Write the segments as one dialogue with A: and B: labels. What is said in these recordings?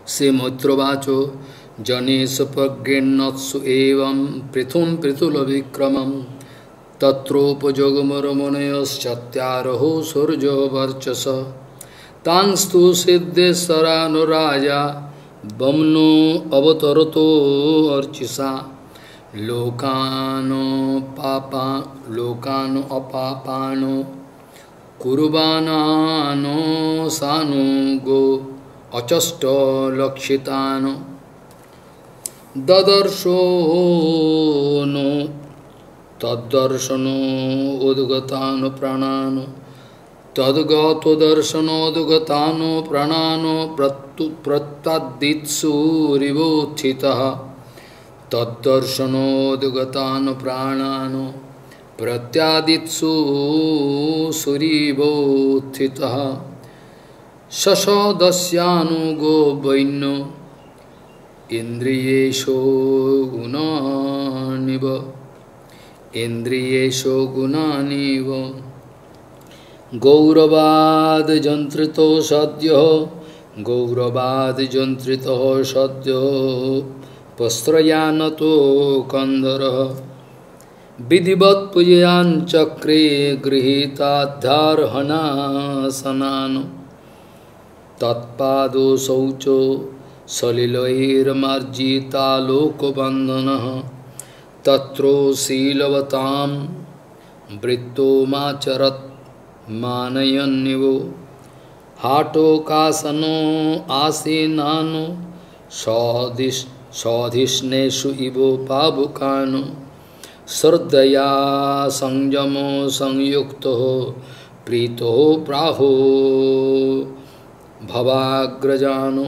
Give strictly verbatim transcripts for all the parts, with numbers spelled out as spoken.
A: से मैत्रोवाचो जनेषु प्रगृह्णत्सु एवं पृथुं पृथुलविक्रमं तत्रोपजोगमरमणयश्चत्यारहो सूर्यो वर्चस तांस्तु सिद्धेश्वरानुराजा बमनो अवतरतो अर्चिषा लोकानो पापा लोकानो अपापानो कुर्बानानो सानु गो अचष्ट लक्षितानो ददर्शोनो तद्दर्शनो उद्गतानो प्राणानो तद्गतो दर्शनोद्गतानो प्राणानो प्रत्यु प्रत्तदित्सूरिवोत्थितः तद्दर्शनोद्गतानो प्राणानो प्रत्यादित्सु सुरीवोत्थितः शशदस्यानुगो वैन्यो इन्द्रियेषु गुणानिव इन्द्रियेषु गुणानिव गौरवाद जंत्रितो सद्यो गौरवाद जंत्रितो सद्यो पस्त्रयानतो कंदरः विधिवत् पूजयान चक्रे गृहीताद्धारहनासनानो तत्पादो शौचो सलिलैर्मार्जिता लोकबन्धनः तत्रो शीलवतां वृत्तो माचरत् मानयन्निवो हाटोकासनो आसीनानो सौधिष सौधिष्णेषु इवो पावुकानो श्रद्धया संयमो संयुक्तो प्रीतो प्राहो भवाग्रजानो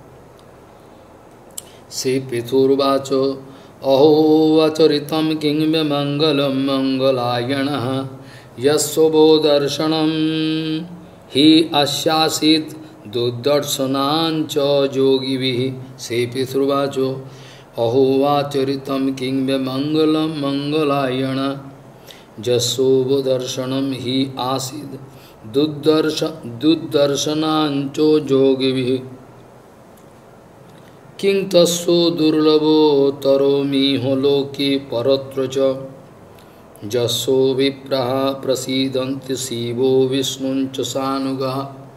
A: श्री पितुर्वाचो अहो अचरितं किं मे मंगलं मंगलायणः यस्वो दर्शनं हि अस्यासीत् दुर्दर्शनांच योगिभिः श्री पितुर्वाचो अहो आचरितं किं मे मंगलं मंगलायण यस्वो दर्शनं हि आसीत् दुर्दर्श दुर्दर्शनांच योगिभिः किं तस्सो दुर्लभो तरोमिहो लोके परत्र च जस्सो विप्रः प्रसीदन्ति शिवो विष्णुञ्च सानुगः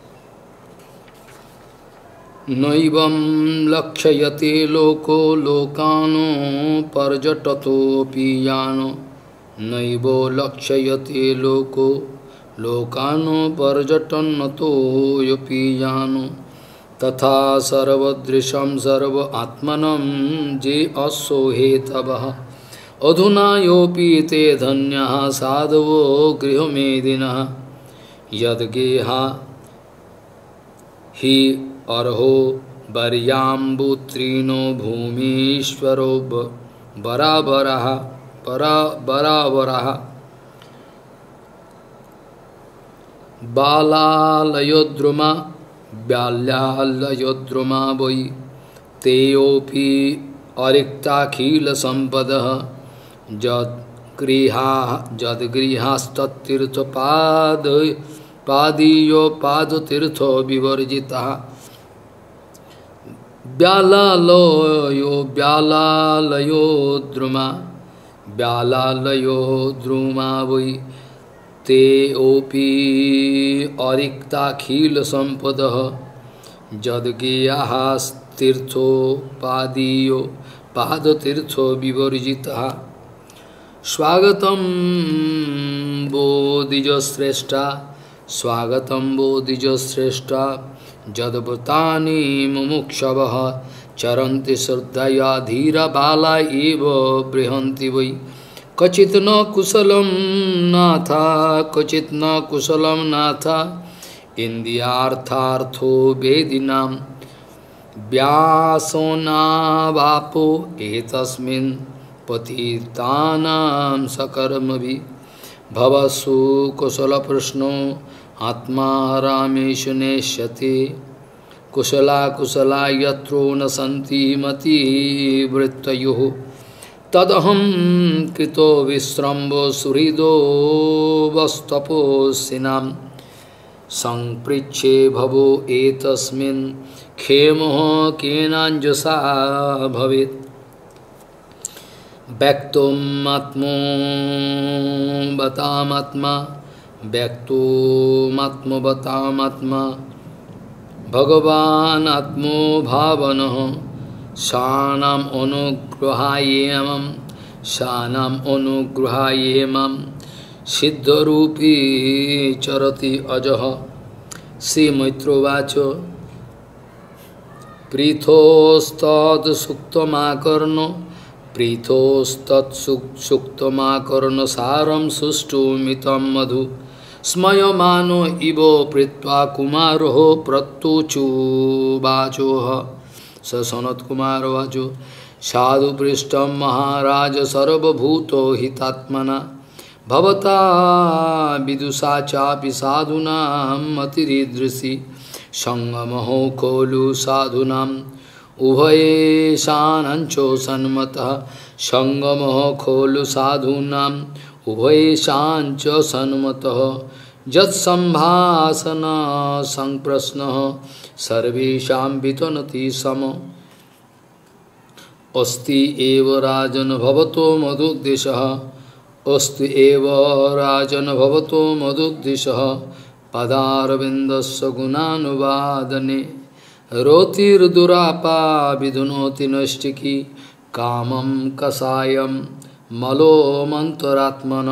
A: नैवं लक्ष्यते लोको लोकानो पर्यटतोऽपि यानो नैवो लक्ष्यते लोको लोकानो पर्यटन्नतोऽपि यानो तथा सर्वदृशं सर्व आत्मनं जे अस्सो हेतवः अधुना योऽपि ते धन्यः साधवो गृहमेदिनः यद्गेहा हि अर्हो वर्याम्बुत्रीणो भूमीश्वरो बराबरः बराबरः बालालयोद्रुमा बाल्यालयोद्रुमा वै तेयोऽपि अरिक्ताखिलसम्पदः जद्गृहा जद्गृहास्तत्तीर्थपाद पादीयो पादतीर्थो विवर्जितः ब्यालालयो ब्यालालयो द्रुमा ब्यालालयो द्रुमा वै तेऽपि अरिक्ताखिलसम्पदः जद्गेहास्तीर्थो पादीयो पादतीर्थो विवर्जितः स्वागतं बोधिजश्रेष्ठा स्वागतं बोधिजश्रेष्ठा जद्व्रतानि मुमुक्षवः चरन्ति श्रद्धया धीरबाला एव बृहन्ति वै क्वचित् न कुशलं नाथ क्वचित् न कुशलं नाथ इन्द्रियार्थार्थो वेदिनां व्यासो नावापो एतस्मिन् पतितानां सकर्मभिः भवसु कुशलप्रश्नो आत्मा रामेषु नेष्यते कुशला कुशला यत्रो न सन्ति मतिवृत्तयोः तदहं कृतो विश्रम्भो सुहृदो वस्तपोऽसिनां संपृच्छे भवो एतस्मिन् क्षेमः केनाञ्जसा भवेत् व्यक्तोमात्मो बतामात्मा व्यक्तोमात्मवतामात्मा भगवान् आत्मो भावनः शानाम् अनुग्रहायेमं शानाम् अनुग्रहायेमं सिद्धरूपी चरति अजः। श्री मैत्रोवाच प्रीथोस्तत्सुक्तमाकर्ण्य प्रीथोस्तत्सुक्तमाकर्ण्य सारं सुष्ठुमितं मधु स्मयमानो इव प्रीत्वा कुमारो प्रत्युचुवाचोः। स सनत्कुमार वाचो साधु पृष्ठं महाराज सर्वभूतो हितात्मना भवता विदुषा चापि साधूनां मतिरीदृशी संगमहो खलु साधूनाम् उभयेषाञ्चो सन्मतः संगमः खलु साधूनाम् उभयेषाञ्च सन्मतः यत्संभाषण संप्रश्नः सर्वेषां वितनति सम। अस्ति एव राजन भवतो मदुद्देशः अस्ति एव राजन भवतो मदुद्देशः पदारविन्दस्य गुणानुवादने रोतिर्दुरापा विधुनोति नैष्टिकी कामं कषायं मलोमन्तरात्मन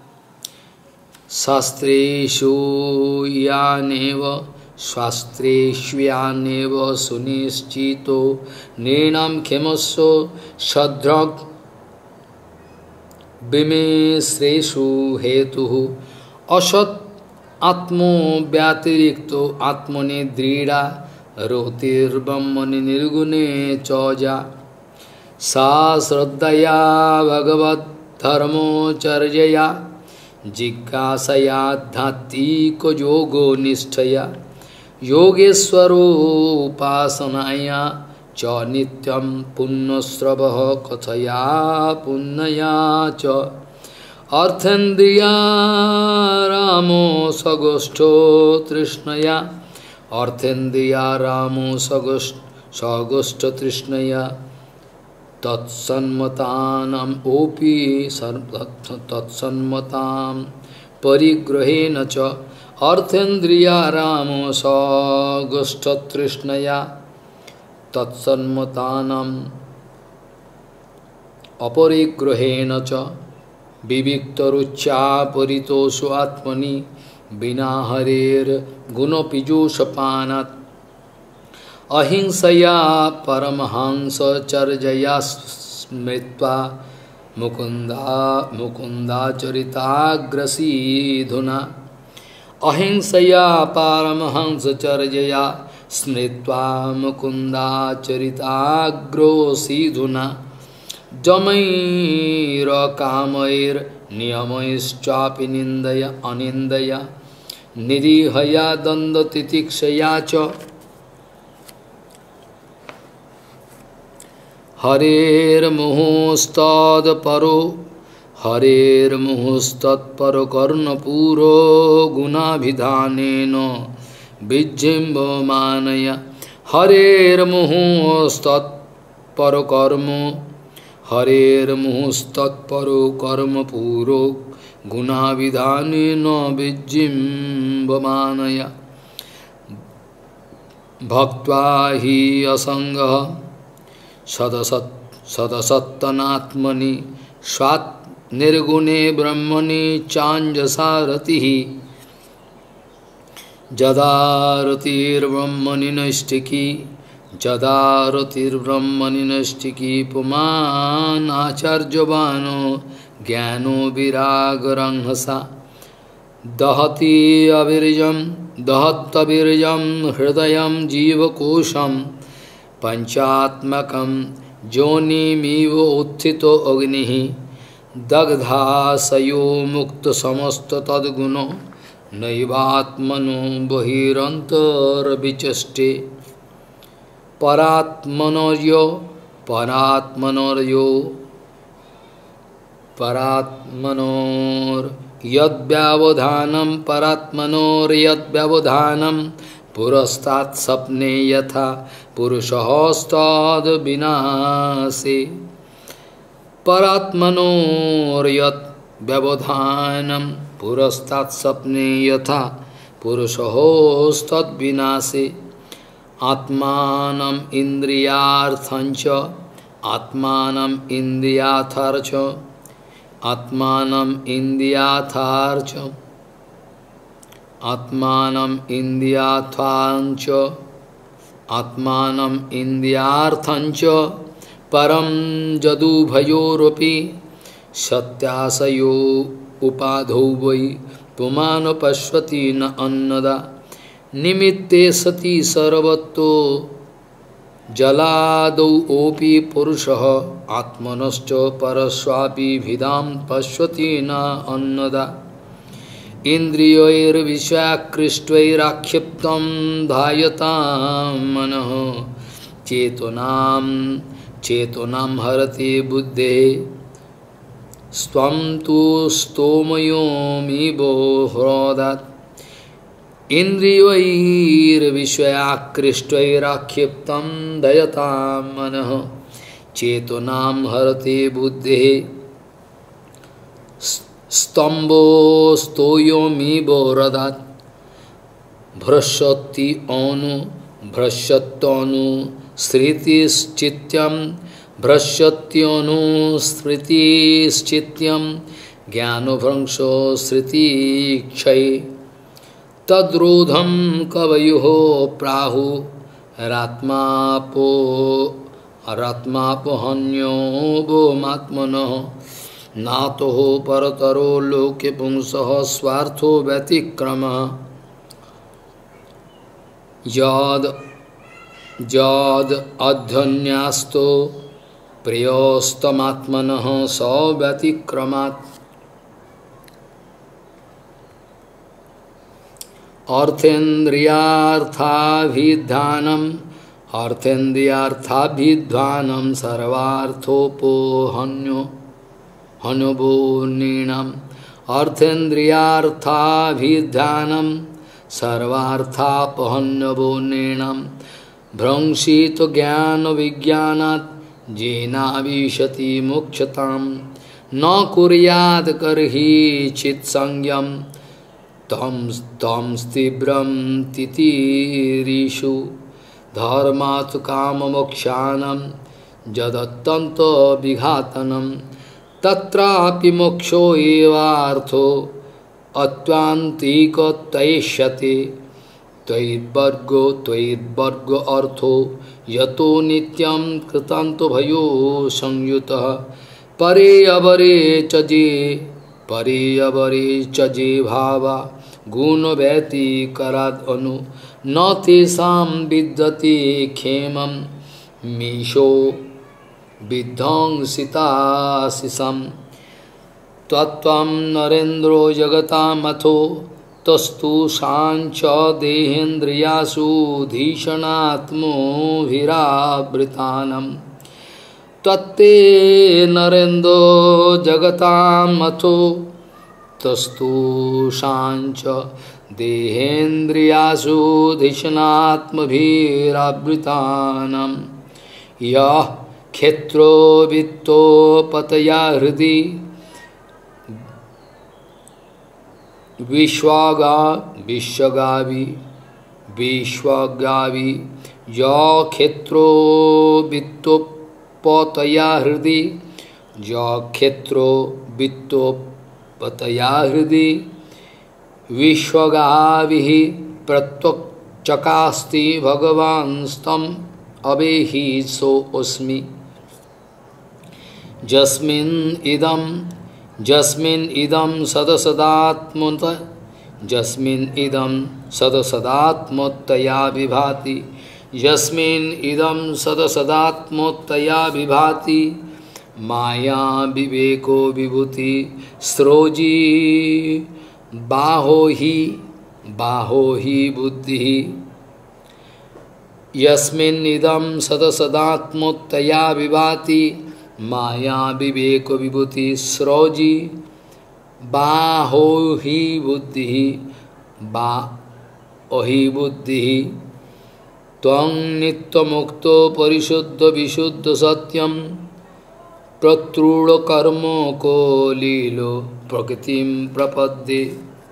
A: शास्त्रेषु यानेव शास्त्रेष्व्यानेव सुनिश्चितो नृणां खेमस्व शद्रग् विमेश्रेषु हेतुः असत् आत्मो व्यतिरिक्तो आत्मनि दृढा रोतिर्ब्रह्मणि निर्गुणे चौजा सा श्रद्धया भगवद्धर्मोचर्यया जिज्ञासयाध्यात्मिकयोगो निष्ठया योगेश्वरोपासनाया च नित्यं पुण्यश्रवः कथया पुण्यया च अर्थेन्द्रिया रामो सगोष्ठो तृष्णया अर्थेन्द्रिया रामो सगोष्ठ सगोष्ठ तृष्णया तत्सन्मतानाम् ओपि तत्सन्मतां परिग्रहेण च अर्थेन्द्रिया रामो सगोष्ठ तृष्णया तत्सन्मतानाम् अपरिग्रहेण च विविक्तरुच्या परितोषु आत्मनि बिना हरेर गुणपीजूषपानात् अहिंसया परमहंसचर्यया स्मृत्वा मुकुन्दा मुकुन्दाचरिताग्रसीधुना अहिंसया परमहंसचर्यया स्मृत्वा मुकुन्दाचरिताग्रोसीधुना जमैरकामैर्नियमैश्चापि निन्दया अनिन्दया निरीहया दन्दतितिक्षया च हरेर्मुहुस्तत्परो हरेर्मुहुस्तत्परो कर्णपूरो गुणाभिधानेन विजृम्भमानया हरेर्मुहुस्तत्परो कर्म हरेर्मुहुस्तत्परो कर्मपूरो गुणाभिधानेन विजृम्भमानया भक्त्वा हि असंगः सदसत् सदसत्तनात्मनि स्वात् निर्गुणे ब्रह्मणि चाञ्जसा रतिः जदा रतिर्ब्रह्मणि नैष्टिकी जदा रतिर्ब्रह्मणि नैष्टिकी पुमान् आचार्यवानो ज्ञानो विरागरंहसा दहति अविर्यं दहत्तविर्यं हृदयं जीवकोशं पंचात्मकं जोनिमिव उत्थितो अग्निः दग्धासयो मुक्त समस्त तद्गुणो नैवात्मनो बहिरन्तर्विचष्टे परात्मनोर्यो परात्मनोर्यो परात्मनोर् यद्व्यवधानं परात्मनोर्यद्व्यवधानं पुरस्तात् स्वप्ने यथा पुरुषस्तद् विनाशे परात्मनोर्यत् व्यवधानं पुरस्तात् स्वप्ने यथा पुरुषस्तद् विनाशे आत्मानं इंद्रियार्थंच आत्मानं इंद्रियार्थार्च आत्मानं इंद्रियार्थार्च आत्मानं इंद्रियार्थांच आत्मानं इंद्रियार्थंच परम जदुभयोरपि सत्याशयो उपाधौ वै पुमान पश्यति न अन्नदा निमित्ते सति सर्वतो जलादौ ओपि पुरुषः आत्मनश्च परस्वापि भिदां पश्यति न अन्नदा इन्द्रियैर्विषयाकृष्टैराक्षिप्तं धायतां मनः चेतनां चेतनां हरति बुद्धेः स्वं तु स्तोमयोमिव ह्रोदात् इन्द्रियैर्विषयाकृष्टैराक्षिप्तं दयतां मनः चेतनां हरते बुद्धेः स्तम्भो स्तोयोमिव ह्रोदात् भ्रश्यति अनु भ्रश्यत्यनु स्मृतिश्चित्यं भ्रश्यत्यनु स्मृतिश्चित्यं ज्ञानभ्रंशो स्मृतिक्षये तद्रोधं कवयुः प्राहु रात्मापो रात्मापोहन्यो वो नातो परतरो लोके पुंसः स्वार्थो व्यतिक्रमः यद यद अध्यन्यास्तो प्रियोस्तमात्मनः स व्यतिक्रमात् अर्थेन्द्रियार्थाभिधानम् अर्थेन्द्रियार्थाभिधानं सर्वार्थोपोहन्यो हनुबोर्णीणाम् अर्थेन्द्रियार्थाभिधानं सर्वार्थापहन्यबोर्णीणां भ्रंशित ज्ञान विज्ञानात् येनाविशति मोक्षतां न कुर्यात् कर्हि चित्संज्ञं तं तं तीव्रं तितिरीषु धर्मात् काममोक्षाणां यदत्यन्त विघातनं तत्रापि मोक्षो एवार्थो अत्वान्तिकतयिष्यते त्वयिवर्गो त्वयिवर्गो अर्थो यतो नित्यं कृतान्तो भयो संयुतः परे अवरे च जे परे अवरे च जे भावा गुणव्यतिकराद् अनु न तेषां विद्यते क्षेमं मीशो विध्वंसिताशिषं तत्त्वं नरेन्द्रो जगतामथो तस्तु सांच देहेन्द्रियासु धीषणात्मोभिरावृतानं तत्ते नरेन्द्रो जगतामथो तस्तु सांच देहेन्द्रियासु धीषणात्मभिरावृतानं यः क्षेत्रो वित्तोपतया हृदि विश्वागा विश्वगावि विश्वगावि य क्षेत्रो वित्तोपतया हृदि य क्षेत्रो वित्तोपतया हृदि विश्वगावि प्रत्यक्षकास्ति भगवान् स्तम् अवेहि सोऽस्मि जस्मिन् इदं जस्मिन् इदं सदसदात्मत जस्मिन् इदं सदसदात्मोत्तया विभाति यस्मिन् इदं सदसदात्मोत्तया विभाति माया विवेको विभूति स्रोजी बाहो हि बाहो हि बुद्धि यस्मिन् इदं सदसदात्मोत्तया विभाति माया विवेक विभूति स्रोजी बाहो हि बुद्धि बा अहि बुद्धि त्वं नित्यमुक्तो परिशुद्ध विशुद्ध सत्यं प्रतृण कर्म को लीलो प्रकृतिं प्रपद्ये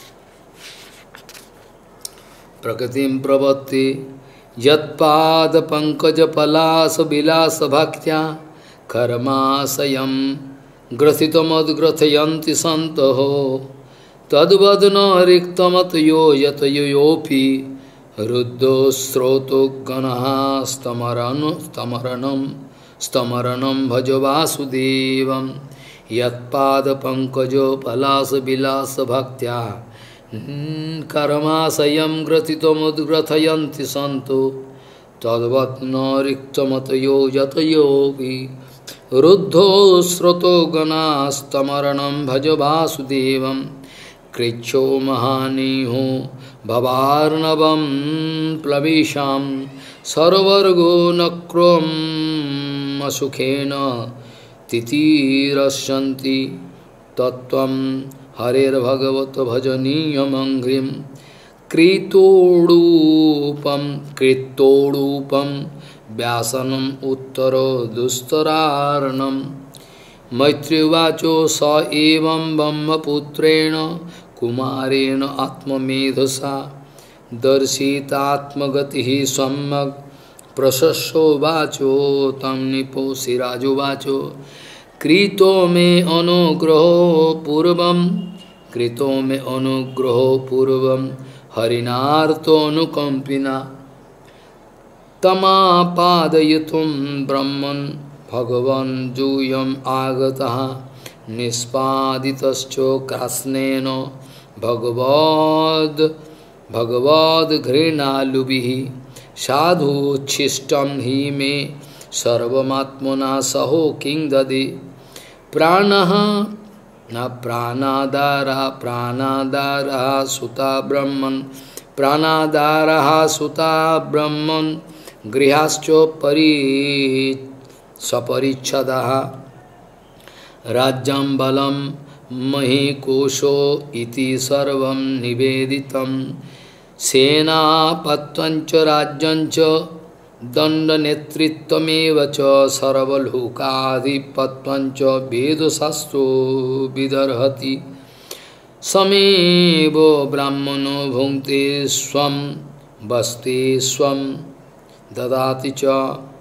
A: प्रकृतिं प्रपत्ति यत्पाद पंकज पलास विलास भक्त्या कर्माशयं ग्रथितमद्ग्रथयन्ति सन्तः तद्वद न रिक्तमत यो यत योऽपि रुद्धो स्रोतो गणः स्तमरन् स्तमरणं स्तमरणं भज वासुदेवं यत्पाद पंकजो पलास विलास भक्त्या कर्माशयं ग्रथितमुद्ग्रथयन्ति सन्तो तद्वत् न रिक्तमत यो यत योऽपि रुद्धो स्रोतो गणास्तमरणं भज वासुदेवं कृच्छो महानीहो भवार्णवं प्लवेशां सर्वर्गो नक्रोम सुखेन तितिरस्यन्ति तत्त्वं हरेर्भगवत भजनीयमङ्घ्रिं कृतोडूपं कृतोडूपं व्यासनम् उत्तरो दुस्तरार्णं मैत्र्युवाचो स एवं ब्रह्मपुत्रेण कुमारेण आत्ममेधसा दर्शितात्मगतिः सम्यक् प्रशस्यो वाचो तं निपोषिराजुवाचो कृतो मे अनुग्रहो पूर्वं कृतो मे अनुग्रहो पूर्वं हरिनार्तोऽनुकम्पिना तमापादयितुं ब्रह्मन् भगवन् जूयम् आगतः निष्पादितश्चोक्रास्नेन भगवद् भगवद्घृणालुभिः साधुच्छिष्टं हि मे सर्वमात्मना सहो किं ददे प्राणः न प्राणादारः प्राणादारः सुता ब्रह्मन् प्राणादारः सुता ब्रह्मन् गृहाश्चोपरि सपरिच्छदः राज्यं बलं महिकोशो इति सर्वं निवेदितं सेनापत्यञ्च राज्यञ्च दण्डनेतृत्वमेव च सर्वलोकाधिपत्यञ्च वेदशास्त्रो विदर्हति समेव ब्राह्मणो भुङ्क्ते स्वं वस्ते स्वं ददाति च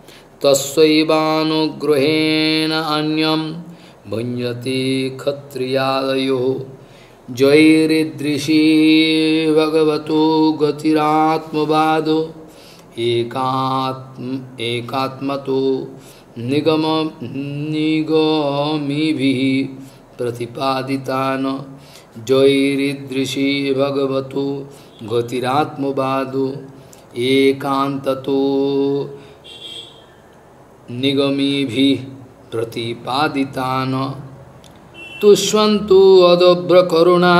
A: तस्यैवानुग्रहेण अन्यं भुञ्जते क्षत्रियादयो जयैरीदृशी भगवतो गतिरात्मवादो एकात्म एकात्मतो निगम निगमिभिः प्रतिपादितान जयैरीदृशी भगवतो गतिरात्मवादो एकान्ततो निगमिभिः प्रतिपादितान तुष्यन्तु अदभ्र करुणा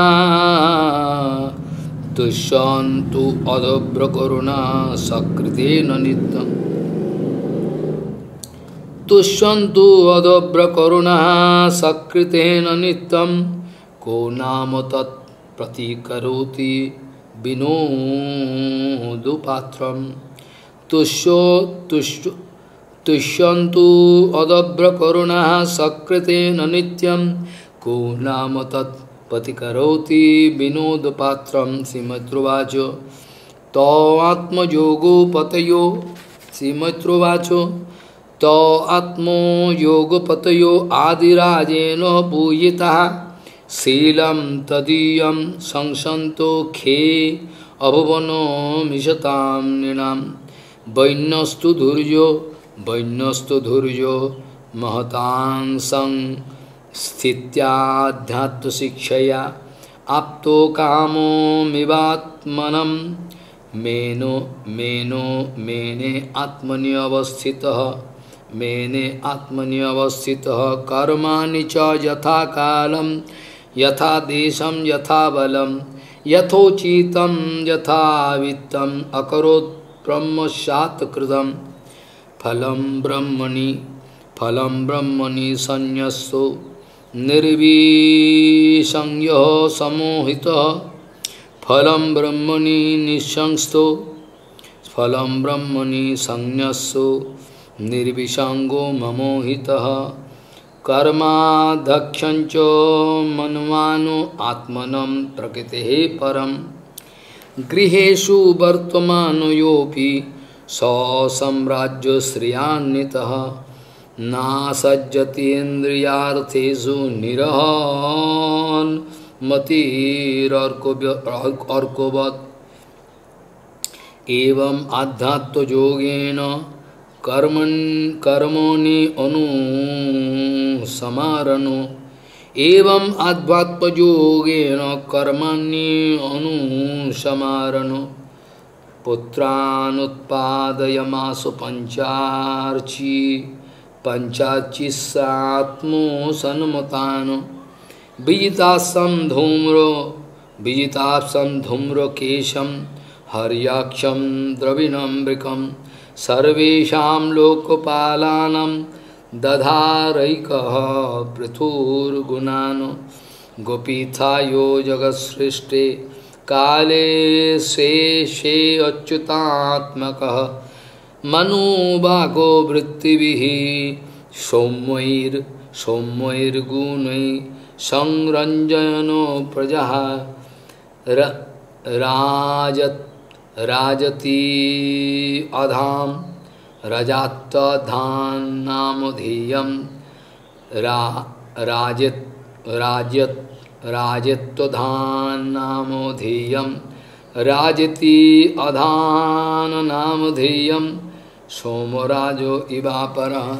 A: तुष्यन्तु अदभ्र करुणा सकृतेन नित्यं तुष्यन्तु अदभ्र करुणा सकृतेन नित्यं को नाम तत् प्रतिकरोति विनोदुपात्रं तुष्यो तुष्यो तुष्यन्तु अदभ्र करुणा सकृतेन नित्यं को नाम तत् प्रतिकरोति विनोदपात्रं श्रीमद्रुवाच तो आत्मयोगो पतयो श्रीमद्रुवाचो तो आत्मयोगपतयो आदिराजेन पूजितः शीलं तदीयं संसन्तो खे अभवनो मिषतां नृणां वैन्यस्तु धुर्यो वैन्यस्तु धुर्यो महतां सं स्थित्याध्यात्मशिक्षया आप्तो कामो मिवात्मनं मेनो मेनो मेने आत्मनि अवस्थितः मेने आत्मनि अवस्थितः कर्माणि च यथा कालं यथा देशं यथा बलं यथोचितं यथा वित्तम् अकरोत् ब्रह्मस्यात् कृतं फलं ब्रह्मणि फलं ब्रह्मणि संन्यस्तो निर्विसंयो समोहितः फलं ब्रह्मणि निःसंस्तो फलं ब्रह्मणि संन्यस्यो निर्विसंगो ममोहितः कर्माध्यक्षं च मन्वानो आत्मनं प्रकृतेः परं गृहेषु वर्तमानो योऽपि ससम्राज्यश्रियान्वितः नासज्जति इन्द्रियार्थेषु निरहन् मतिरर्कोवत् एवं आध्यात्मयोगेन कर्मन् कर्मणि अनुसमारनो एवं आध्यात्मयोगेन कर्मणि अनुसमारनो पुत्रानुत्पादयमासु पंचार्ची पंचाचिस्सात्मो सन्मतान् विजितासं धूम्रो विजितासं धूम्रकेशं हर्याक्षं द्रविणं सर्वेषां लोकपालानं दधारैकः पृथुर्गुणान् गोपीथायो जगत्सृष्टे काले शेषे अच्युतात्मकः मनोभागो वृत्तिभिः सौम्यैर् सौम्यैर्गुणैः संरञ्जनो प्रजः राजत् राजती अधाम रजात्तधान नामधेयं रा राजत राजत राजत्वधान नामधेयं राजती अधान नामधेयं सोमराजो इवापरः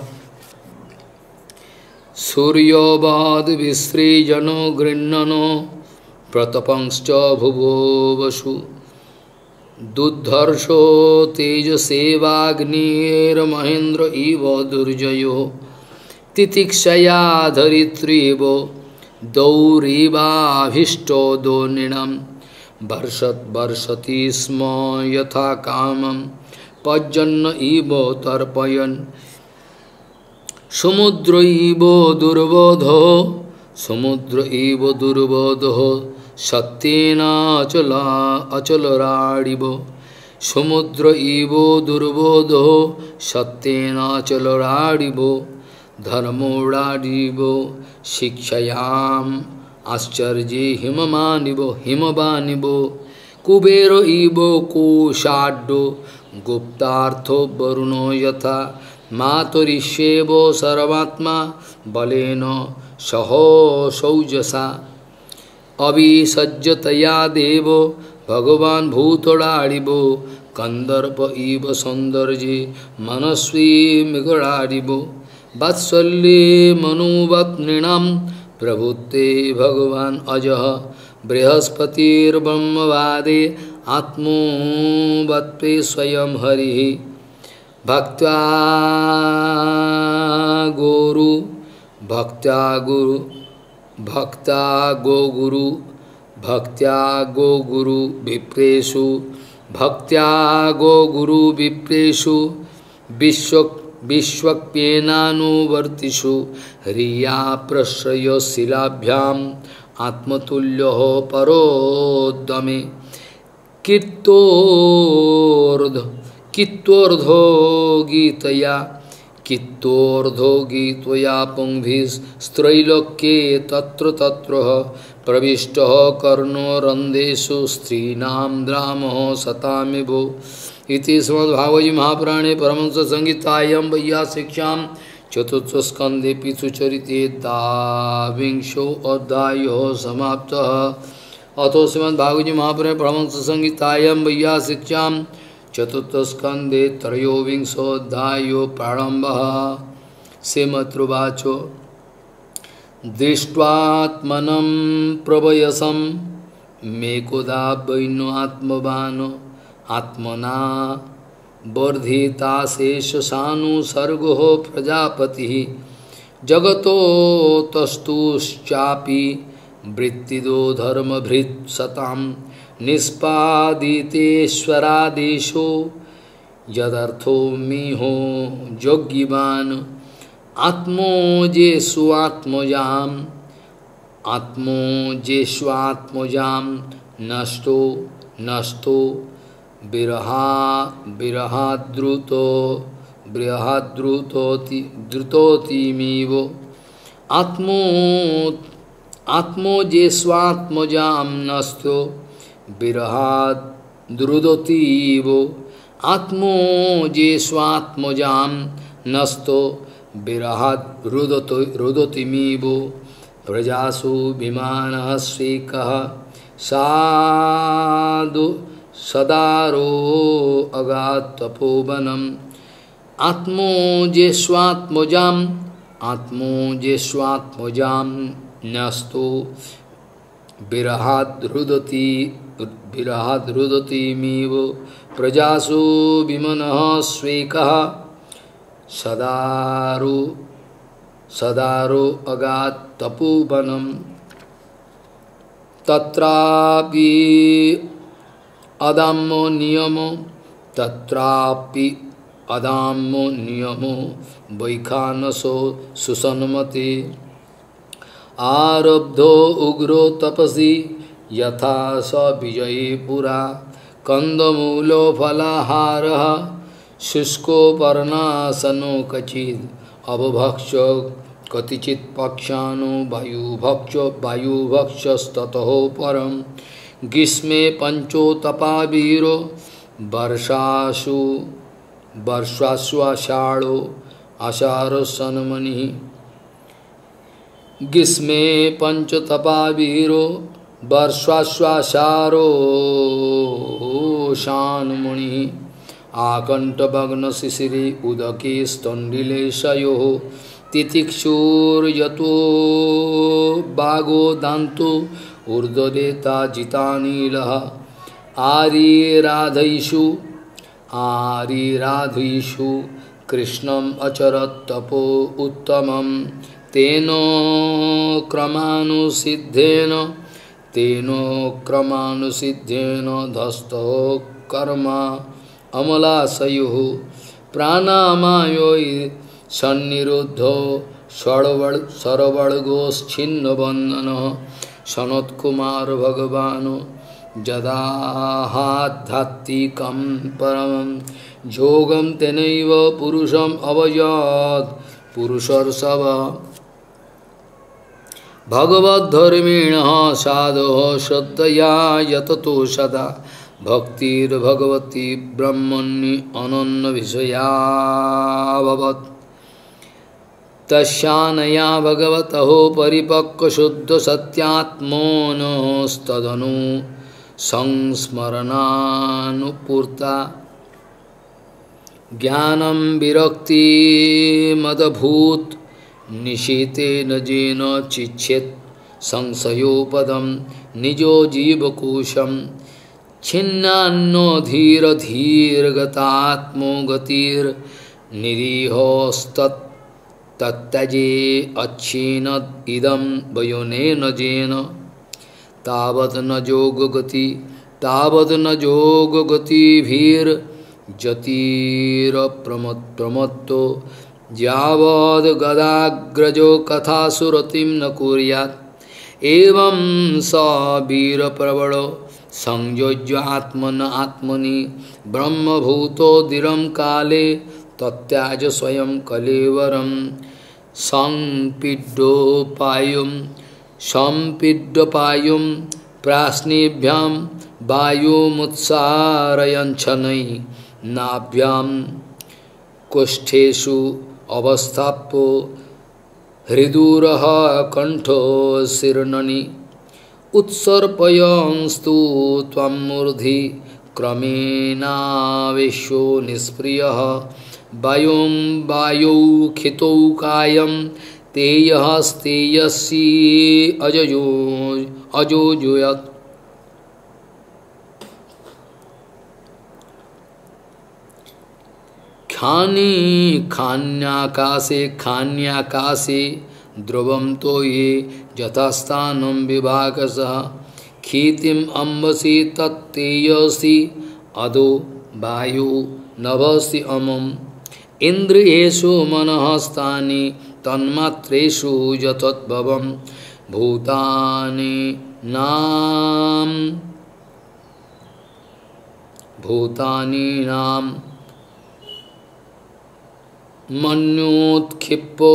A: सूर्योऽबाध विसृजनो गृह्णनो प्रतपंश्च भुवो वसु दुद्धर्षो तेजसेवाग्निर्महेन्द्र इव दुर्जयो तितिक्षया धरित्रीव दौरिवाभीष्टो दोर्निणं वर्षत वर्षति स्म यथा कामं पर्जन्न इव तर्पयन् समुद्र इव दुर्बोधो समुद्र इव दुर्बोधो सत्येन अचल अचलराडिव समुद्र इव दुर्बोधो सत्येन अचलराडिव धर्मोडाडिव शिक्षयाम् आश्चर्ये हिममानिव हिमवानिव कुबेर इव कोशाड्डो गुप्तार्थो वरुणो यथा मातुरिष्येव सर्वात्मा बलेन सहो सौजसा अभिसज्जतया देव भगवान् भूतडाडिव कंदर्प इव सौंदर्ये मनस्वी मृगडाडिव वात्सल्ये मनुवत्नृणां प्रभुत्ते भगवान् अजः बृहस्पतिर्ब्रह्मवादे आत्मोवत्ते स्वयं हरिः भक्त्या गोरु भक्त्या गुरु भक्त्या गो गुरु भक्त्या गो गुरु विप्रेषु भक्त्या गो गुरु विप्रेषु विश्व विश्वक्येनानुवर्तिषु ह्रिया प्रश्रयशिलाभ्याम् आत्मतुल्यो परोद्यमे कित्तोर्ध कित्तोर्धो गीतया कित्तोर्धो गीतया पुंभिस्त्रैलोक्ये तत्र तत्र प्रविष्टः कर्णो रन्ध्रेषु स्त्रीणां द्रामः सतामिव इति श्रीमद्भागवते महापुराणे परमहंस संहितायां वैयासिक्यां चतुर्थस्कन्धे पितृचरिते द्वाविंशो अध्यायः समाप्तः। अतो श्रीमद्भागवते महापुराणे परमहंस संहितायां वैयासिक्यां चतुर्थस्कन्धे त्रयोविंशोऽध्यायो प्रारम्भः। श्रीमद्रुवाच दृष्ट्वात्मनं प्रभयसं मेकुदा वैनो आत्मवान् आत्मना वर्धिताशेषसानुसर्गो प्रजापतिः जगतो तस्तुश्चापि वृत्तिदो धर्मभृत् सतां निष्पादितेश्वरादेशो यदर्थो मिहो योग्यवान् आत्मोजेष्वात्मजाम् आत्मोजेष्वात्मजाम् नष्टो नष्टो विरहा विरहाद्रुतो बृहद्रुतोति द्रुतोतिमीव आत्मो आत्मो जे स्वात्मजाम नष्टो विरहाद्रुदतीव आत्मो जे स्वात्मजाम नष्टो विरहाद्रुदतिमीव प्रजासु विमानः स्वेकः साधु सदारो अगातपोवनम आत्मो जे स्वात्मजाम आत्मो जे स्वात्मजाम न्यस्तो विरहाद्रुदति विरहाद्रुदतिमीव प्रजासु विमनः स्वेकः सदारो सदारो अगातपोवनम तत्रापि अदाम्यो नियमो तत्रापि अदाम्यो नियमो वैखानसो सुसन्मते आरब्धो उग्रो तपसि यथा स विजयी पुरा कंदमूलो फलाहारः शुष्को पर्णासनो कचिद् अवभक्ष कतिचित् पक्षानो वायुभक्ष वायुभक्षस्ततः परम ग्रीष्मे पंचोतपावीरो वर्षासु वर्षास्वाषाढ़ो आषाढ़ो सन्मनि ग्रीष्मे पंचोतपावीरो वर्षास्वाषाढ़ो शान्मुनि आकंठभग्न शिशिरे उदके स्तंडिलेशयोः तितिक्षुर्यतो बागो दान्तो ऊर्ध्वदेता जितानीलः आरिराधयिषु आरिराधयिषु कृष्णम् अचरत् तपो उत्तमं तेन क्रमानुसिद्धेन तेन क्रमानुसिद्धेन धस्तो कर्मा अमलाशयोः प्राणामायो सन्निरुद्धो सरवर्गोच्छिन्नबन्धनः सनत्कुमार भगवानो जदाहाध्यात्मिकं परमं योगं तेनैव पुरुषम् अवयात् पुरुषर्षभ भगवद्धर्मिणः साधवः श्रद्धया यततो सदा भक्तिर्भगवती ब्रह्मणि अनन्यविषया भवत् तस्यानया भगवतः परिपक्वशुद्धसत्यात्मनस्तदनु संस्मरणानुपूर्ता ज्ञानं विरक्तिमदभूत निशीतेन जेन चिच्छेत् संशयोपदं निजो जीवकोशं छिन्नान्नो धीर धीर्गतात्मो गतिर्निरीहोस्तत् तत्तजे अच्छीनद इदं वयोनेन जेन तावत् न जोगगति तावत् न जोगगतिभिर् जतिर प्रमत् प्रमत्तो यावद् गदाग्रजो कथासुरतिं न कुर्यात् एवं स वीरप्रबलो संयोज्य आत्मन आत्मनि ब्रह्मभूतोदिरं काले तत्याज स्वयं कलेवरं संपीड्योपायुं संपीड्योपायुं प्राश्निभ्यां वायुमुत्सारयञ्छनै नाभ्यां कुष्ठेषु अवस्थाप्यो हृदूरः कंठो शिरननि उत्सर्पयंस्तु त्वं मूर्धि क्रमेणावेशो निष्प्रियः वायुं वायुखितौ कायं तेयस्तेयसी अजयो अजोजुयत् खानी खान्याकाशे खान्याकाशे ध्रुवं तो ये यथास्थानं विभागसः क्षितिम् अम्बसि तत्तेयसि अदो वायु नभसि अमम् इंद्रियेषु मनः स्थानि तन्मात्रेषु यतद्भवं भूतानि नाम भूतानि नाम मन्योत्क्षिप्पो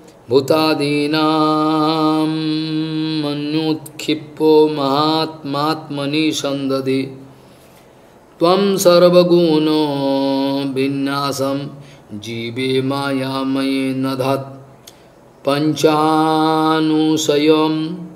A: भूतादीनां मन्योत्क्षिप्पो महात्मात्मनि सन्दधि त्वं सर्वगुणो विन्यासं जीवे मायामये नधत् पंचानुशयम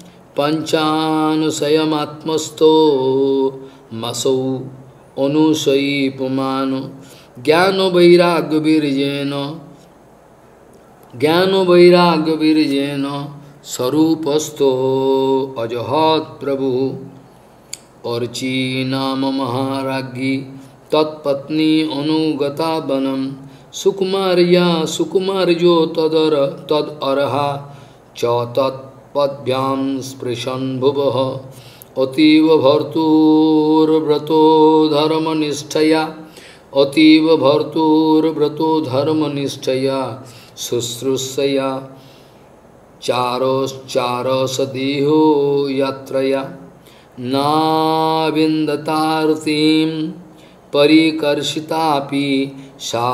A: पंचानुशयमात्मस्थो मसौ अनुशयी पुमान ज्ञान वैराग्य वीर्येन ज्ञान वैराग्य वीर्येन स्वरूपस्थो अजहत प्रभु अर्ची नाम महाराज्ञी तत्पत्नी अनुगता वनम सुकुमार्या सुकुमार्यो तदर तद अर्हा च तत्पद्भ्यां स्पृशन् भुवः अतीव भर्तुर्व्रतो धर्मनिष्ठया अतीव भर्तुर्व्रतो धर्मनिष्ठया शुश्रूषया चारोश्चारसदेहो यात्रया नाविन्दतार्तिं परिकर्षितापि सा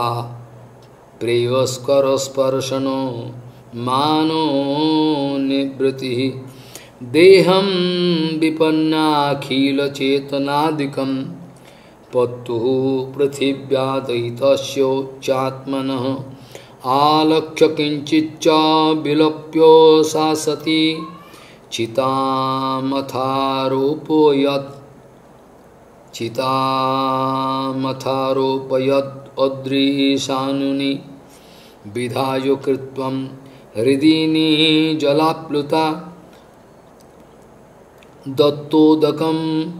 A: प्रेयस्करस्पर्शनो मानो निवृत्ति देहं विपन्नाखिलचेतनादिकं पत्तुः पृथिव्यादयितस्योच्चात्मनः आलक्ष्य किञ्चिच्च विलप्यो सा सती चितामथारोपयत् चितामथारोपयत् अद्रीशानुनि विधाय कृत्वं हृदिनी जलाप्लुता दत्तोदकं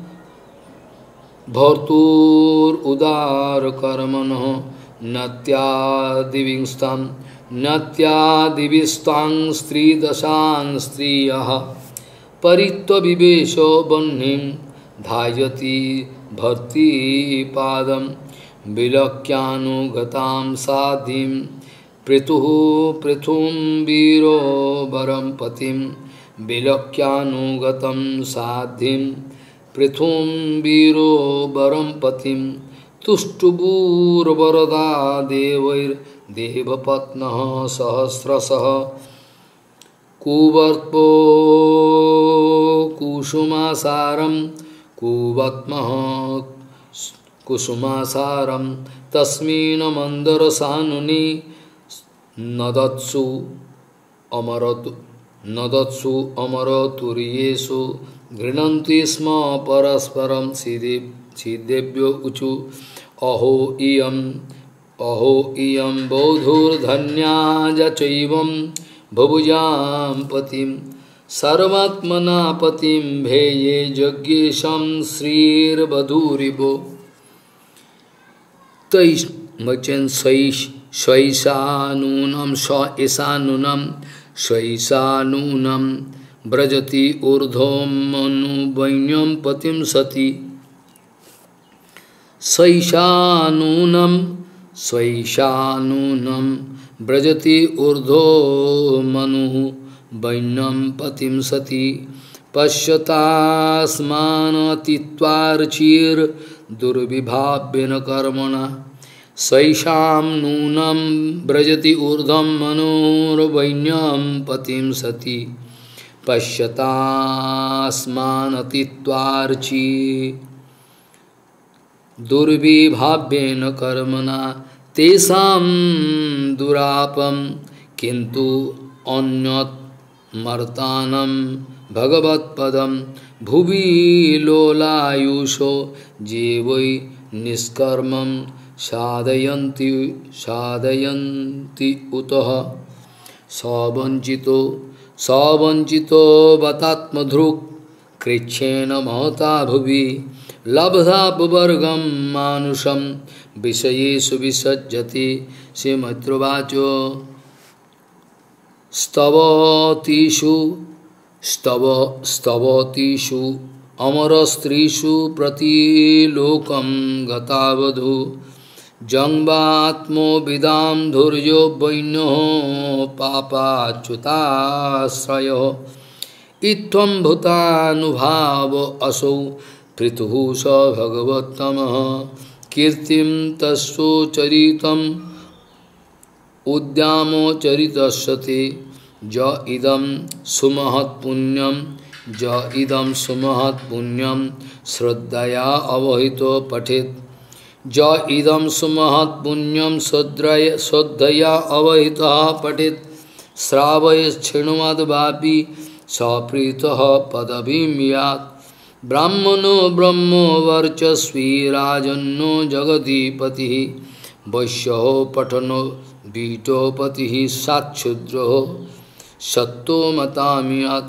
A: भर्तुरुदारकर्मणः नत्यादिविस्तां नत्यादिविस्तां स्त्रीदशां स्त्रियः परित्वविवेशो वह्निं धायति भर्तृपादं विलक्ष्यानुगतां साधिं पृथुः पृथुं वीरो वरं पतिं विलक्ष्यानुगतं साधिं पृथुं वीरो वरं पतिं तुष्टुभूर्वरदा देवैर्देवपत्नः सहस्रशः कुवर्पो कुसुमासारं कुवत्मः कुसुमासारं तस्मिन् मन्दरसानुनि नदत्सु अमरतु नदत्सु अमरतुर्येषु गृह्णन्ति स्म परस्परं श्रीदेव्यो ऊचु अहो इयम् अहो इयं बौधुर्धन्या चैवं भुभुजां पतिं सर्वात्मना पतिं भेये यज्ञेशं श्रीर्वधूरिवो तैष्मचन स्वैषानूनं स ईशानूनं स्वैषानूनं व्रजति ऊर्ध्वमनुवैन्यं पतिं सति स्वैषानूनं स्वैषानूनं व्रजति ऊर्ध्वमनुः वैन्यं पतिं सति पश्यतास्मानतीत्वार्चिर्दुर्विभाव्येन कर्मणा स्वैषां नूनं व्रजति ऊर्ध्वं मनोर्वैन्यं पतिं सति पश्यतास्मानतीत्वार्चि दुर्विभाव्येन कर्मणा तेषां दुरापं किन्तु अन्यत् मर्तानं भगवत्पदं भुवि लोलायुषो जे वै निष्कर्मं साधयन्ति साधयन्ति उतः सवञ्चितो सवञ्चितो बतात्मधृक् कृच्छेन महता भुवि लब्धापवर्गं मानुषं विषयेषु विसज्जति श्रीमद्रुवाचो स्तवतीषु स्तव स्तवतीषु अमरस्त्रीषु प्रतिलोकं गतावधू जंबात्मो विदां धुर्यो वैन्यो पापाच्युताश्रयो इत्थं भूतानुभाव असौ पृथुः स भगवत्तमः कीर्तिं तस्सोचरितम् उद्यामो चरितस्यते ज इदं सुमहत्पुण्यं ज इदं सुमहत्पुण्यं श्रद्धया अवहितो पठेत् ज इदं सुमहत्पुण्यं श्रद्धया श्रद्धया अवहितः पठेत् श्रावयेच्छृण्वद्वापि सप्रीतः पदवीं यात् ब्राह्मणो ब्रह्मो वर्चस्वी राजन्नो जगदीपतिः वैश्यो पठनो बीटोपतिः साक्षुद्रो सत्तो मतामियात्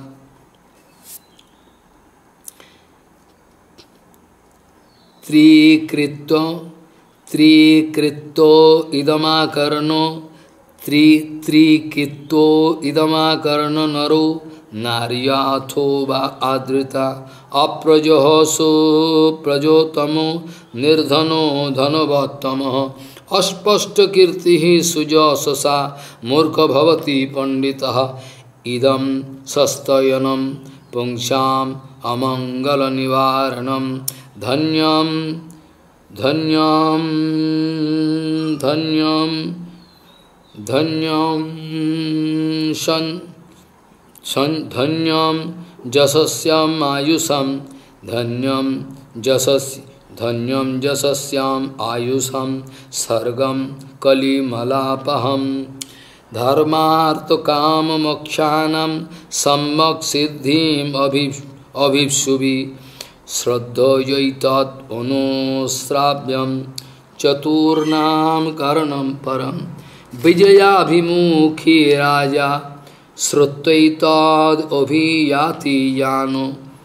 A: त्रिकृत्तो त्रिकृत्तो इदमाकर्णो त्रि त्रिकृत्तो इदमाकर्णो नरो नार्याथो वा आदृता अप्रजः सो प्रजोतमो निर्धनो धनवत्तमः अस्पष्टकीर्तिः सुजससा मूर्ख भवति पंडितः इदं सस्तयनं पुंसाम् अमङ्गलनिवारणं धन्यं धन्यं धन्यं धन्यं शन सन धन्यं जशस्याम् आयुषं धन्यं जशस्य धन्यं जशस्याम् आयुषं सर्गं कलिमलापहं धर्मार्थकाममोक्षाणां सम्यक् सिद्धिम् अभि अभिप्सुभि श्रद्धयैतत् अनुश्राव्यं चतुर्णां कारणं परं विजयाभिमुखी राजा श्रुत्वैतद् अभियाति यानो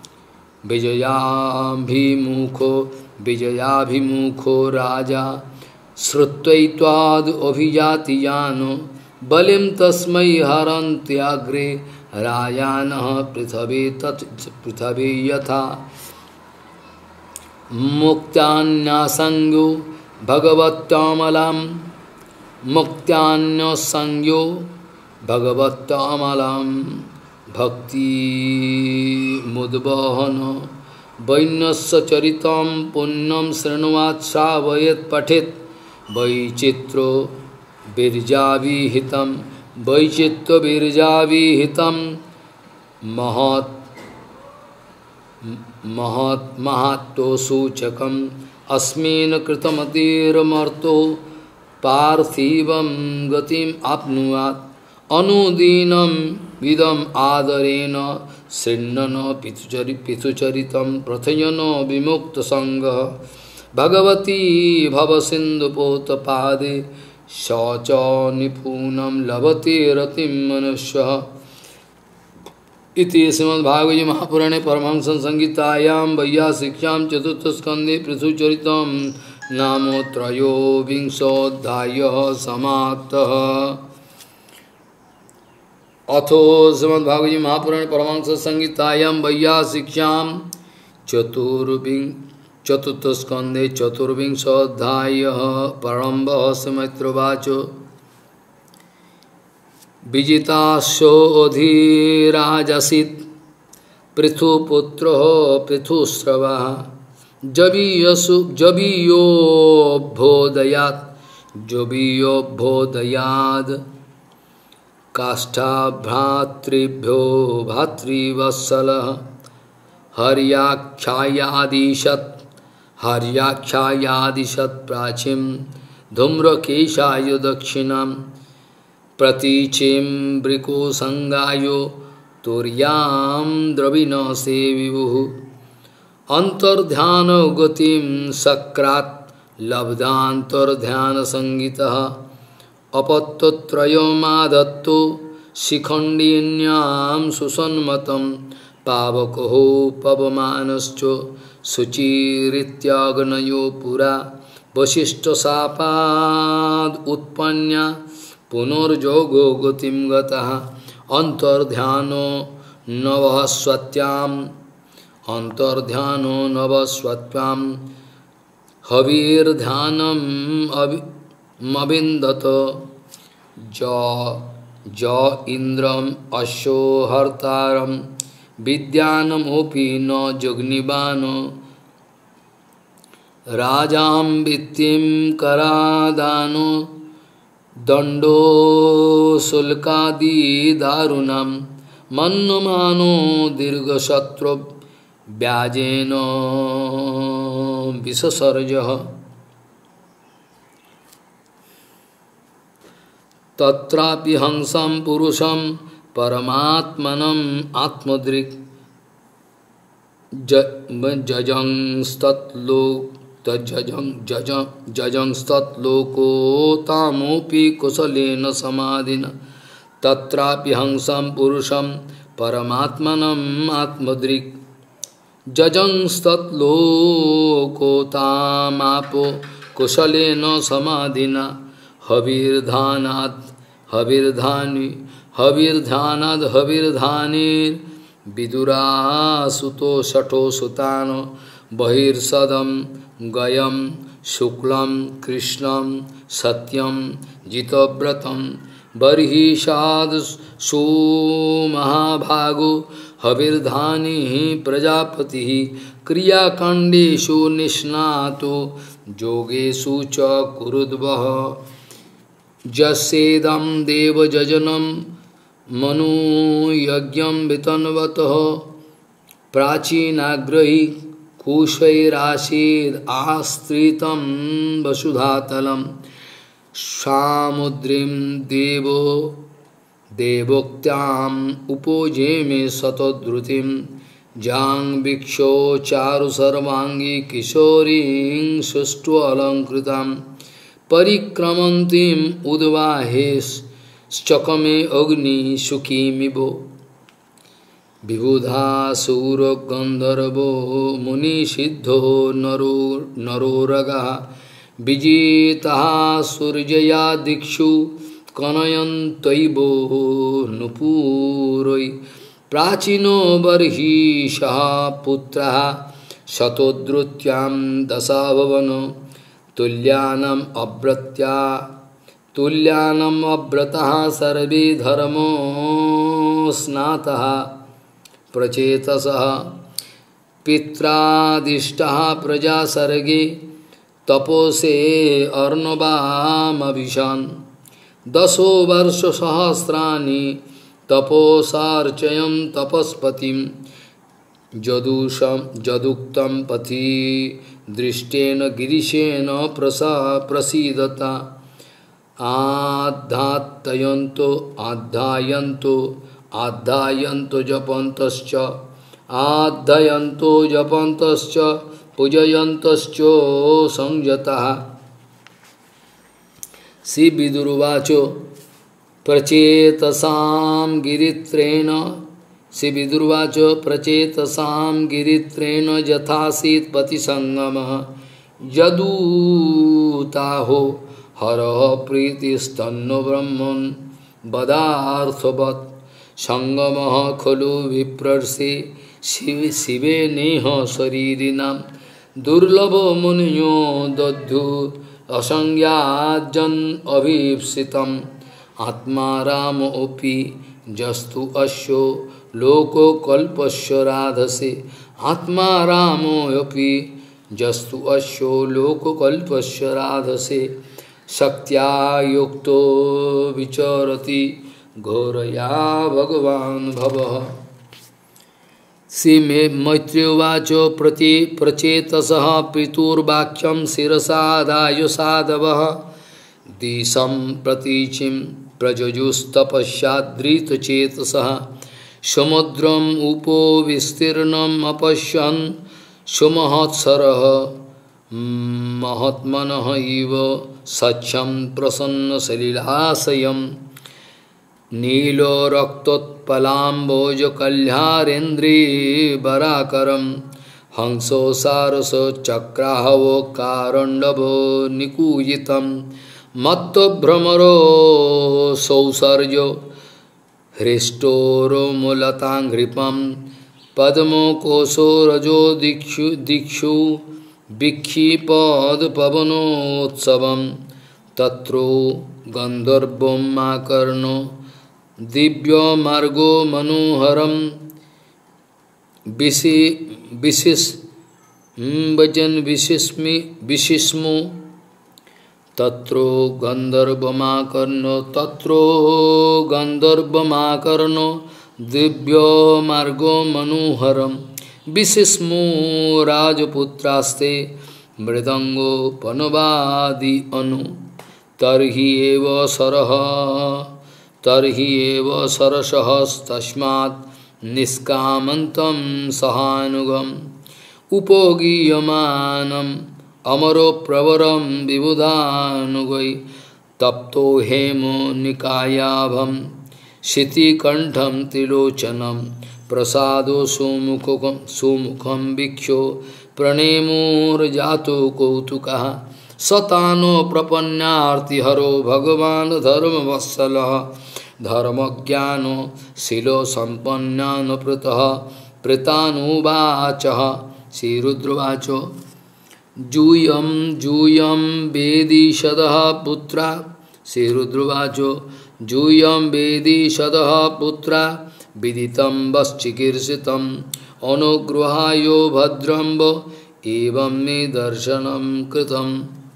A: विजयाभिमुखो विजयाभिमुखो राजा श्रुत्वैतद् अभियाति यानो बलिं तस्मै हरन्त्याग्रे राजानः पृथ्वी तत् पृथ्वी यथा मुक्त्यान्यासंज्ञो भगवत्यामलां मुक्त्यान्यसंज्ञो भगवत्यामलां भक्ति मुद्वहन वैन्यस्य चरितं पुण्यं शृण्वात् श्रावयेत् पठेत् वैचित्रो बिर्जाविहितं वैचित्रो बिर्जाविहितं महत् महत् महात्तो सूचकम् अस्मिन् कृतमतिर्मर्तो पार्थिवं गतिम् आप्नुयात् अनुदीनं विदम् आदरेण शृण्वन् पितुचरि पितुचरितं प्रथयन् विमुक्तसङ्गः भगवती भवसिन्धुपोतपादे स च निपुणं लभते रतिं मनुष्यः इति श्रीमद्भागवते महापुराणे परमहंस संहितायां वैयासिक्यां चतुर्थस्कन्धे पृथुचरितं नाम त्रयोविंशोऽध्यायः समाप्तः। अथो श्रीमद्भागवते महापुराणे परमहंस संहितायां वैयासिक्यां चतुर्विं चतुर्थस्कन्धे चतुर्विंशोऽध्यायः प्रारम्भः सुमित्रोवाच विजिताशोऽधिराजसीत् पृथुपुत्रः पृथुश्रवः जवीयसु जवीयोऽभ्योदयात् जवीयोऽभ्योदयाद् काष्ठाभ्रातृभ्यो भातृवत्सलः हर्याख्यायादिशत् हर्याख्यायादिशत् प्राचीं धूम्रकेशाय दक्षिणां प्रतीचिं वृकोसंगायो तुर्यां द्रविणसे विभुः अंतर्ध्यान गतिं सक्रात् लब्धान्तर्ध्यानसंगितः अपत्यत्रयमादत्तो शिखण्डिन्यां सुसन्मतं पावको पवमानश्च शुचिरित्याग्नयो पुरा वसिष्ठशापाद् उत्पन्ना पुनर्जोगो गतिं गतः अंतर्ध्यानो नवस्वत्याम् अंतर्ध्यानो नवस्वत्याम् हविर्ध्यानम् अविन्दत ज ज इंद्रम अश्यो हर्तारम विद्यानमोपि न जग्निबानो राजां भित्तिं करादानो दंडो शुल्कादि दारुणं मन्यमानो दीर्घशत्रु व्याजेन विससर्जः तत्रापि हंसं पुरुषं परमात्मनं आत्मदृक् जजंस्तत्लोक तज्जजं जजं जजंस्तत्लोको तामोपि कुशलेन समाधिना तत्रापि हंसं पुरुषं परमात्मनं आत्मदृक् जजंस्तत्लोको तामापो कुशलेन समाधिना हविर्धानात् हविर्धानि हविर्धानाद् हविर्धानेर विदुरासुतो शठो सुतान बहिर्सदं गयं शुक्लं कृष्णं सत्यं जितव्रतं बर्हिषाद् सुमहाभागो हविर्धानि प्रजापतिः क्रियाकाण्डेषु निष्णातो योगेषु च कुरुद्वः यस्येदं देवयजनं मनोयज्ञं वितन्वतः प्राचीनाग्रही कुशैराशीद् आस्त्रितं वसुधातलं सामुद्रीं देवो देवोक्त्याम् उपोजेमे शतद्रुतिं जाङ्भिक्षो चारु सर्वाङ्गी किशोरीं सुष्ठुअलङ्कृतां परिक्रमन्तीं उद्वाहेश्चकमे अग्नि सुखीमिव विबुधासुर गन्धर्वो मुनिसिद्धो नरो नरोरगः विजितः सूर्यया दिक्षु कनयन्तैवो नुपूरै प्राचीनो बर्हिषः पुत्रः शतोद्रुत्यां दशाभवन तुल्यानम् अव्रत्या तुल्यानम् अव्रतः सर्वे धर्मो स्नातः प्रचेतसः पित्रादिष्टः प्रजा सर्गे तपोसे अर्णवामभिषन् दशो वर्ष सहस्राणि तपोसार्चयं तपस्पतिं जदुषं जदुक्तं पथि दृष्टेन गिरिशेन प्रसा प्रसीदता आध्यात्तयन्तो आध्यायन्तो आध्यायन्तो जपन्तश्च आध्यायन्तो जपन्तश्च पूजयन्तश्च संयतः श्री विदुर्वाचो प्रचेतसां गिरित्रेण श्री विदुर्वाचो प्रचेतसां गिरित्रेण यथासीत् पतिसंगमः यदूताहो हरः प्रीतिस्तन्नो ब्रह्मन् बदार्थवत् संगमः खलु विप्रर्षे शिव शिवे नेह शरीरिणां दुर्लभो मुनियो दद्धु असंज्ञाजन अभीप्सितम् आत्मा रामोऽपि जस्तु अश्यो लोको कल्पस्य राधसे आत्मा रामोऽपि जस्तु अश्यो लोको कल्पस्य राधसे शक्त्या युक्तो विचरति घोरया भगवान् भवः श्री मैत्रेयवाचो प्रति प्रचेतसः पितुर्वाक्यं शिरसादाय साधवः दिशं प्रतीचिं प्रजजुस्तपस्याद्रितचेतसः समुद्रम् उपो विस्तीर्णम् अपश्यन् सुमहत्सरः महात्मनः इव सख्यं प्रसन्नसलिलाशयम् नीलो रक्तोत्पलाम्बोज कल्यारेन्द्रीवराकरं हंसो सारस चक्राहवो कारण्डभो निकूजितं मत्तभ्रमरो सौसर्जो हृष्टोरोमूलताङ्घ्रिपं पद्मो कोशो रजो दिक्षु दिक्षु विक्षिपद्पवनोत्सवं तत्रो गन्धर्वोमाकर्णो दिव्य मार्गो मनोहरम विशि विशिष भजन विशिष्मि विशिष्मो तत्रो गंधर्वमाकर्ण्य तत्रो गंधर्वमाकर्ण्य दिव्यो मार्गो मनोहरम विशिष्मो राजपुत्रास्ते मृदंगो पनवादि अनु तर्हि एव सरः तर्हि एव सरसस्तस्मात् निष्कामन्तं सहानुगम उपगीयमानम् अमरो प्रवरम विबुधानुगै तप्तो हेमो निकायाभम शितिकंठम त्रिलोचनम प्रसादो सुमुखम सुमुखम वीक्षो प्रणेमोर्जातो कौतुकः सतानो प्रपन्नार्तिहरो भगवान् धर्मवत्सलः धर्मज्ञानो शिलो सम्पन्नानुपृतः प्रतानुवाचः श्रीरुद्रवाचो जूयम जूयम वेदिषदः पुत्रा श्रीरुद्रवाचो जूयम वेदिषदः पुत्रा विदितं वश्चिकीर्षितम् अनुगृहायो भद्रम्ब एवं मे दर्शनं कृतं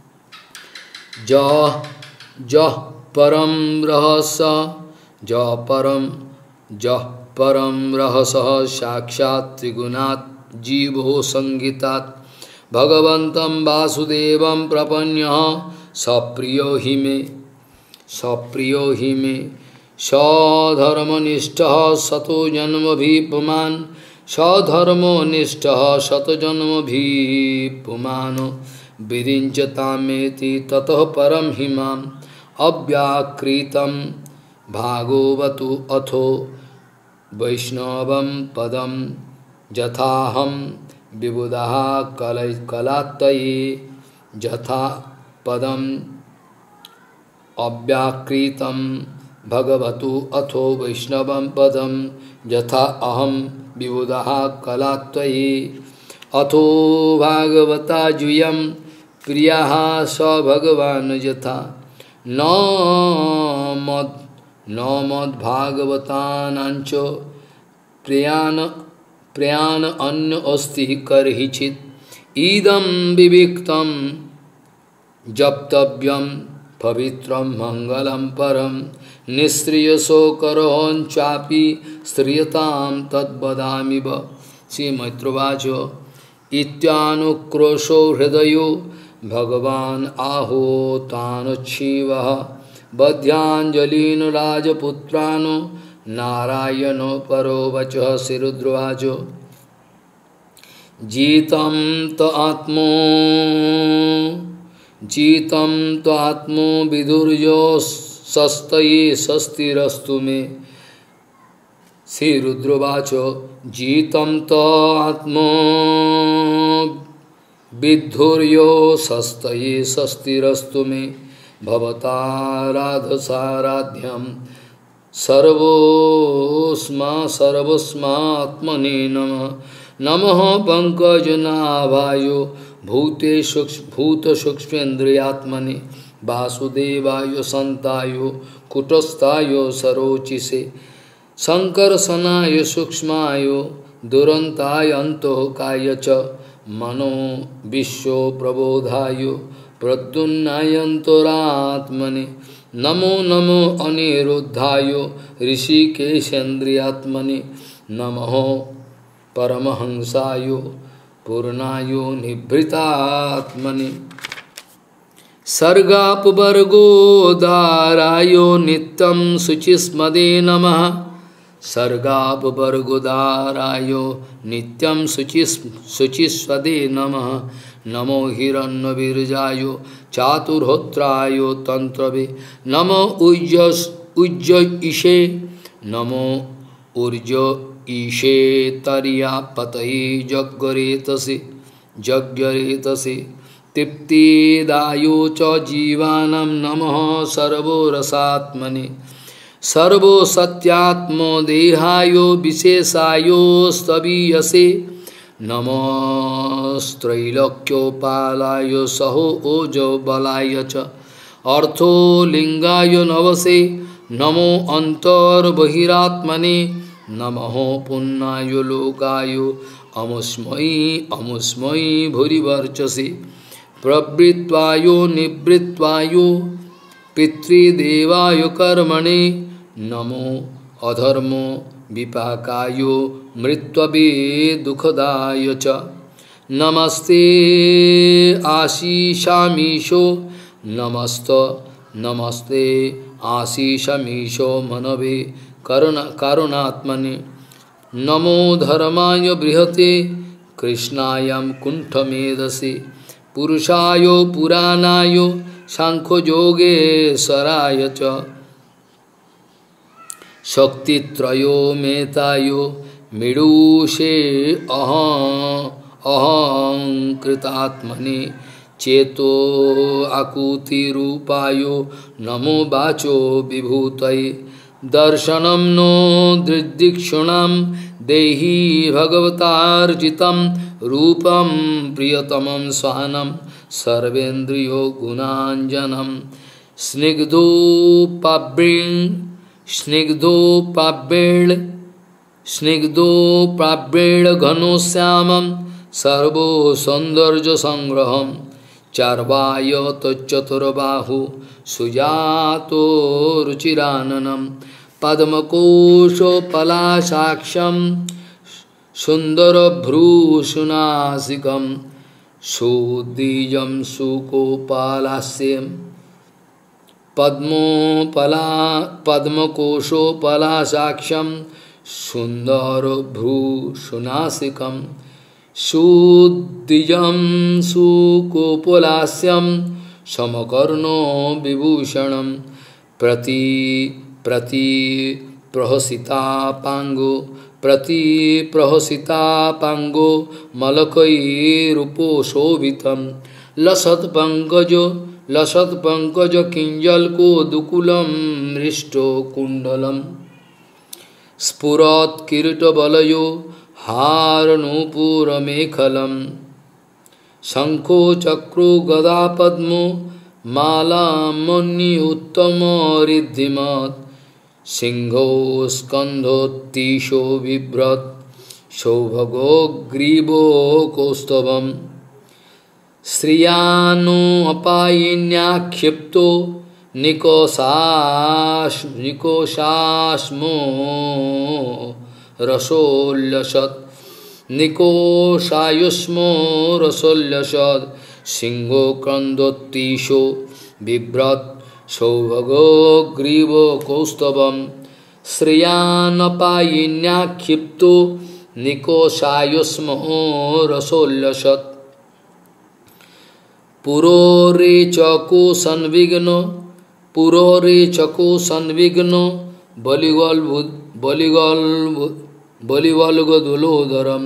A: जः जः परं रहस्य जः परं जः परं रहसः साक्षात् त्रिगुणात् जीवो संगीतात् भगवन्तं वासुदेवं प्रपन्यः सप्रियो हि मे सप्रियो हि मे सधर्मनिष्ठः शतो जन्मभिपुमान् सधर्मनिष्ठः शतजन्मभिपुमानो विरिञ्चतामेति ततः परं हि माम् अव्याकृतं भागवतो अथो वैष्णवं पदं यथाहं विबुधः कलै कलात्तये यथा पदम् अव्याकृतं भगवतु अथो वैष्णवं पदं यथा अहं विबुधः कलात्तये अथो भागवता जूयं प्रियः स भगवान् यथा न मद् न मद्भागवतानाञ्च प्रियान् प्रयाण अन्य अस्ति करहिचित इदं विविक्तं जप्तव्यं पवित्रं मंगलं परं निःश्रियशोकरों चापि श्रियतां तद्वदामि व श्रीमैत्रोवाचो इत्यानुक्रोशो हृदयो भगवान् आहो तानुच्छीवः बध्याञ्जलिन् राजपुत्रानो नारायणो परो वचः श्रीरुद्रवाचो जीतं तो आत्मो जीतं तो आत्मो विदुर्यो सस्तये स्वस्तिरस्तु मे श्रीरुद्रवाचो जीतं तो आत्मो विदुर्यो सस्तये स्वस्तिरस्तु मे भवताराधसाराध्यं सर्वोस्मा सर्वस्मात्मने नमः नमः पंकजनाभायो भूते सूक्ष्म भूत सूक्ष्मेन्द्रियात्मने वासुदेवाय संतायो कुटस्थायो सरोचिसे संकर्षणाय सूक्ष्मायो दुरंताय अंतोकाय च मनो विश्व प्रबोधाय प्रद्युन्नायन्तरात्मने नमो नमो अनिरुद्धाय ऋषिकेशेन्द्रियात्मने नमः परमहंसाय पूर्णाय निभृतात्मने सर्गापवर्गो दाराय नित्यं शुचिस्मदे नमः सर्गापवर्गोदाराय नित्यं शुचिस् शुचिस्वदे नमः नमो हिरण्यवीर्याय चातुर्होत्राय तंत्रवे नमो उज्जस उज्ज ईशे नमो ऊर्ज ईशे तरिया पतये जग्गरेतसे जग्गरेतसे तृप्तिदायो च जीवानां नमः सर्वरसात्मने सर्वो सत्यात्मो देहायो विशेषायो स्तवीयसे नमस्त्रैलोक्योपालाय सहो ओजो बलाय च अर्थो लिंगाय नवसे नमो अंतर्बहिरात्मने नमः पुण्याय लोकाय अमुष्मयी अमुष्मयी भूरिवर्चसि प्रवृत्वायो निवृत्वायो पितृदेवाय कर्मणे नमो अधर्मो विपाकायो मृत्ववे दुःखदाय च नमस्ते आशीषामीशो नमस्त नमस्ते आशीषमीशो मनवे करुणा करुणात्मने नमो धर्माय बृहते कृष्णाय कुण्ठमेधसे पुरुषाय पुराणाय सांख्ययोगेश्वराय च शक्तित्रयो मेतायो मिडूषे अहं अहंकृतात्मने चेतो आकुतिरूपायो नमो वाचो विभूतये दर्शनं नो दृदिक्षुणां देहि भगवतार्जितं रूपं प्रियतमं स्वानं सर्वेन्द्रियो गुणाञ्जनं स्निग्धोपाब्रेण स्निग्धोपाब्रेण स्निग्धोपाब्रेण घनोश्यामं सर्वो सौन्दर्यसंग्रहं चार्वाय तच्चतुर्बाहु सुजातो रुचिराननं पद्मकोशपलाशाक्षं सुन्दरभ्रूसुनासिकं सुदीयं सुकोपालास्यं पद्मोपला पद्मकोशोपलाशाक्षं सुन्दरभ्रूसुनासिकं सुद्विजं सुकोपलास्यं समकर्णो विभूषणं प्रति प्रति प्रहसितापांगो प्रति प्रहसितापांगो मलकैरुपोशोभितं लसत्पङ्कजो लसत्पङ्कज किञ्जल्को दुकूलं मृष्टो कुण्डलं स्फुरत्किरीटवलयो हारनूपुरमेखलं शंखो चक्रो गदा पद्मो मालामन्युत्तमरिद्धिमत् सिंहो स्कन्धोत्तीशो बिभ्रत् सौभगो ग्रीवो कौस्तभं श्रियानोऽपायिन्याक्षिप्तो निकोशाश् निकोशाश्मो रसोल्लसत् निकोशायुष्मो रसोल्लसत् सिंहो क्रन्दोत्तीशो बिभ्रत् सौभगो ग्रीवो कौस्तभं श्रियानपायिन्याक्षिप्तो निकोशायुष्मो रसोल्लसत् पुरोरेचको संविघ्नो पुरोरेचको संविघ्नो बलिगल बलिगल बलिवल्गदुलोदरं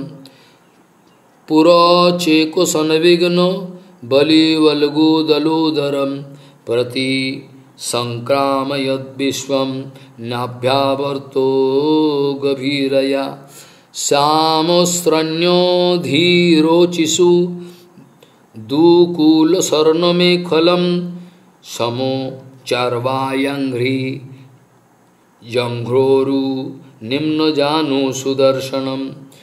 A: पुरोचेको संविघ्नो बलिवल्गुदलोदरं प्रति संक्रामयद्विश्वं नाभ्यावर्तो गभीरया श्यामस्त्रण्योधीरोचिषु दुकूलशर्णमेखलं समो चार्वायांघ्रि जंघ्रोरु निम्नजानु सुदर्शनं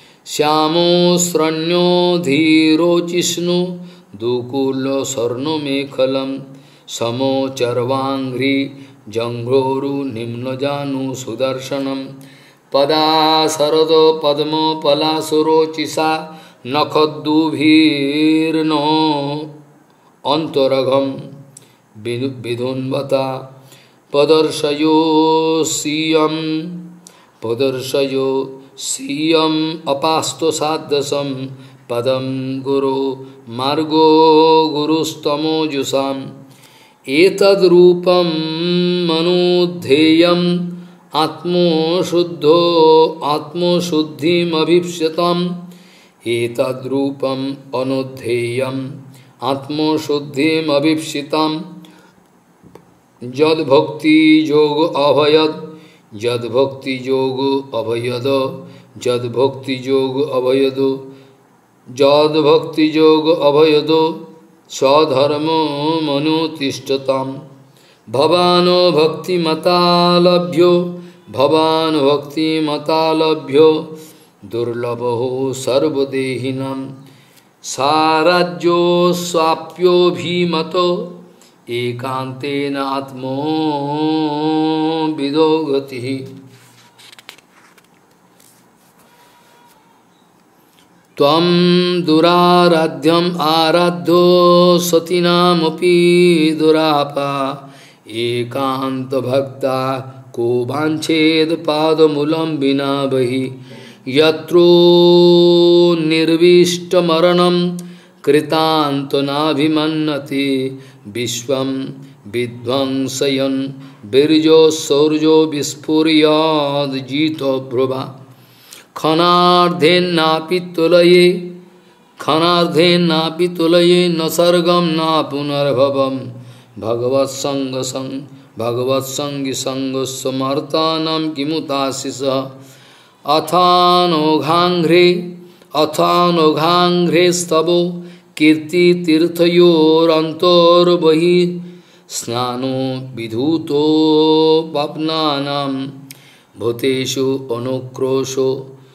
A: श्यामोस्त्रण्योधीरोचिष्णु दुकूलशर्णमेखलं समो चार्वांघ्रि जंघ्रोरु निम्नजानु सुदर्शनं पदा शरद पद्मपलाशुरोचिषा नखद्दुभिर्नो अन्तरघं विधुन्वता पदर्शयो सीयं पदर्शयो सीयं अपास्तो सादसं पदं गुरो मार्गो गुरुस्तमोजुषाम् एतद्रूपं मनोद्धेयम् आत्मशुद्धो आत्मशुद्धिमभीप्सितम् एतद्रूपम् अनुद्धेयम् आत्मशुद्धिमभीप्सितम् जद्भक्ति योग अभयद जद्भक्ति योग अभयद जद्भक्ति योग अभयद जद्भक्ति योग अभयद स्वधर्मो मनुतिष्ठताम् भवानो भक्तिमता लभ्यो भवान् भक्तिमता लभ्यो दुर्लभो सर्वदेहिनां साराज्यो स्वाप्योभिमतो एकांतेन आत्मो विदो गतिः। त्वं दुराराध्यम आराध्यो सतीनामपि दुरापा एकांत भक्ता को वांछेद पादमूलं विना बहि यत्रो निर्विष्टमरणं कृतान्तनाभिमन्यते विश्वं विध्वंसयन् बीर्जो शौर्यो विस्फुर्याद् ब्रुवा खनार्धेन्नापि तुलये खनार्धेन्नापि तुलये न सर्गं न पुनर्भवम् भगवत्संग संग भगवत्संगी संगस्मर्तानां किमुताशिषः अथानोघाङ्घ्रे अथानोघाङ्घ्रे स्तवो कीर्तितीर्थयोरन्तर्बहिः स्नानो विधूतो पाप्नानां भूतेषु अनुक्रोशो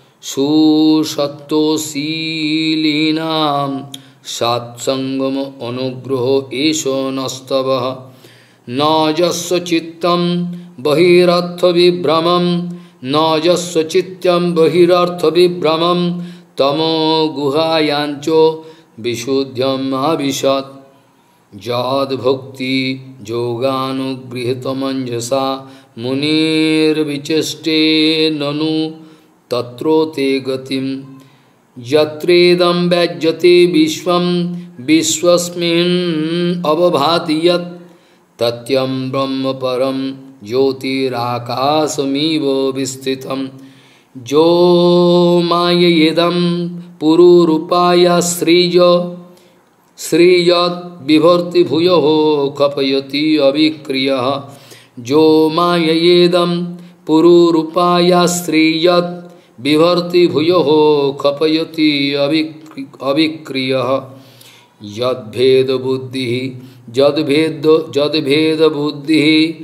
A: सुसत्त्वशीलिनां सत्संगम अनुग्रहो एषो नस्तवः न यस्य चित्तं बहिरर्थविभ्रमं न यस्य चित्तं बहिरर्थविभ्रमं तमो गुहायाञ्चो विशुद्ध्यम् अविशत् यद्भक्ति योगानुगृहीतमञ्जसा मुनिर्विचेष्टे ननु तत्रो ते गतिम् यत्रेदं व्यज्यते विश्वं विश्वस्मिन् अवभाति यत् तत्यं ब्रह्म परं ज्योतिराकाशमिव विस्तृतं जो मायेदं पुरुरूपाय सृज सृजत् बिभर्ति भूयो कपयति अविक्रियः जो मायेदं पुरुरूपाय सृजत् बिभर्ति भूयो खपयति अविक्रियः यद्भेद बुद्धि जद्भेद जद्भेद बुद्धि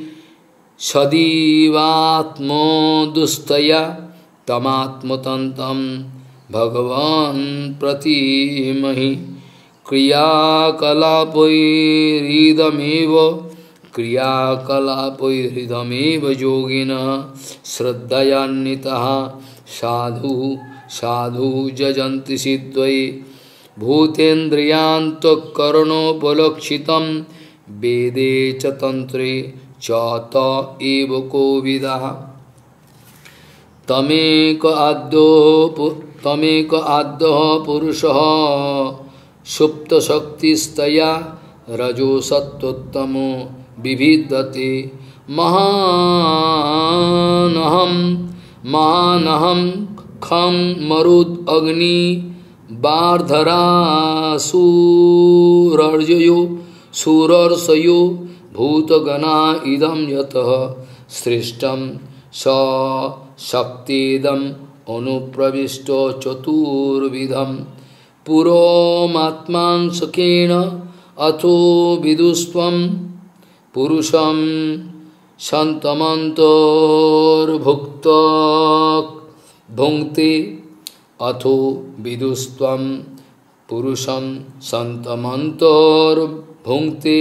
A: सदीवात्मदुस्तया तमात्मतन्तं भगवान् प्रतिमहि क्रियाकलापैरिदमेव क्रियाकलापैरिदमेव योगिनः श्रद्धयान्वितः साधु साधु जजन्ति सिद्धये भूतेन्द्रियान्तःकरणोपलक्षितं वेदे च तन्त्रे च त एव कोविदः तमेक आद्यो तमेक आद्यः पुरुषः सुप्तशक्तिस्तया रजोसत्त्वोत्तमो विभिद्यते महानहं महानहं खं मरुद अग्नि बार्धरासुरर्जयो सुरर्षयो भूतगणा इदं यतः सृष्टं स शक्तिदम् अनुप्रविष्टो चतुर्विधं पुरोमात्मां सखेन अथो विदुस्त्वं पुरुषं शन्तमन्तर्भुक्त भुङ्क्ते अथो विदुस्त्वं पुरुषं शन्तमन्तर्भुङ्क्ते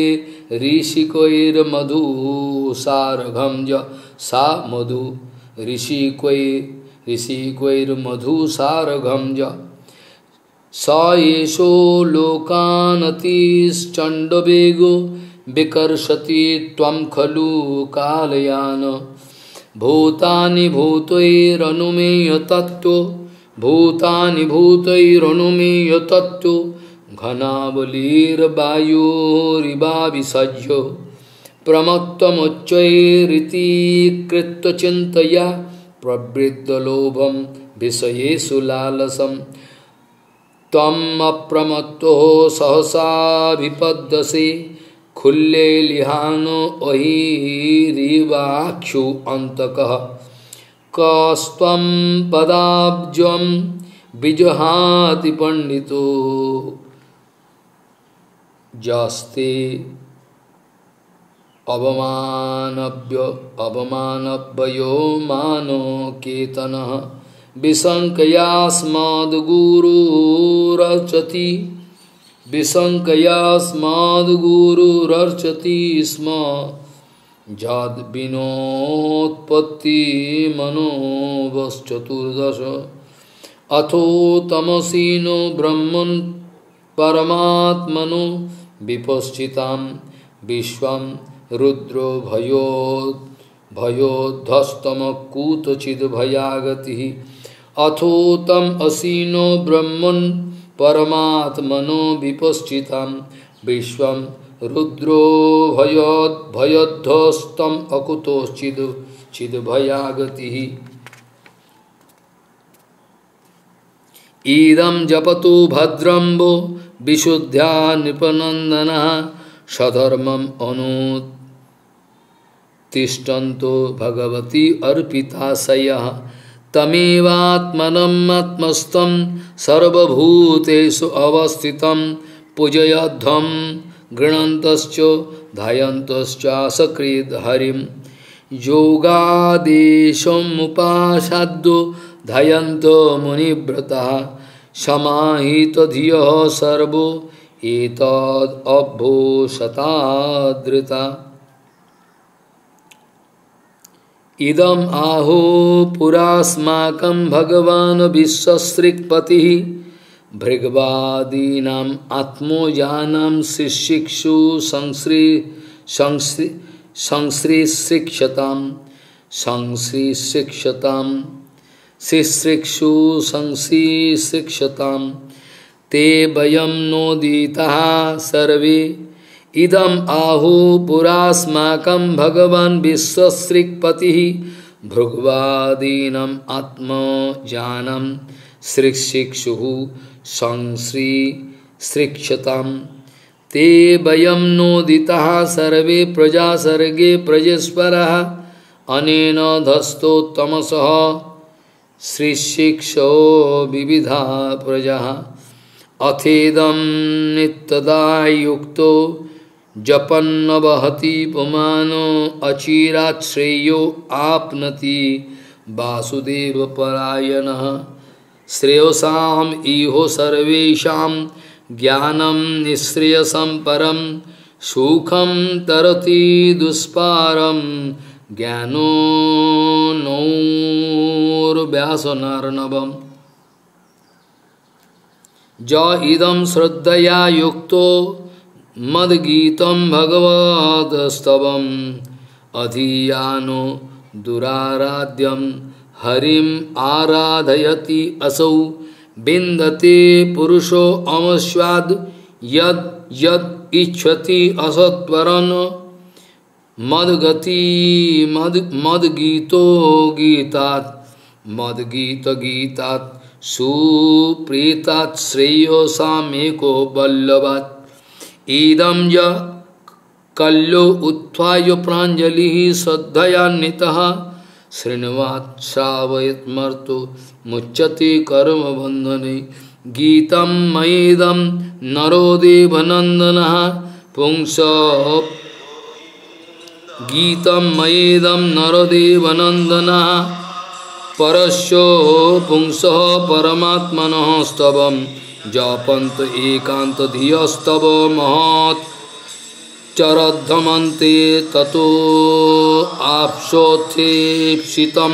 A: ऋषिकैर्मधुसारघं य सा मधु ऋषिकै ऋषिकैर्मधुसारघं य स एषो लोकानतिश्चण्डवेगो विकर्षति त्वं खलु कालयान भूतानि भूतैरनुमेय तत्त्वो भूतानि भूतैरनुमेय तत्त्वो घनावलिर्वायुरिवाविसज्यो प्रमत्तमुच्चैरिति कृत्य चिन्तया प्रवृद्धलोभं विषयेषु लालसं त्वम् अप्रमत्तो सहसा विपद्यसे खुल्ले लिहानो अहिरिवाक्षु अन्तकः कस्त्वं पदाब्जं विजहाति पंडितो जस्ते अवमानव्य अवमानव्यो मानो केतनः विशङ्कयास्मद्गुरुरर्चति विशङ्कयास्मद्गुरुरर्चति स्म यद्विनोत्पत्तिमनोभश्चतुर्दश अथो तमसीनो ब्रह्मन् परमात्मनो विपश्चितां विश्वं रुद्रो भयो भयोद्धस्तमकूतचिद्भयागतिः अथो तम असीनो ब्रह्मन् परमात्मनो विपश्चितां विश्वं रुद्रो भयोद् भयोद्धस्तम अकुतोश्चिद् चिद्भयागतिः इदं जपतु भद्रम्बो विशुद्ध्या नृपनन्दनः सधर्मम् अनुतिष्ठन्तो भगवती अर्पिताशयः तमेवात्मनं आत्मस्थं सर्वभूतेषु अवस्थितं पूजयध्वं गृणन्तश्च ध्यायन्तश्च सकृद् हरिं योगादेशमुपासाद्यो ध्यायन्तो मुनिव्रतः समाहितधियः सर्वो एतदभूषतादृता इदम् आहो पुरास्माकं भगवान् विश्वश्रीक्पतिः भृगवादीनाम् आत्मोजानां शिशिक्षु संश्री संश्री संश्रीशिक्षतां संश्रीशिक्षतां शिश्रिक्षु संश्रीशिक्षतां ते वयं नोदिताः सर्वे इदम् आहो पुरास्माकं भगवान् विश्वश्रीक्पतिः भृगवादीनाम् आत्मजानं शिशिक्षुः संश्रीशिक्षतां ते वयं नोदिताः सर्वे प्रजा सर्गे प्रजेश्वरः अनेन धस्तोत्तमसः श्रीशिक्षो विविधा प्रजा अथेदं नित्यदा युक्तो जपन्नवहति पुमानो अचिरात् श्रेयो आपनति वासुदेवपरायणः श्रेयसाम् इहो सर्वेषां ज्ञानं निःश्रेयसं परं सुखं तरति दुष्पारं ज्ञानो नौर्व्यासनार्णवम् ज इदं श्रद्धया युक्तो मद्गीतं भगवद्स्तवम् अधियानो दुराराध्यं हरिं आराधयति असौ विन्दते पुरुषो अमस्वाद् यद् यद् इच्छति असत्वरन् मद्गति मद् मद्गीतो गीतात् मद्गीत गीतात् सुप्रीतात् श्रेयोसामेको बल्लभात् इदं य कल्यो उत्थाय प्राञ्जलिः श्रद्धयान्वितः शृण्वात् श्रावयत्मर्तो मुच्यते कर्मबन्धने गीतं मयेदं नरो देवनन्दनः पुंसः गीतं मयेदं नरो देवनन्दनः परस्यो पुंसः परमात्मनः स्तवं जपन्त एकान्त धियस्तव महत् चरद्धमन्ते ततो आप्सोथेप्सितम्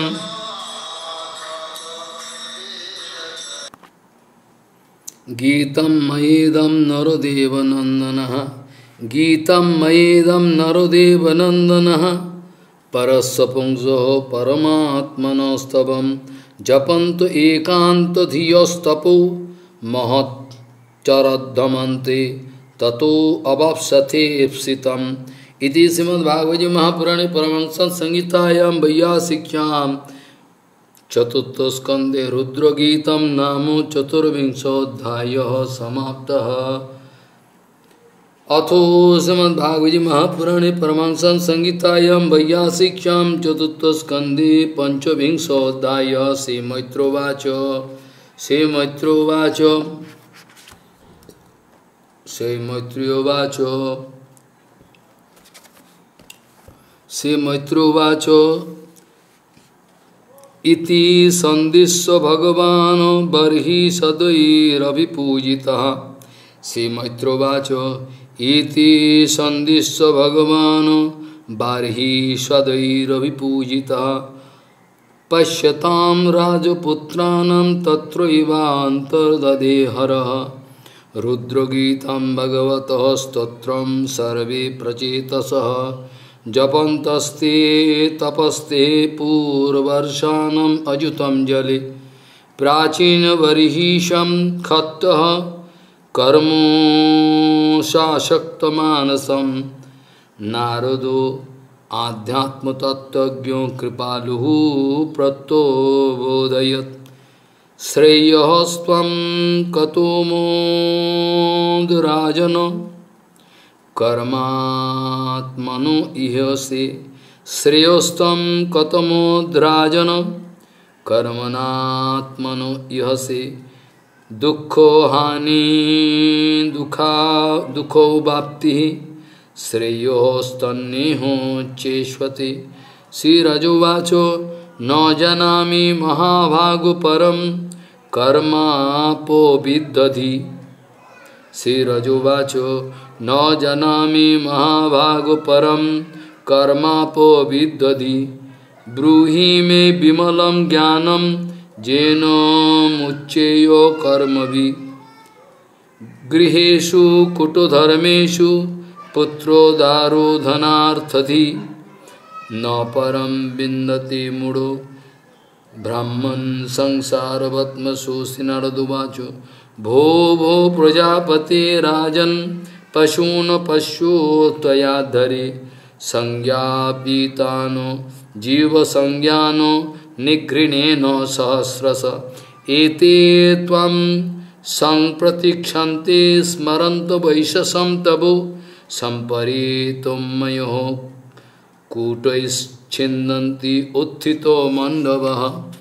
A: गीतं मयेदं नरदेवनन्दनः गीतं मयेदं नरदेवनन्दनः परस्य पुंसः परमात्मनस्तवं जपन्त एकान्त धियस्तपो महच्चरद्धमन्ते ततो अवाप्स्यते ईप्सितम् इति श्रीमद्भागवते महापुराणे परमहंस संहितायां वैयासिक्यां चतुर्थस्कन्धे रुद्रगीतं नाम चतुर्विंशोऽध्यायः समाप्तः। अथो श्रीमद्भागवते महापुराणे परमहंस संहितायां वैयासिक्यां चतुर्थस्कन्धे पञ्चविंशोऽध्यायः श्रीमैत्रोवाच श्रीमैत्रोवाच श्रीमैत्रोवाच श्रीमैत्रोवाच इति संदिश्य भगवान बर्हि सदैरभिपूजितः। श्री मैत्रोवाच इति संदिश्य भगवान बर्हि सदैरभिपूजितः। पश्यतां राजपुत्राणां तत्रैवान्तर्दधे हरः। रुद्रगीतं भगवतः स्तोत्रं सर्वे प्रचेतसः। जपन्तस्ते तपस्ते पूर्वर्षाणम् अजुतं जले। प्राचीनबर्हिषं खत्तः कर्मोऽशासक्तमानसं। नारदो आध्यात्मतत्त्वज्ञो कृपालुः प्रत्यबोधयत्। श्रेयस्त्वं कतो मोदराजन कर्मात्मनो इहसे। श्रेयस्त्वं कतमोद्राजन कर्मणात्मनो इहसे। दुःखो हानि दुःखा दुःखो वाप्तिः श्रेयोस्तन्नेहो चेष्वते। श्रीरजुवाच न जानामि महाभागो परं कर्मापो विदधि। श्रीरजुवाच न जानामि महाभागो परं कर्मापो विदधि। ब्रूहि मे विमलं ज्ञानं येन मुच्येयो कर्मभिः। गृहेषु कुटुधर्मेषु पुत्रोदारो धनार्थधि। न परं विन्दति मूढो ब्राह्मण संसारवत्मसोऽसि। नारदोवाच भो भो प्रजापते राजन् पशून् पश्यो त्वया धरे। संज्ञापीतानो जीवसंज्ञानो निगृणेन सहस्रश। एते त्वं संप्रतीक्षन्ते स्मरन्तो वैशसं तवो। सम्परीतो मयोः कूटैश्छिन्दन्ति उत्थितो मण्डवः।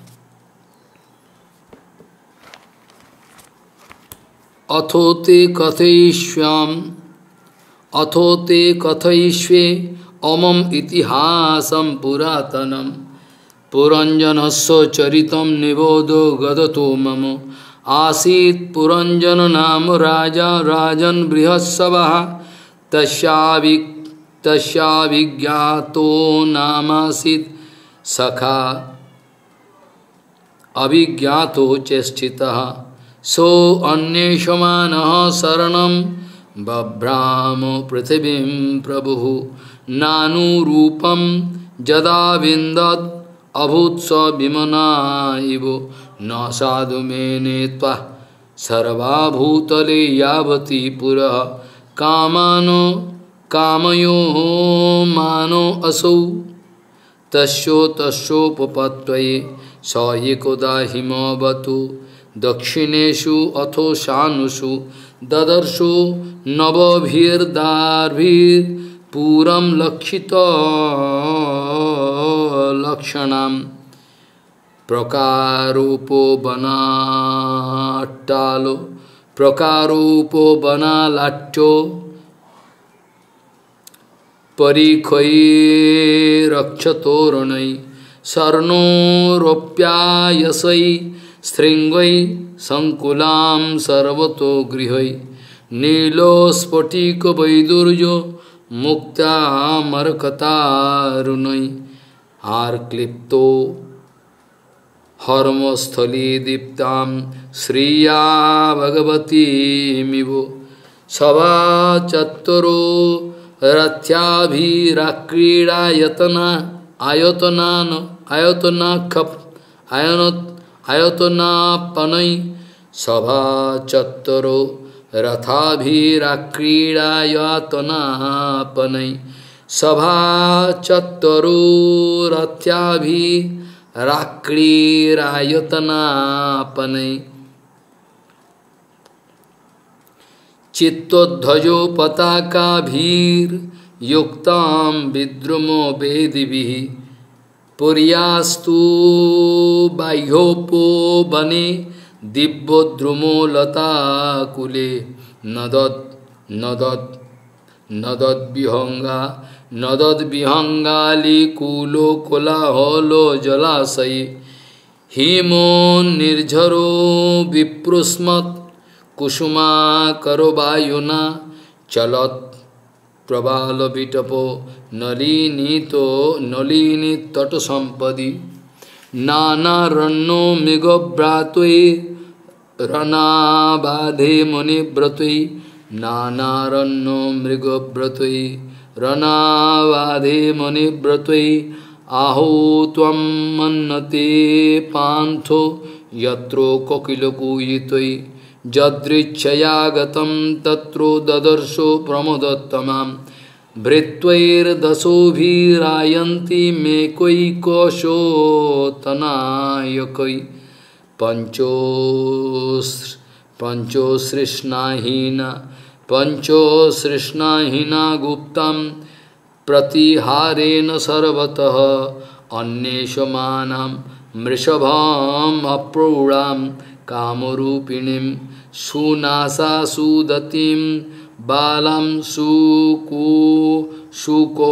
A: अथो ते कथयिष्यामि अथो ते कथयिष्ये अमम इतिहासं पुरातनं। पुरञ्जनस्य चरितं निबोधो गदतो मम। आसीत् पुरञ्जन नाम राजा राजन् बृहत्सवः। तस्यावि तस्याभिज्ञातो नामासीत् सखा अभिज्ञातो चेष्टितः। सो अन्वेषमानः शरणं बभ्राम पृथिवीं प्रभुः। नानुरूपं यदा विन्दत् अभूत् स विमना इव। न साधु मेने त्वः सर्वाभूतले यावती पुरः। कामानो कामयो मानो असौ तस्यो तस्योपपत्वये। स एकदा हिमवतु दक्षिणेषु अथो शानुषु। ददर्शो नवभिर्दार्भिर्पुरं लक्षितलक्षणां। प्रकारोपो बनाट्टालो प्रकारोपो बनालाट्यो। परिखैरक्षतोरणै शर्णोरोप्यायसै। शृङ्गै संकुलां सर्वतो गृहै। नीलोस्फटिकवैदुर्यो मुक्तामरकतारुणै। आर्क्लिप्तो हर्मस्थली दीप्तां श्रिया भगवतीमिव। सभाचत्वरो रथ्याभिराक्रीडायतना आयतनान आयतनाखप आयन आयतनापनै। सभाचत्वरो रथाभिराक्रीडायतनापनै। सभाचत्वरो रथ्याभिराक्रीडायतनापनै। चित्तोद्धजो पताकाभिर्युक्तां विद्रुमो वेदिभिः। पुर्यास्तु बाह्योपवने दिव्योद्रुमो लताकुले। नदत् नदत् नदद्विहंगा नदद्विहंगालिकुलो कोलाहलो जलाशये। हिमो निर्झरो विप्रुस्मत् कुसुमाकरो वायुना चलत प्रबाल विटपो नलिनीतो नलिनी तट संपदि नानारण्यो मृगव्रातै रनाबाधे मुनिव्रतै नानारण्यो मृगव्रतै रनाबाधे मुनिव्रतै आहो त्वं मन्नते पान्थो यत्रो कोकिलकूयितै यदृच्छया गतं तत्रो ददर्शो प्रमोदोत्तमां भृत्वैर्दशोभिरायन्ति मे कैकोशोतनायकै पंचोस पंचोसृष्णाहीना पंचोसृष्णाहीना गुप्तं प्रतिहारेण सर्वतः अन्वेषमाणां मृषभाम् अप्रौढां कामरूपिणीं सुनासा सुदतिं बालां सुको सुको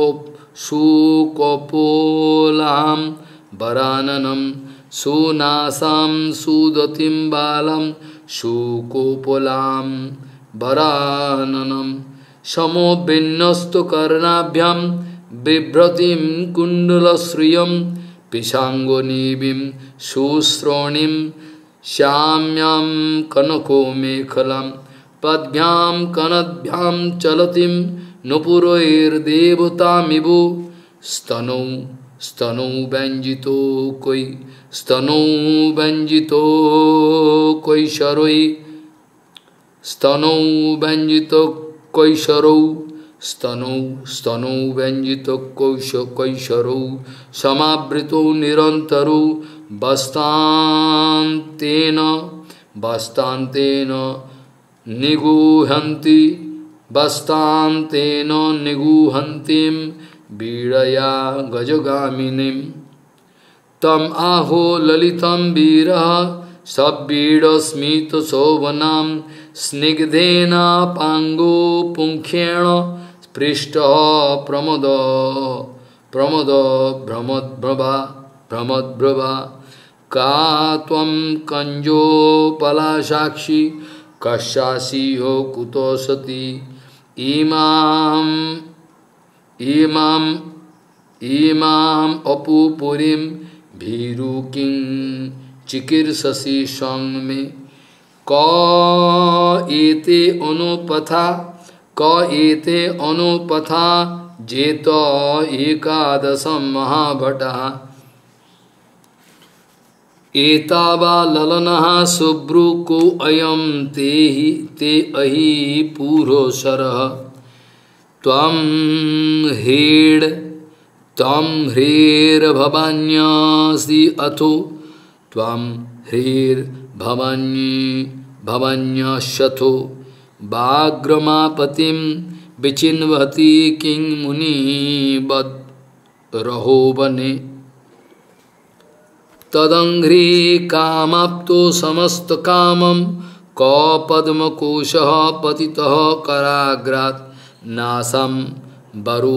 A: सुकोपोलां वराननं सुनासां सुदतिं बालां सुकोपोलां वराननं समोभिन्नस्तु कर्णाभ्यां बिभ्रतिं कुण्डलश्रियं पिशाङ्गनीविं सुश्रोणीं श्याम्यां कनको मेखलां पद्भ्यां कनद्भ्यां चलतिं नुपुरैर्देवतामिवो स्तनौ स्तनौ व्यञ्जितो कै स्तनौ व्यञ्जितो कैशरै स्तनौ व्यञ्जितो कैशरौ स्तनौ स्तनौ व्यञ्जितो कैश कैशरौ समावृतो निरन्तरो बस्तान्तेन बस्तान्तेन निगूहन्ति बस्तान्तेन निगूहन्तिं वीरया गजगामिनीं तम आहो ललितं वीरः सव्वीडस्मितशोभनां स्निग्धेनापाङ्गो पुंखेण पृष्टः प्रमद प्रमद भ्रमद्भ्रभा भ्रमद्भ्रभा का त्वं कञ्जोपलासाक्षी कस्यासि हो कुतो सती इमाम इमाम इमाम अपुपुरीं भीरु किं चिकीर्षसि संग में क एते अनुपथा क एते अनुपथा जेत एकादशं महाभटः एतावा ललनः सुब्रुको अयं ते हि ते अहि पुरोशरः त्वं ह्रीड् त्वं ह्रीर्भवान्यसि अथो त्वं ह्रीर्भवान्ये भवान्यशथो वाग्रमापतिं विचिन्वति किं मुनिवद् रहो वने तदंघ्री कामाप्तो समस्त कामं क पद्मकोशः पतितः कराग्रात् नासं बरु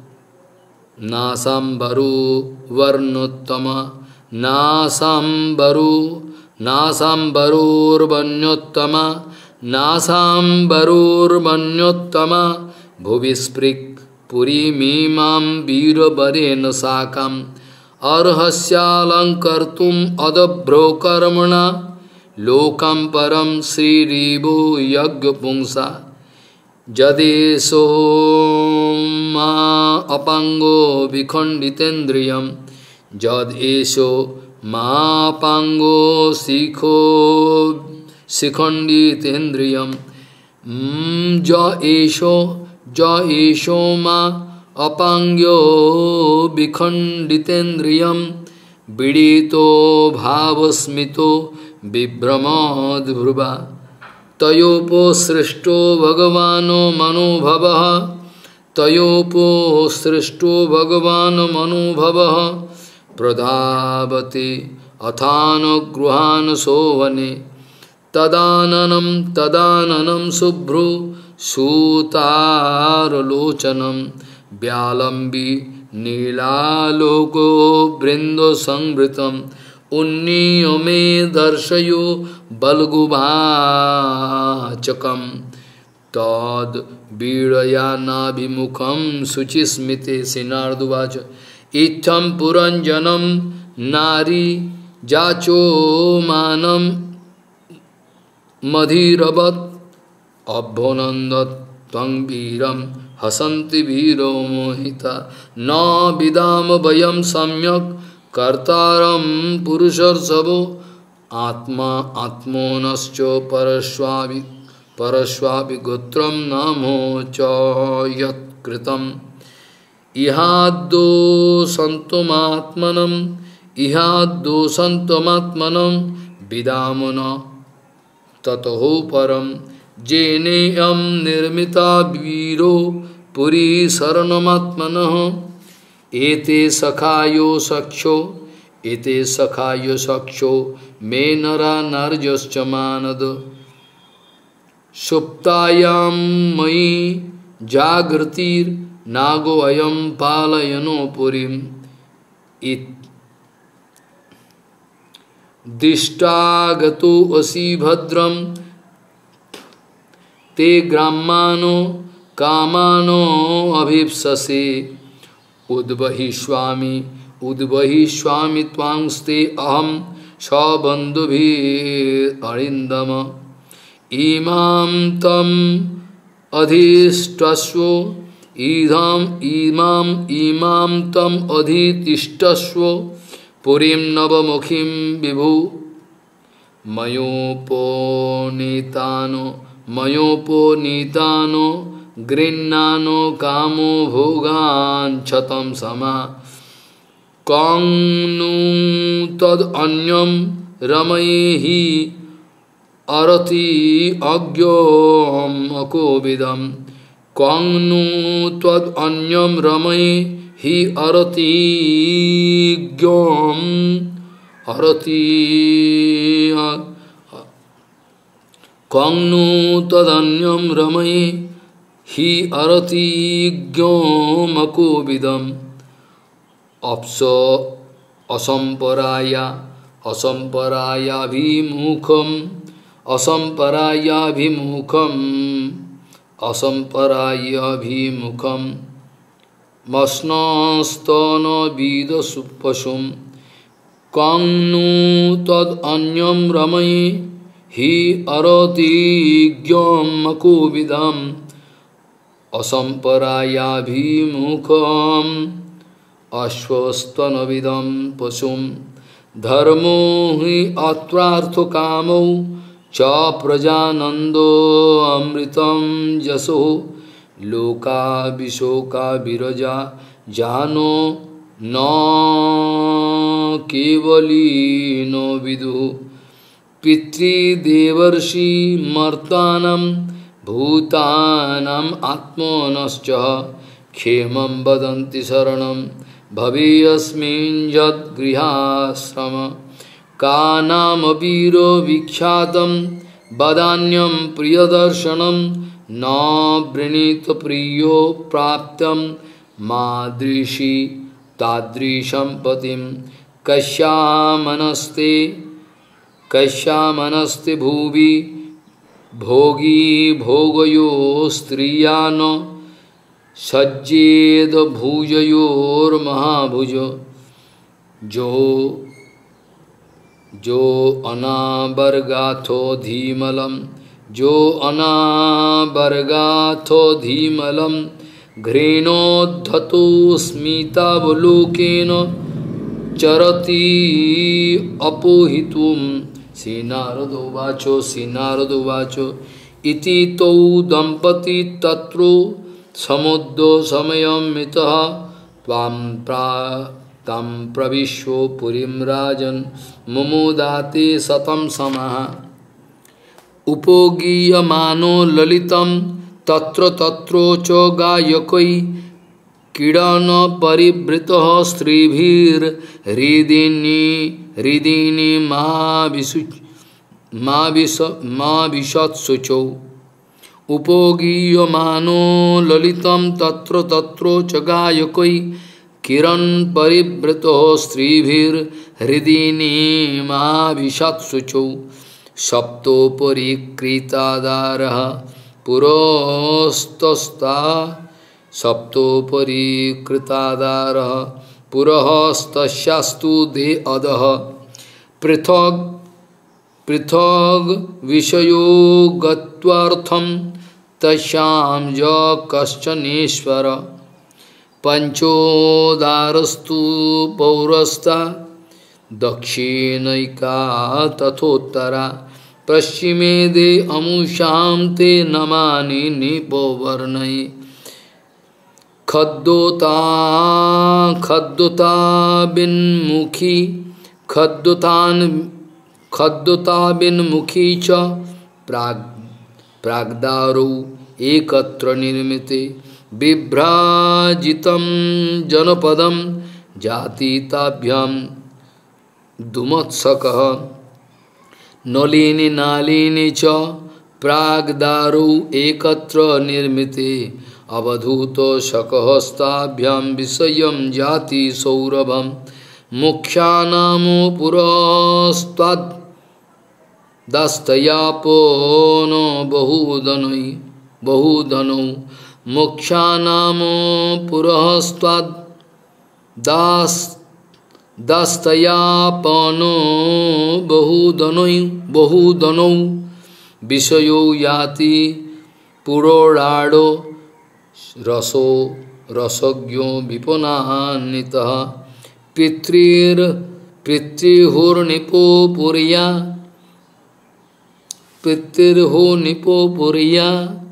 A: नासं बरु वर्णोत्तम नासं बरु नासं बरुर्वन्योत्तम नासं बरुर्वन्योत्तम भुवि स्पृक् पुरीमीमां वीरवरेण साकम् अर्हस्यालंकर्तुम अदभ्रो कर्मणा लोकं परम श्रीरीवो यज्ञपुंसा जदेशो मा अपांगो विखंडितेन्द्रियं जदेशो मापांगो शिखो शिखंडितेन्द्रियं ज एषो ज एषो मा अपांग्यो विखंडितेन्द्रियं विडितो भावस्मितो विभ्रमद्भ्रुवा तयोपो सृष्टो भगवानो मनोभवः तयोपो सृष्टो भगवानो मनोभवः प्रधावते अथान गृहान सोवने तदाननं तदाननं शुभ्रो सूतारलोचनं व्यालम्बी नीलालोको बृंदो संवृतं उन्नीय मे दर्शयो बलगुभाचकम तद वीरया नाभिमुखम शुचिस्मिते श्रीनारदुवाच इत्थं पुरंजनम नारी जाचो मानम मधीरवत अभ्योनंदत त्वं वीरम हसन्ति वीरो मोहिता न विदाम वयम सम्यक कर्तारम पुरुषर्षभो आत्मा आत्मोनश्च परस्वाभि परस्वाभि गोत्रम नामो च यत्कृतम् इहाद्दो संतमात्मनम् इहाद्दो संतमात्मनम् विदामन ततो परम जेनेयम निर्मिता वीरो पुरी शरणमात्मनः एते सखायो सक्षो एते सखायो सक्षो मे नरा नरजश्च मानद सुप्तायां मयि जागृतिर नागो अयं पालयनो पुरीम् इत दिष्टागतो असि भद्रम ते ग्रामानो कामानो अभिप्ससे उद्बहिष्वामि उद्बहिष्वामि त्वांस्ते अहं सबन्धुभिररिन्दम इमां तम अधिष्ठस्व इदं इमां इमां तम अधितिष्ठस्व पुरीं नवमुखीं विभु मयोपनीतानो मयोपनीतानो गृह्णानो कामो भोगान् छतं समा कं नु तदन्यं रमयेहि अरति अज्ञोम अकोविदं कं नु तदन्यं रमये हि अरतिज्ञोम अरति कं नु तदन्यं रमये हि अरतिज्ञोमकोविदम् अप्सो असंपराया असंपरायाभिमुखम् असंपरायाभिमुखम् असंपरायाभिमुखम् मस्नस्तन विदसुपशुं कं नु तदन्यं रमये हि अरतिज्ञोमकोविदम् असंपरायाभिमुखम् अश्वस्तनविदं पशुं धर्मो हि अत्रार्थकामौ च प्रजानन्दो अमृतं यशो लोका विशोका विरजा जानो न केवलीनो विदु पितृदेवर्षि मर्तानं भूतानां आत्मनश्च क्षेमं वदन्ति शरणं भवेयस्मिन् यद्गृहाश्रम कानाम वीरो विख्यातं वदान्यं प्रियदर्शनं न वृणीत प्रियो प्राप्तं मादृशी तादृशं पतिं कस्यामनस्ते कस्यामनस्ते भुवि भोगी भोगयो स्त्रियानो सज्जेद भुजयोर्महाभुज जो जो अनाबरगाथो धीमलं जो अनाबरगाथो धीमलं घृणोद्धतो स्मितावलोकेन चरति अपोहितुं श्रीनारदोवाचो श्रीनारदोवाचो इति तौ दंपती तत्रो समुद्रो समयं मितः त्वां प्रा तं प्रविश्यो पुरीं राजन् मुमुदाते शतं समः उपगीयमानो ललितं तत्र तत्रो च गायकै क्रीडन परिवृतः स्त्रीभिर्हृदिनी हृदिनी मा विशु मा विश मा विशत्सुचौ उपगीयमानो ललितं तत्र तत्रो च गायकै किरण परिवृतो स्त्रीभिर्हृदिनी हृदि नीमाभिषत्सुचौ सप्तोपरिकृतादारः पुरस्तस्ता सप्तोपरिकृतादारः पुरहस्तस्यास्तु दे अधः पृथग पृथग विषयो गत्वार्थं तस्यां ज कश्चनेश्वर पंचोदारस्तु पौरस्ता दक्षिणैका तथोत्तरा पश्चिमे दे अमुषां ते नमानि निपोवर्णये खद्दोता खद्दोता बिन्मुखी खद्दोतान खद्दोता बिन्मुखी च प्राग प्राग्दारौ एकत्र निर्मिते बिभ्राजितं जनपदं जातीताभ्यां दुमत्सकः नलिनी नालिनी च प्राग्दारौ एकत्र निर्मिते अवधूत शकहस्ताभ्यां विषयं जाति सौरभं मुख्यानामो पुरस्ताद् दास्तयापोनो बहुधनै बहुधनौ मुख्यानामो पुरस्ताद् दास दास्तयापनो बहुधनै बहुधनौ विषयो याति पुरोडाडो रसो रसज्ञो विपनान्वितः पितृर पितृहुर्निपो पुर्या पितृर्हो निपो पुर्या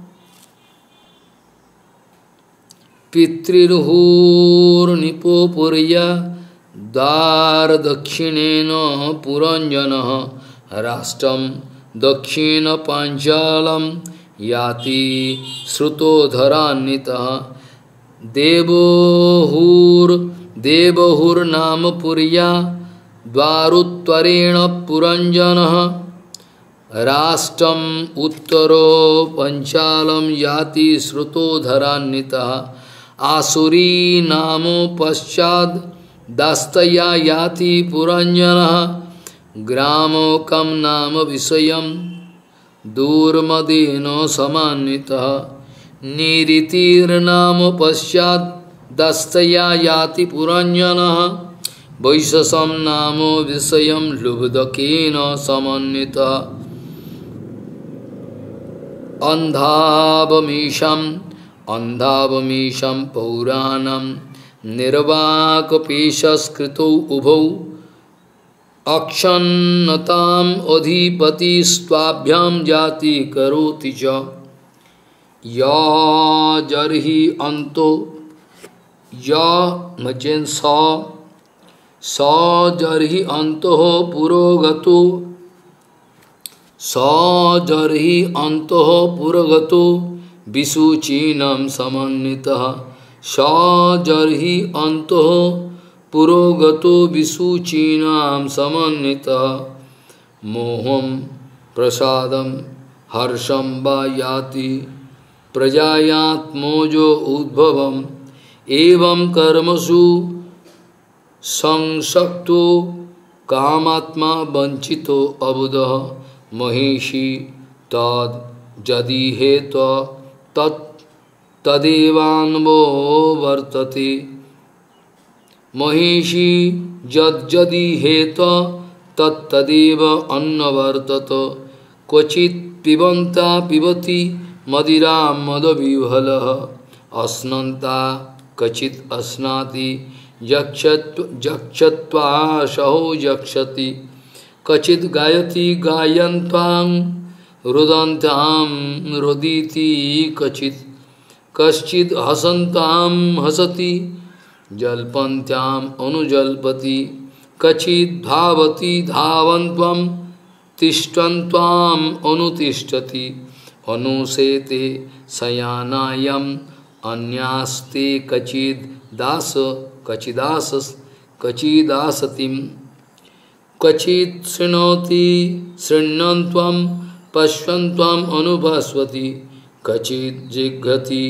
A: पितृर्हुर्निपो पुर्या द्वार दक्षिणेन पुरंजनः राष्ट्रं दक्षिण पांचालं याति श्रुतोधरान्वितः देवहुर देवहुर्नाम पुर्या द्वारुत्तरेण पुरंजनः राष्ट्रम उत्तरो पंचालं याति श्रुतोधरान्वितः आसुरी नामो पश्चाद् दास्तया याति पुरंजनः ग्रामोकं नाम विषयं दूर्मदेन समान्वितः निरीतिर्नाम पश्चात् दास्तया याति पुरंजनः वैशसं नाम विषयं लुब्धकेन समन्वितः अंधावमीशं अंधावमीशं पौराणं निर्वाकपेशस्कृतौ उभौ अक्षन्नताम् अधिपतिस्त्वाभ्यां जाति करोति च या जर्हि अंतो या मचेन स स जर्हि अंतः पुरोगतो स जर्हि अंतः पुरोगतो विसूचीनं समन्वितः स जर्हि अंतः पुरोगतो विसूचीनां समन्वितः मोहं प्रसादं हर्षं वा याति प्रजायात्मोजो उद्भवम् एवं कर्मसु संसक्तो कामात्मा वंचितो अबुधः महिषी तद जदीहेत तत् तदेवान्वो वर्तते महिषी यज्जदीहेत तत्तदेव अन्नवर्तत क्वचित् पिबन्ता पिबति मदिरा मदविह्वलः अस्नन्ता क्वचित् अस्नाति यक्षत्व यक्षत्वा सहो यक्षति क्वचित् गायति गायन्तां रुदन्तां रुदीति क्वचित् कश्चित् हसन्तां हसति जल्पन्त्याम् अनुजल्पति क्वचित् धावति धावन्त्वं तिष्ठन्त्वाम् अनुतिष्ठति अनुसेते शयानायम् अन्यास्ते क्वचित् दास क्वचिदास क्वचिदासतिं क्वचित् शृणोति शृण्वन्त्वं पश्यन्त्वम् अनुभास्वति क्वचित् जिघ्रति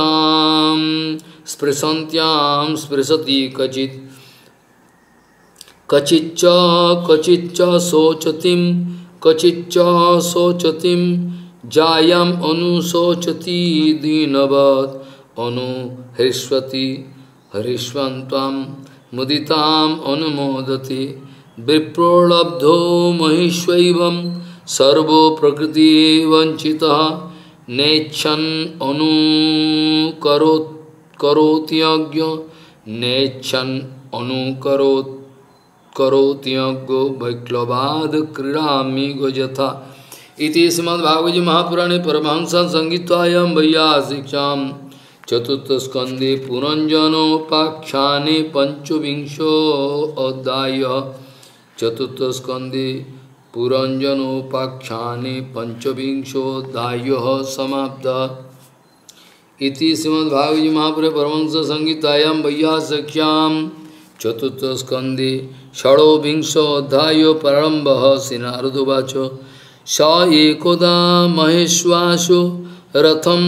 A: जिघ्रन्तां स्पृशन्त्यां स्पृशति क्वचित् कचिच्च कचिच्च शोचतिम कचिच्च शोचतिम जायम अनुशोचति दीनवत् अनु हृष्वति हरिष्वन्त्वं मुदिताम अनुमोदति विप्रोलब्धो महिष्वैवं सर्वो प्रकृति वंचितः नेच्छन् अनुकरोत् करोत्यज्ञ नेच्छन् अनुकरोत् करोत्यज्ञो वैक्लवाद क्रीडामि गजथा इति श्रीमद्भागवत महापुराणे परमहंस संहितायां वैयासिक्यां चतुर्थस्कन्धे पुरञ्जनोपाख्याने पञ्चविंशोऽध्यायः चतुर्थस्कन्धे पुरञ्जनोपाख्याने पञ्चविंशोऽध्यायः समाप्तः इति श्रीमद्भागवत महापुराणे परमहंस संहितायां वैयासिक्यां चतुर्थस्कन्धे षोडविंशोऽध्यायो प्रारम्भः श्रीनारद उवाच स एकदा महेश्वासो रथं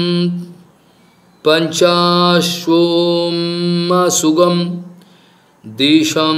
A: पञ्चाश्वोमासुगं दिशं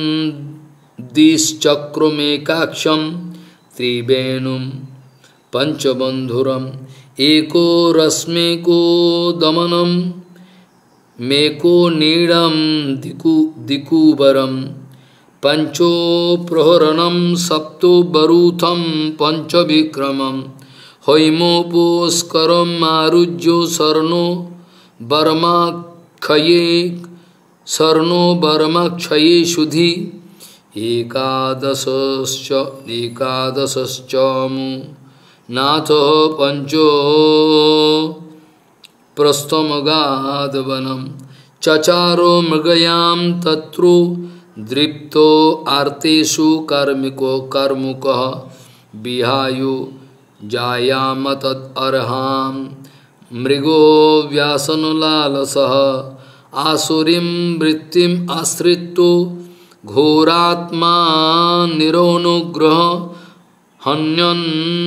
A: दिश्चक्रमेकाक्षं त्रिवेणुं पञ्चबन्धुरम् एको रश्मेको दमनं मेको नीडं दिकु दिकुबरं पंचो प्रहरणं सप्तो बरूथं पंचविक्रमं हैमोपोस्करं मारुज्यो सर्णो बर्माक्षये सर्णो बर्माक्षये शुधि एकादशश्च एकादशश्चमु नाथः पंचो प्रस्थमगाधवनं चचारो मृगयां तत्रो दृप्तो आर्तेषु कार्मिको कर्मुकः विहायो जायाम तदर्हां मृगो व्यासनलालसः आसुरीं वृत्तिम् आश्रितो घोरात्मा निरोनुग्रह हन्यन्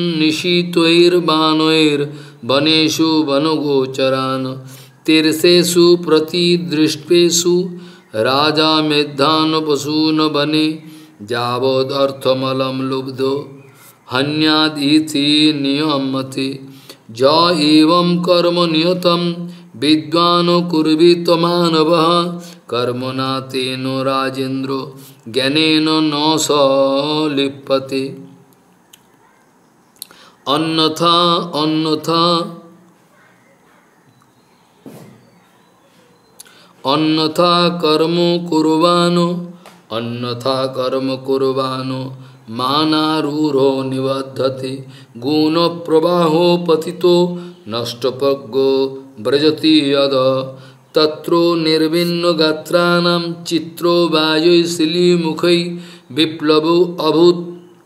A: निशीतैर्बाणैर्वनेषु वनगोचरान् तीर्थेषु प्रतिदृष्टेषु राजा मेधान पशून बने जावदर्थमलं लुब्धो हन्यादिति नियमति ज एवं कर्म नियतं विद्वान् कुर्वीत मानवः कर्मणा तेन राजेन्द्रो ज्ञानेन न स लिप्यते अन्यथा अन्यथा अन्यथा कर्म कुर्वाणो अन्यथा कर्म कुर्वाणो मानारूढ़ो निबध्यते गुण प्रवाहो पतितो नष्टप्रज्ञो व्रजति यद तत्रो निर्विण्ण गात्राणां चित्रो वायुशिलीमुखै विप्लवो अभूत्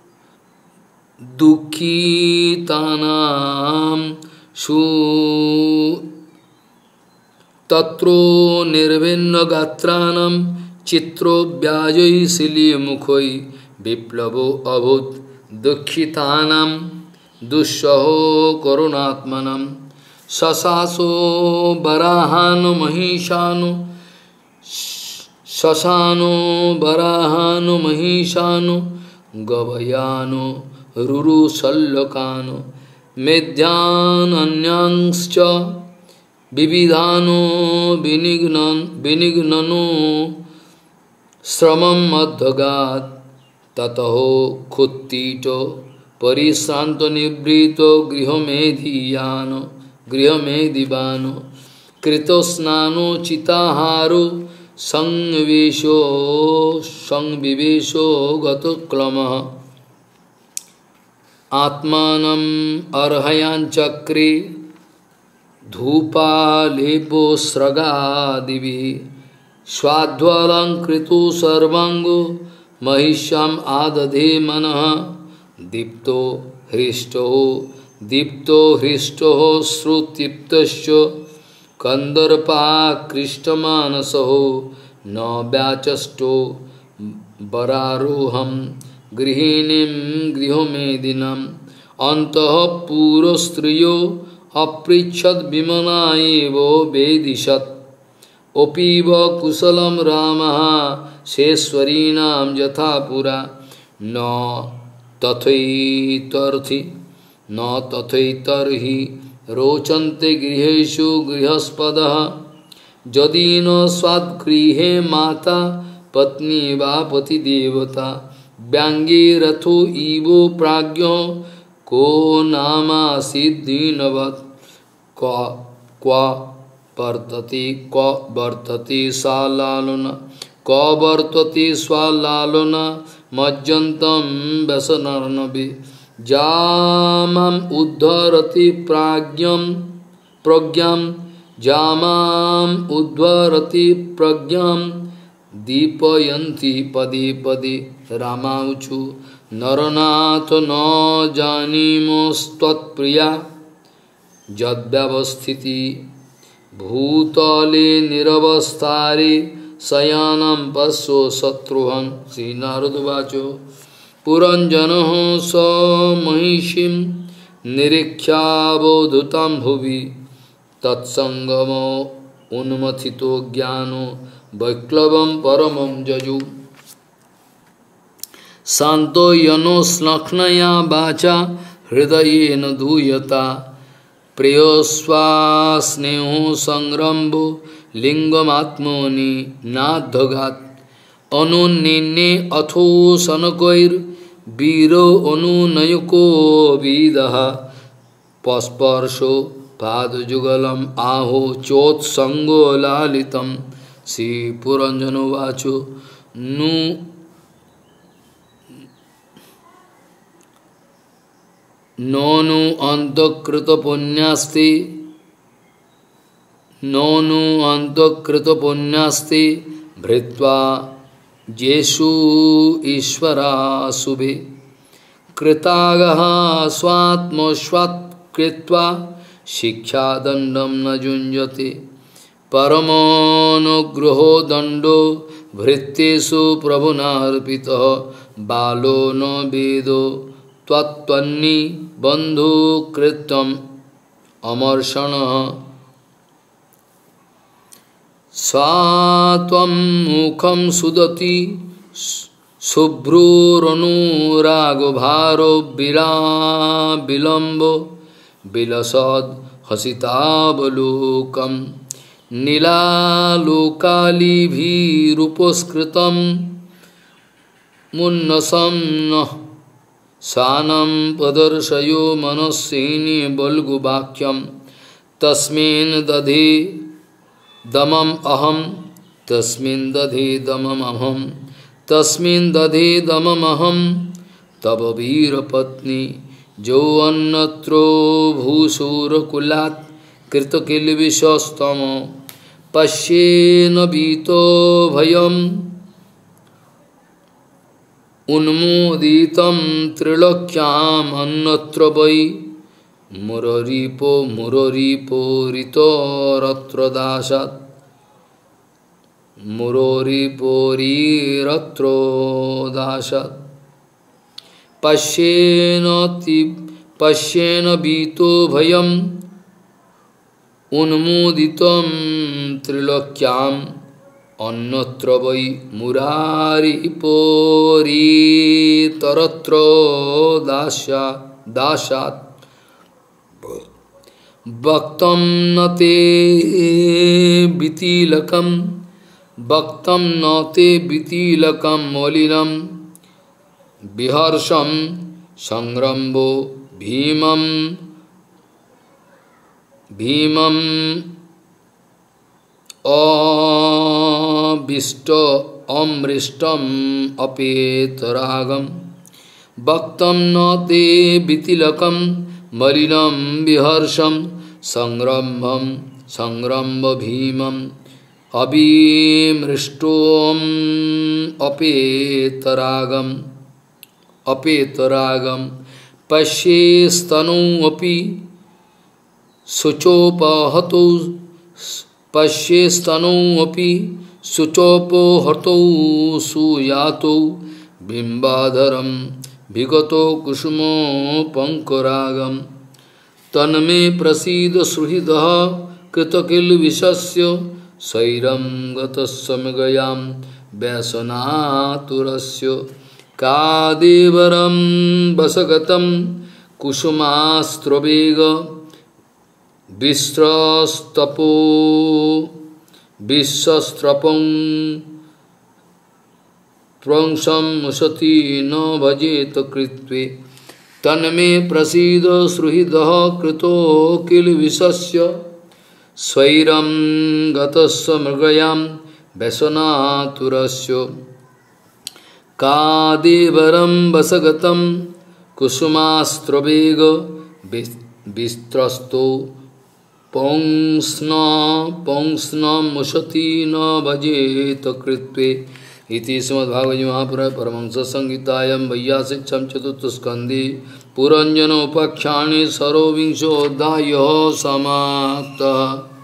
A: दुःखितानां सु तत्रो निर्विण्ण गात्राणां चित्रो व्याजैशिलीमुखै विप्लवो अभूत् दुःखितानां दुःसहो करुणात्मनं शशासो वराहानो महिषानो शशानो वराहानो महिषानो गवयानो रुरुशल्यकानो मेध्यानन्यांश्च विविधानो विनिघ्नन विनिघ्ननो श्रमं मध्यगात् ततः खुत्तीतो परिश्रांतो निवृतो गृहमेधियानो गृहमेधिवानो कृतस्नानो चिताहारो संविवेशो संविवेशो गतक्लमः आत्मानं अर्हयाञ्चक्रे धूपालेपोस्रगादिभिः स्वाध्वलङ्कृतो सर्वाङ्गो महिष्यम् आदधे मनः दीप्तो हृष्टो दीप्तो हृष्टो श्रुतिप्तश्च कंदर्पाकृष्टमानसो न व्याचष्टो वरारोहं गृहिणीं गृहमेदिनम् अन्तः पुरस्त्रियो अपृच्छद् विमना एव वेदिशत् ओपीव कुशलं रामः शेश्वरीणां यथा पुरा न तथैतर्हि न तथैतर्हि रोचन्ते गृहेषु गृहस्पदः यदि न स्वाद्गृहे माता पत्नी वा पतिदेवता व्यंगे रथो इवो प्राज्ञो को नामासीत् दीनवत् क्व क्व वर्तते क्व वर्तते सा लालना क्व वर्तते स्वालालना मज्जन्तं व्यसनर्णवे जामाम् उद्धरति प्राज्ञं प्रज्ञां जामाम् उद्धरति प्रज्ञां दीपयन्ति पदे पदे रामाऊचु नरनाथ न जानीमोस्त्वत्प्रिया यद्व्यवस्थिति भूतले निरवस्थारे शयानं पश्यो शत्रुहं श्री नारदवाचो पुरंजनः स महिषीं निरीक्ष्यावधूतां भुवि तत्संगमो उन्मथितो ज्ञानो वैक्लवं परमं जजु शांतो यनो स्लक्ष्णया वाचा हृदयेन धूयता प्रेयोस्वास्नेहो संरम्भो लिंगमात्मनि नाद्धगात् अनुन्निन्ने अथो सनकैर्वीरो अनुनयको विदः पस्पर्शो पादजुगलम् आहो चोत्संगो लालितं श्री पुरंजनोवाचो नु नोनु अंतकृत पुण्यास्ति नोनु अंतकृत पुण्यास्ति भृत्वा येषु ईश्वरा शुभे कृतागः स्वात्मस्वात् कृत्वा शिक्षादंडं न युञ्जते परमानुग्रहो दंडो भृत्येषु प्रभुनार्पितः बालो न वेदो त्वत्त्वन्नि बंधु कृत्यम् अमर्षणः स्वात्वं मुखं सुदति शुभ्रूरनुरागभारो विरा विलम्बो विलसद् हसितावलोकम् नीलालोकालिभिरूपस्कृतं मुन्नसं नः सानं प्रदर्शयो मनस्विनी बल्गुवाक्यं तस्मिन् दधे दमम् अहं तस्मिन् दधे दमम् अहं तस्मिन् दधे दमम् अहं तव वीरपत्नी जो अन्यत्रो भूसुरकुलात् कृतकिल्बिषस्तम पश्येन भीतो भयम् उन्मोदितं त्रिलोक्याम् अन्यत्र वै मुररीपो मुररीपो ऋतोरत्र दाशात् मुररीपोरीरत्रो दाशात् पश्येनति पश्येन भीतो भयम् उन्मोदितं त्रिलोक्याम् अन्यत्र वै मुरारिपोरीतरत्र दास्यात् दाशात् भक्तं न ते वितिलकं भक्तं न ते वितिलकं मलिनं विहर्षं संरम्भो भीमं भीमं अभिष्ट अमृष्टम अपेतरागम भक्तं न ते वितिलकं मलिनं विहर्षं संरम्भं संरम्भ भीमं अभिमृष्टोम अपेतरागम अपेतरागम पश्येस्तनौ अपि शुचोपहतौ पश्येस्तनौ अपि शुचोपहतौ सुयातौ बिंबाधरं विगतो कुसुमो पंकरागम तन्मे प्रसीद सुहृदः कृतकिल्बिषस्य शैरं गतस्समगयां व्यसनातुरस्य कादेवरं वसगतं कुसुमास्त्रवेग विस्रस्तपो विश्वस्त्रपं प्रंसं मुसति न भजेत कृत्वे तन्मे प्रसीद सुहृदः कृतो किल विशस्य स्वैरं गतस्य मृगयां व्यसनातुरस्य कादेवरं वसगतं कुसुमास्त्रवेग विस्त्रस्तो पौंस्न पौंस्न मुसति न भजेत कृत्वे इति श्रीमद्भागवते महापुराणे परमहंस संहितायां वैयासिकं चतुर्थस्कन्धे पुरञ्जनोपाख्याने षोडशोऽध्यायः समाप्तः।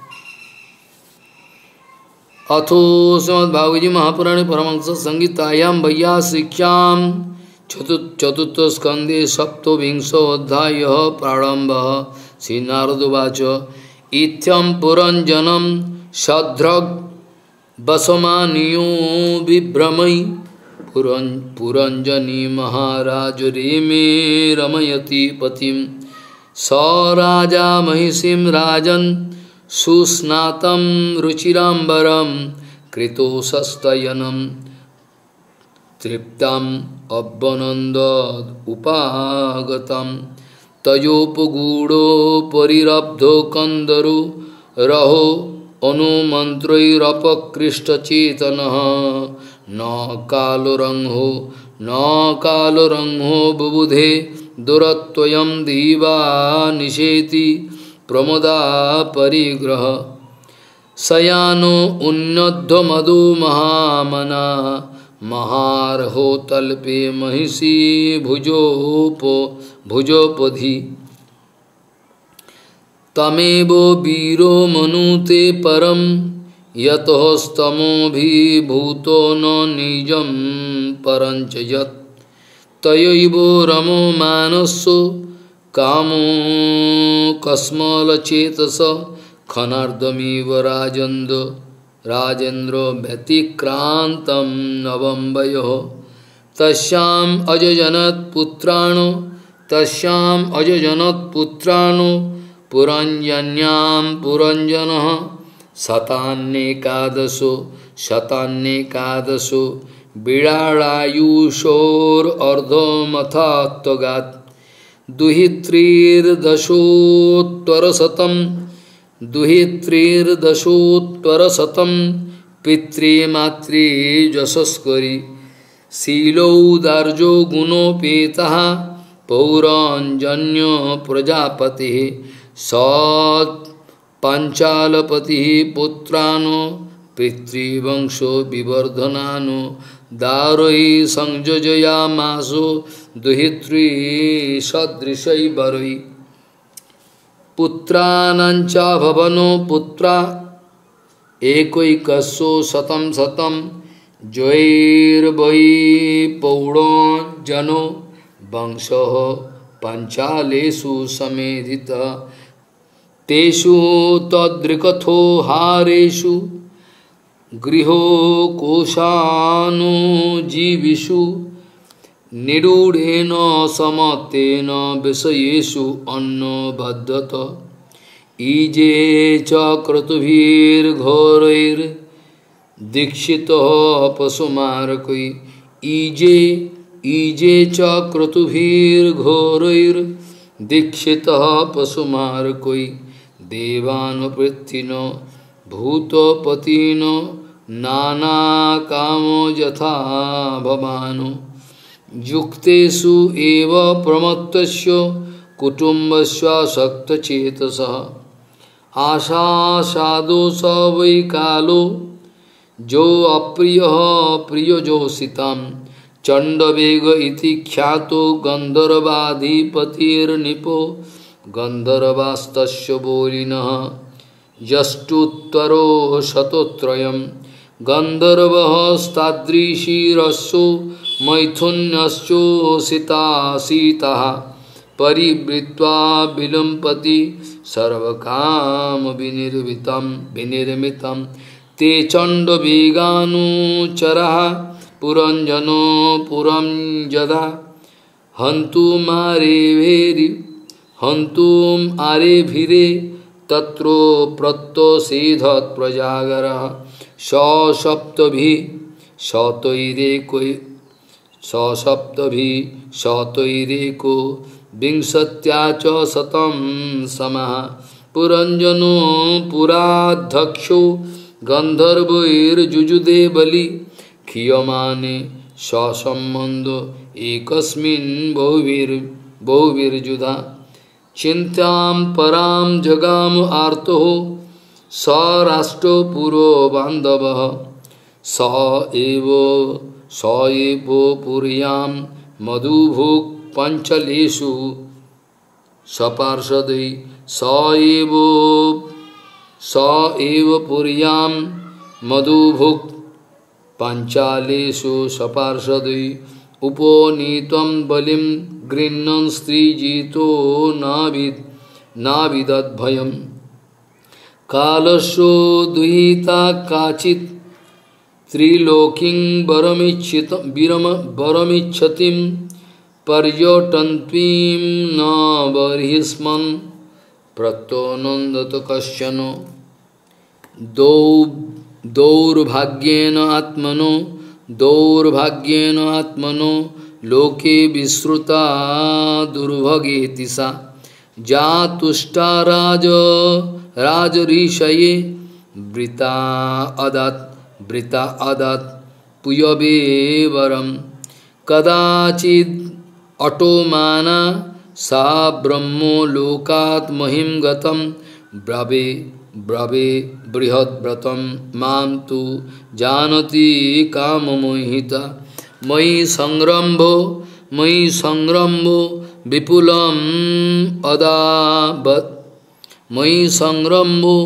A: अथो श्रीमद्भागवते महापुराणे परमहंस संहितायां वैयासिक्यां चतुर्थस्कन्धे सप्तविंशोऽध्यायः प्रारम्भः। श्रीनारदोवाच इत्थं पुरञ्जनं शद्रग् बसमानियो विभ्रमयि पुरञ्जनी महाराज रेमे रमयति पतिं स राजा महिषीं राजन् सुस्नातं रुचिराम्बरं कृतोषस्तयनं तृप्तम् अभ्यनन्दत् उपागतं तयोपगूढो परिरब्धो कंदरु रहो अनुमन्त्रैरपकृष्टचेतनः न कालोरंहो न कालोरंहो बुबुधे दुरत्वयं दीवा निशेति प्रमोदा परिग्रह शयानो उन्नद्धो मधु महामना महार्हो तल्पे महिषी भुजोपो भुजोपधि तमेवो वीरो मनुते परम यतस्तमोभिभूतो न निजं परञ्च यत् तयैवो रमो मानसो कामो कस्मलचेतस खनार्दमिव राजेन्द्र राजेन्द्र व्यतिक्रान्तं नवं वयोः तस्याम् अजजनत्पुत्राणो तस्याम् अजजनत्पुत्राणो पुरञ्जन्यां पुरञ्जनः शतान्येकादशो शतान्येकादशो बिडाळायुषोर्र्धमथात्वगात् दुहित्रीर्दशोत्तरशतं दुहित्रीर्दशोत्तरशतं पितृमातृजशस्करी शीलौदार्जो गुणोपेतः पौराञ्जन्यो प्रजापतिः सत् पांचालपतिः पुत्रानो पितृवंशो विवर्धनानो दारुहि संयोजयामासो दुहित्री सदृशै वरै पुत्राणांच भवनो पुत्रा एकैकस्यो शतं शतं जयैर्वै पौरोजनो वंशः पंचालेषु समेधितः तेषु तद्रिकथो हारेषु गृहो कोशानो जीविषु निरूढेन समतेन विषयेषु अन्नो बद्धत ईजे च क्रतुभिर्घोरैर्दीक्षितः पशुमार्कै ईजे ईजे च क्रतुभिर्घोरैर्दीक्षितः पशुमार्कै देवानुपृथिनो भूतपतिनो नानाकामो यथा भवानो युक्तेषु एव प्रमत्तस्य कुटुम्बस्य सक्तचेतसः आशासादो स वै कालो जो अप्रियः प्रियजोषितां चण्डवेग इति ख्यातो गन्धर्वाधिपतिर्निपो गन्धर्वास्तस्य बोलिनः यष्टुत्तरो शतोत्रयं गन्धर्वस्तादृशीरस्सो मैथुन्यश्चोषितासीतः परिवृत्वा विलम्पति सर्वकाम विनिर्मितं विनिर्मितं ते चण्डवेगानुचरः पुरञ्जनो पुरं यदा हन्तुम् आरेभिरे हन्तुम् आरेभिरे तत्रो प्रत्योषेधत् प्रजागरः ससप्तभिः शतैरेको ससप्तभिः शतैरेको विंशत्या च शतं समः पुरञ्जनो पुराध्यक्षो गन्धर्वैर्जुजुदे बलि क्षीयमाने ससम्बन्धो एकस्मिन् बहुवीर बहुवीर्युधा चिन्तां परां जगाम आर्तो स राष्ट्रो पुरो बान्धवः स एव स एव पुर्यां मधुभुक् पञ्चलेषु सपार्षदै स एव स एव पुर्यां मधुभुक् पञ्चालेषु सपार्षदै उपनीतं बलिं गृह्णन् स्त्रीजितो नाविद् नाविदद्भयम् कालस्यो दुहिता काचित् त्रिलोकीं वरमिच्छितं विरम वरमिच्छतिं पर्यटन्त्वीं न बर्हिस्मन् प्रत्योनन्दत कश्चन दौ दौर्भाग्येन आत्मनो दौर्भाग्येन आत्मनो लोके विश्रुता दुर्भगेति सा जातुष्टा राज राजऋषये वृता अदत् वृता अदत् पुयवे वरं कदाचिद् अटोमाना सा ब्रह्मो लोकात् महिं गतं ब्रवे ब्रवे बृहद्व्रतं मां तु जानति काममोहिता मयि संरम्भो मयि संरम्भो विपुलम् अदावत् मयि संरम्भो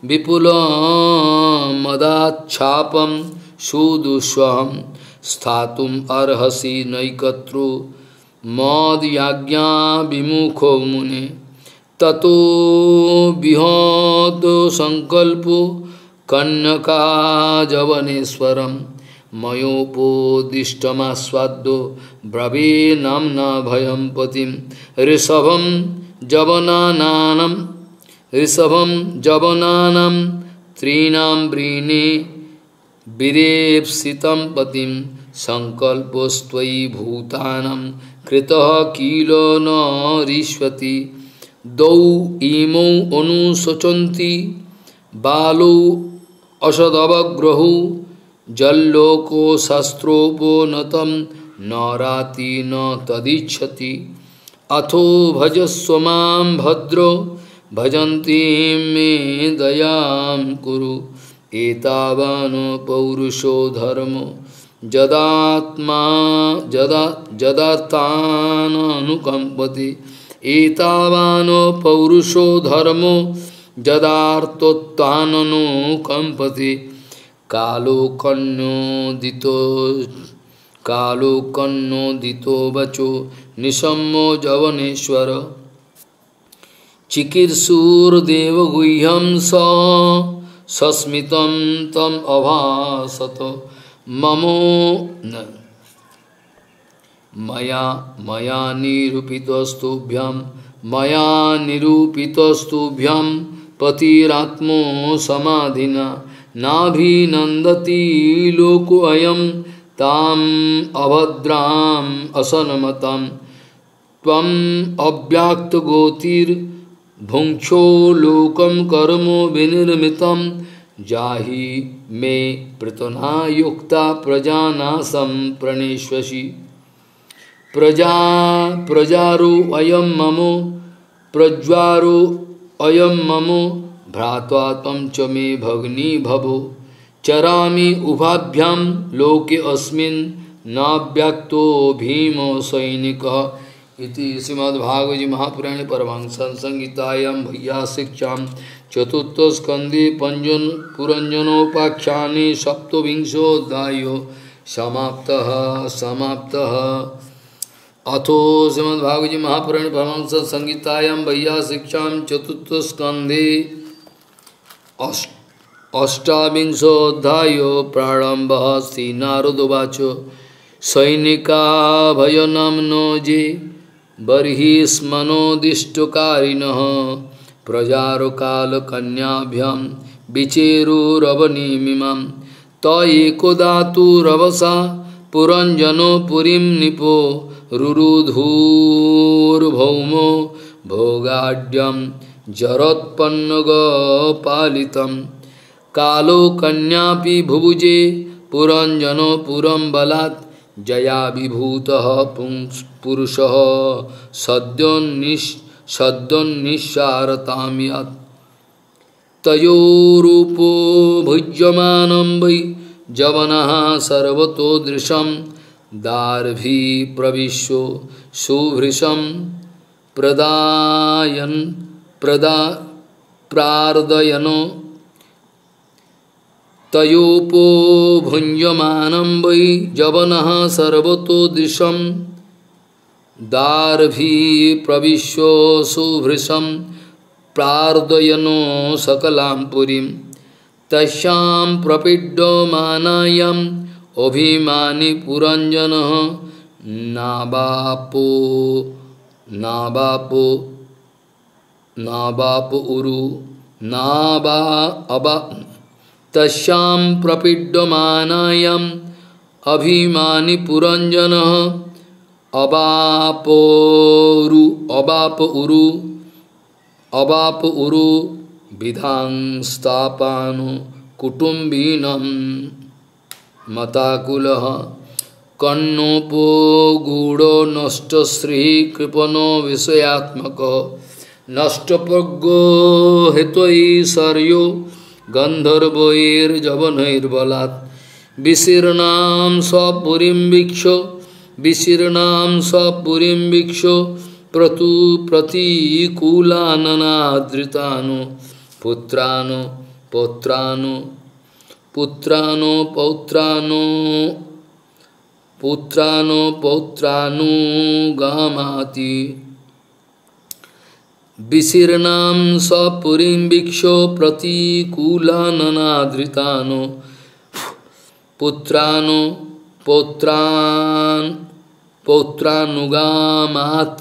A: विपुलम् अदाच्छापं सुदुष्वहं स्थातुम् अर्हसि नैकत्रो मद्याज्ञा विमुखो मुने ततो विहतो संकल्पो कन्यकाजवनेश्वरं मयोपदिष्टमास्वाद्यो ब्रवे नाम्ना भयं पतिं ऋषभं जवनानां ऋषभं जवनानां त्रीणां व्रीणे विरेप्सितं पतिं संकल्पोस्त्वयि भूतानां कृतः किल न रीष्वति दौ इमौ अनुशोचन्ति बालौ असदवग्रहौ जल्लोको शस्त्रोपनतं न राति न तदिच्छति अथो भजस्व मां भद्रो भजन्ति मे दयां कुरु एतावानो पौरुषो धर्मो जदात्मा जदा जदात्ताननुकम्पति एतावानो पौरुषो धर्मो जदार्तोत्ताननुकम्पति कालो कन्नोदितो कालो कन्नोदितो वचो निशम्मो जवनेश्वर चिकीर्षुर्देवगुह्यं स सस्मितं तम अभासत ममो न मया मया निरूपितस्तुभ्यं मया निरूपितस्तुभ्यं पतिरात्मो समाधिना नाभिनन्दति लोकोऽयं ताम् अभद्राम् असन्मतं त्वम् अव्याक्तगोतिर्भुङ्क्षो लोकं कर्मो विनिर्मितं जाहि मे पृतनायुक्ता प्रजानासं प्रणेष्यसि प्रजा प्रजारो अयं ममो प्रज्वारो अयं ममो भ्रात्वा त्वं च मे भगिनी भवो चरामि उभाभ्यां लोके अस्मिन् नाव्यक्तो भीमो सैनिकः इति श्रीमद्भागवते महापुराणे परमहंस संहितायां भय्यासिक्यां चतुर्थस्कन्धे पंजन पुरञ्जनोपाख्याने सप्तविंशोऽध्यायो समाप्तः समाप्तः अथो श्रीमद्भागवते महापुराणे परमहंस संहितायां भय्यासिक्यां चतुर्थस्कन्धे अष्टाविंशोऽध्याय प्रारम्भः श्री नारदोवाच सैनिका भयनं नो जे बर्हिस्मनोदिष्टकारिणः प्रजारकालकन्याभ्यां विचेरुरवनिमिमां त एकोदा तु रवसा पुरञ्जनो पुरीं निपो रुरुधूर्भौमो भोगाढ्यं जरोत्पन्नगोपालितं कालो कन्यापि भुभुजे पुरञ्जनो पुरं बलात् जया विभूतः पुरुषः सद्योन्निश् सद्योन्निश्चारतां यत् तयोरूपो भुज्यमानं वै जवनः सर्वतो दृशं दार्भी प्रविश्यो सुभृशं प्रदायन् प्रदा प्रार्दयनो तयोपो भुञ्जमानं वै जवनः सर्वतो दृशं दार्भी प्रविश्यो सुभृशं प्रार्दयनो सकलां पुरीं तस्यां प्रपीड्यमानायाम् अभिमानी पुरञ्जनः नाबापो नाबापो नाबाप उरु नाबा अबा तस्यां प्रपीड्यमानायाम् अभिमानी पुरञ्जनः अबापोरु अबाप उरु अबाप उरु विधांस्तापानो कुटुम्बिनं मताकुलः कन्नोपो गूढ़ो नष्टश्री कृपनो विषयात्मको नष्टप्रज्ञो हितैषर्यो गन्धर्वैर्जवनैर्बलात् विशीर्णां सपुरीं वीक्षो विशीर्णां सपुरीं वीक्षो प्रतु प्रतिकूलाननादृतानो पुत्रानो पौत्रानो पुत्रानो पौत्रानो पुत्रानो पौत्रानो गामाति विशीर्णां सपुरीं वीक्षो प्रतिकूलाननादृतानो पुत्रानो पौत्रान् पौत्रानुगामात्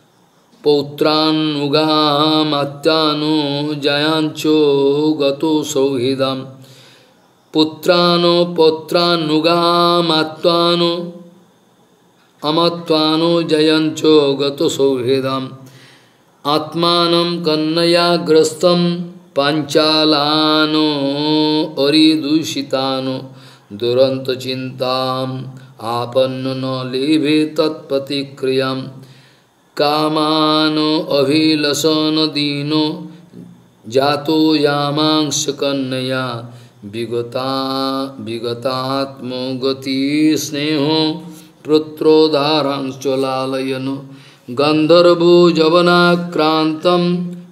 A: पौत्रानुगामात्यानो जयांचो गतो सौहृदं पुत्रानो पौत्रानुगामात्वानो अमत्वानो जयंचो गतो सौहृदम् आत्मानं कन्नयाग्रस्तं पाञ्चालानो अरिदूषितानो दुरन्तचिन्ताम् आपन्न न लेभे तत्प्रतिक्रियां कामानो अभिलषन दीनो जातो यामांश कन्नया विगता विगतात्मो गति स्नेहो पुत्रोदारांश्च लालयनो गंधर्वो जवनाक्रांतं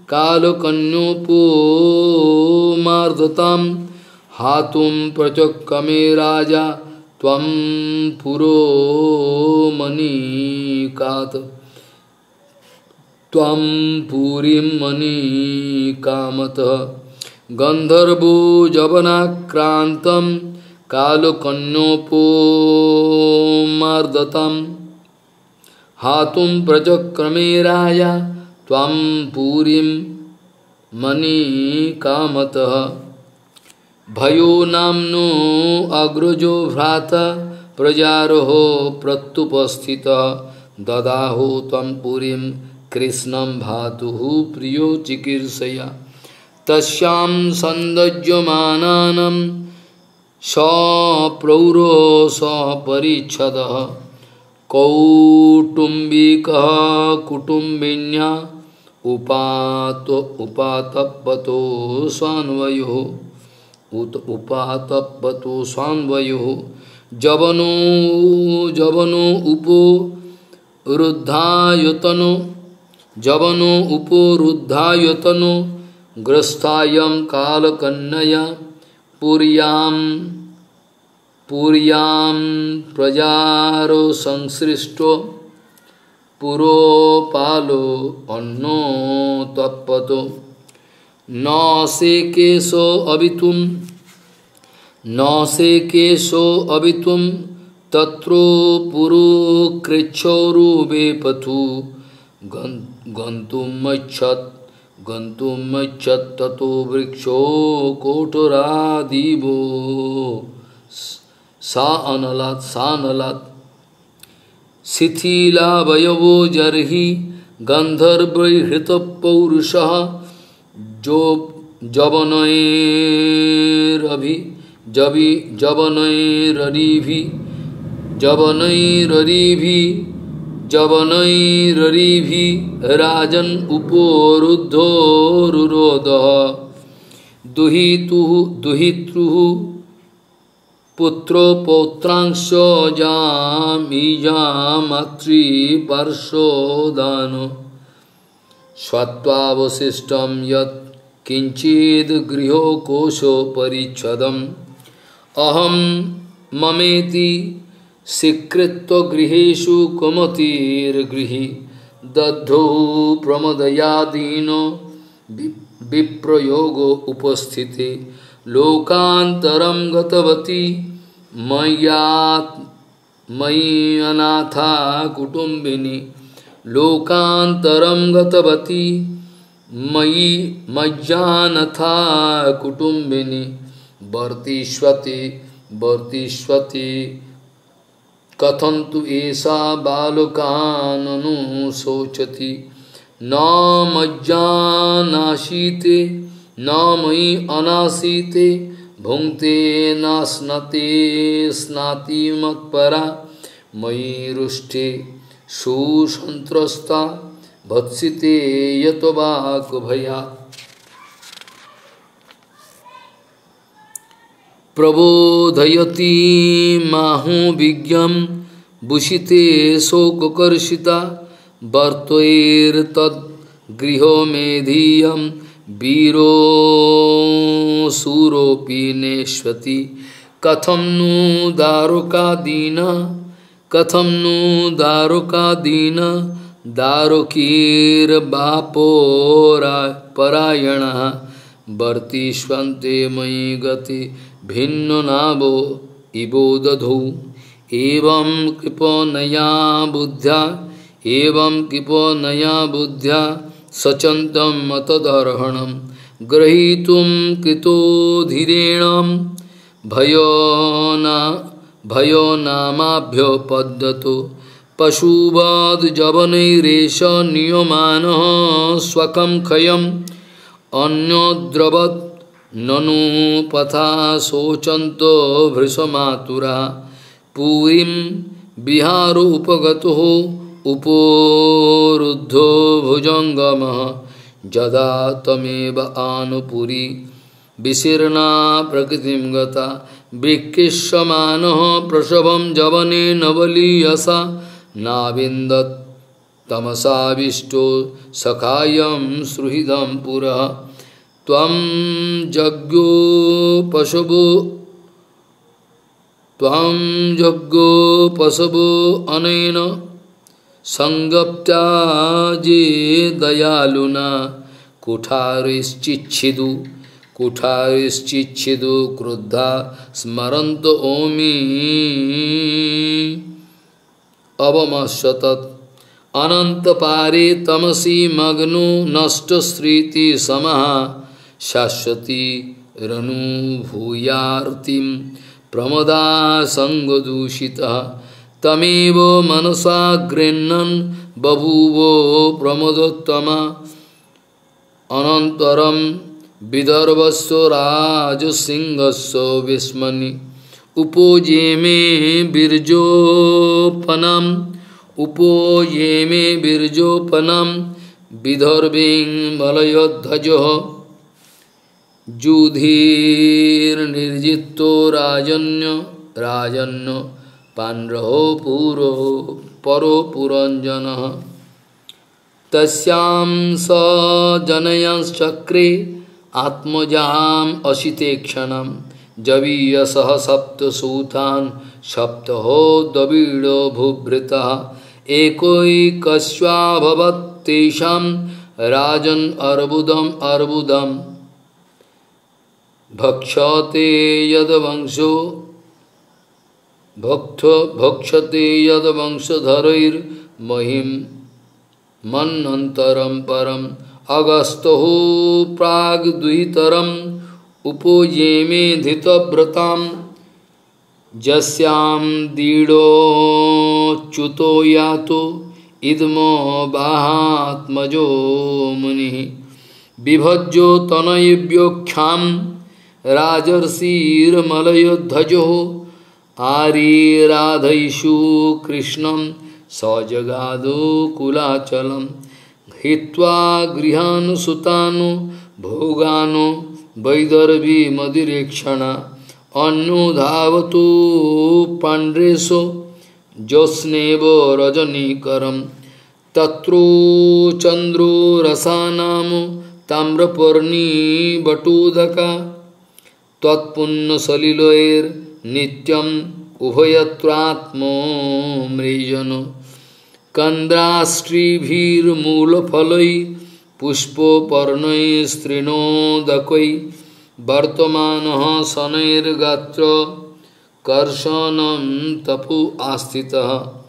A: कालकन्योपमार्दतां हातुं प्रचक्रमे राजा त्वं पुरो मणिकात् त्वं पुरीं मणिकामतः गंधर्वो जवनाक्रांतं कालकन्योपमार्दतां हातुं प्रचक्रमे राजा त्वं पुरीं मणिकामतः भयो नाम्नो अग्रजो भ्राता प्रजारोहो प्रत्युपस्थितः ददाहो त्वं पुरीं कृष्णं भातुः प्रियो चिकीर्षया तस्यां सन्दज्यमानानं सप्रौरो सपरिच्छदः कौटुम्बिकः कुटुम्बिन्या उपात उपातपतो स्वान्वयोः उत उपातपतो स्वान्वयोः जवनो जवनो उपो रुद्धायतनो जवनो उपो रुद्धायतनो ग्रस्थायं कालकन्नया पुर्यां पुर्यां प्रजारो संसृष्टो पुरोपालो अन्नो तत्पतो न से केशो अवितुम न से केशो अवितुम तत्रो पुरु कृच्छोरुबे पथु गन्तुमच्छत् गन्तुमच्छत् ततो वृक्षो कोटरादिवो सा अनलात् सा अनलात् शिथिलावयवो जर्हि गन्धर्वहृतपौरुषः जो जवनैरभि जवि जवनैररिभि जवनैररिभि जवनैररिभि राजन् उपोरुद्धो रुरोधः दुहितुः दुहितृः पुत्रो पौत्रांश जामीजामातृपार्श्वदानो स्वात्वावशिष्टं यत् किंचिद् गृहो कोशो परिच्छदम् अहं ममेति स्वीकृत्य गृहेषु कुमतिर्गृही दद्धौ प्रमदयादीनो विप्रयोगो उपस्थिते लोकान्तरं गतवती मय्यात् मयि अनाथा कुटुम्बिनी लोकान्तरं गतवती मयि मज्जानथा कुटुम्बिनी वर्तिष्वति वर्तिष्वति कथं तु एषा बालकाननुशोचति न मज्जानाशीते न मयि अनाशीते भुङ्क्ते न स्नते स्नाति मत्परा मयि रुष्टे सुसंत्रस्ता भत्सिते यतवाक्भयात् प्रबोधयति माहु विज्ञं बुषिते शोककर्षिता वर्तैर्तद्गृहो मेधीयं वीरो शूरोऽपि नेष्यति कथं नु दारुकादीन कथं नु दारुकादीन दारुकीर्बापोरायणः वर्तिष्वन्ते मयि गति भिन्नो नाभो इवो दधौ एवं कृपणया बुद्ध्या एवं कृपणया बुद्ध्या सचन्तं मतदर्हणं ग्रहीतुं कृतो धीरेण भयो न भयो नामाभ्यो पद्यतो पशुवद् जवनैरेष नियमानः स्वकं खयम् अन्योद्रवत् ननु पथा शोचन्तो भृशमातुरा पुरीं विहारो उपगतो उपोरुद्धो भुजङ्गमः यदा तमेव आनुपुरी विशीर्णा प्रकृतिं गता विकृष्यमानः प्रसवं जवने नवलीयसा नाविन्दत् तमसाविष्टो सखायं सुहृदं पुरः त्वं जज्ञो पशवो त्वं जज्ञो पशवो अनेन संगप्त्या जे दयालुना कुठारिश्चिच्छिदु कुठारिश्चिच्छिदु क्रुद्धा स्मरन्त ओमि अवमश्यतत् अनंतपारे तमसी मग्नो नष्टश्रीति समः शाश्वती रनुभूयार्तिं प्रमदा संगदूषितः तमेव मनसा गृह्णन् बभूवो प्रमदोत्तमा अनन्तरं विदर्भस्य राजसिंहस्य विस्मनि उपोजे मे बिर्जोपनम् उपोये मे बिर्जोपनम विदर्भिं मलयोध्वजः जुधीर्निर्जितो राजन्य राजन्य पाण्ड्रो पुरो परो पुरञ्जनः तस्यां स जनयश्चक्रे आत्मजाम् अशिते क्षणं जवीयसः सप्तसूतान् सप्तहो द्रविडो भूभृतः एकोैकस्याभवत् तेषां राजन् अर्बुदम् अर्बुदम् भक्षते यदवंशो भक्त भक्षते यदवंशधरैर्महिं मन्वन्तरं परम अगस्तो प्राग्दुहितरम उपोयेमे धृतव्रताम जस्याम दीडोच्युतो यातो इदमो बाहात्मजो मुनिः विभज्यो तनयव्योख्याम राजर्षिर्मलयोद्धजो आरीराधयिषु कृष्णं सजगादो कुलाचलम् हित्वा गृहानुसुतानु भोगानु वैदर्भी मदिरेक्षण अन्यो धावतु पाण्ड्रेशो ज्योत्स्नेव रजनीकरं तत्रो चन्द्रो रसानामो ताम्रपर्णी बटूदका त्वत्पुण्यसलिलैर्नित्यम् उभयत्रात्मो मृजनो कंद्राष्ट्रीभिर्मूलफलै पुष्पोपर्णैस्तृणोदकै वर्तमानः शनैर्गात्र कर्षणं तपो आस्थितः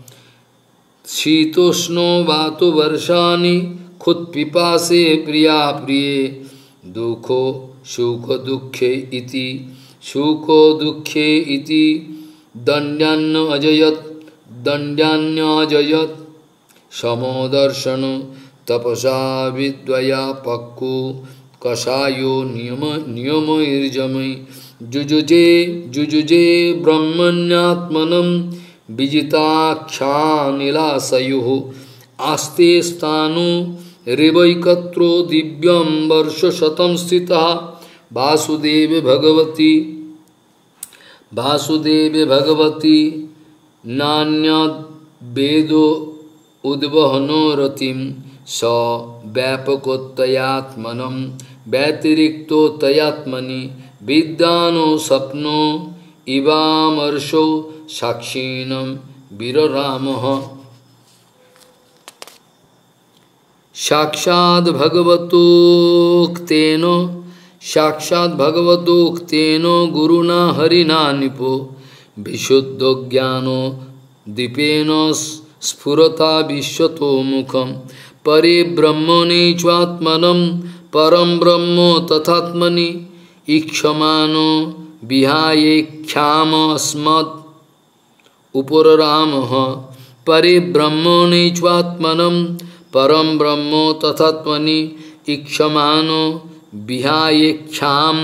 A: शीतोष्णो वातो वर्षाणि खुत्पिपासे प्रिया प्रिये दुःखो सुख दुःखे इति सुखो दुःखे इति दण्ड्यान्न अजयत् दण्ड्यान्यजयत् समोदर्शन तपसा विद्वया पक्को कषायो नियम नियमैर्जमै जुजुजे जुजुजे ब्रह्मण्यात्मनं विजिताख्यानिलासयुः आस्ते स्थानु ऋवैकत्रो दिव्यं वर्षशतं स्थितः वासुदेव भगवती वासुदेव भगवती नान्यद् वेदो उद्वहनो रतिं स व्यापकोत्तयात्मनं व्यतिरिक्तोत्तयात्मनि विद्वानो स्वप्नो इवामर्षो साक्षीणं वीररामः साक्षात् भगवतोक्तेन साक्षात् भगवतोक्तेन गुरुणा हरिणा निपो विशुद्धो ज्ञानो दीपेन स्फुरता विश्वतो मुखम परे ब्रह्मणे चात्मनं परम ब्रह्म तथात्मनि ईक्षमानो विहायेख्यामस्मत् उपररामः परे ब्रह्मणे चात्मनं परम ब्रह्म तथात्मनि ईक्षमानो विहायेख्याम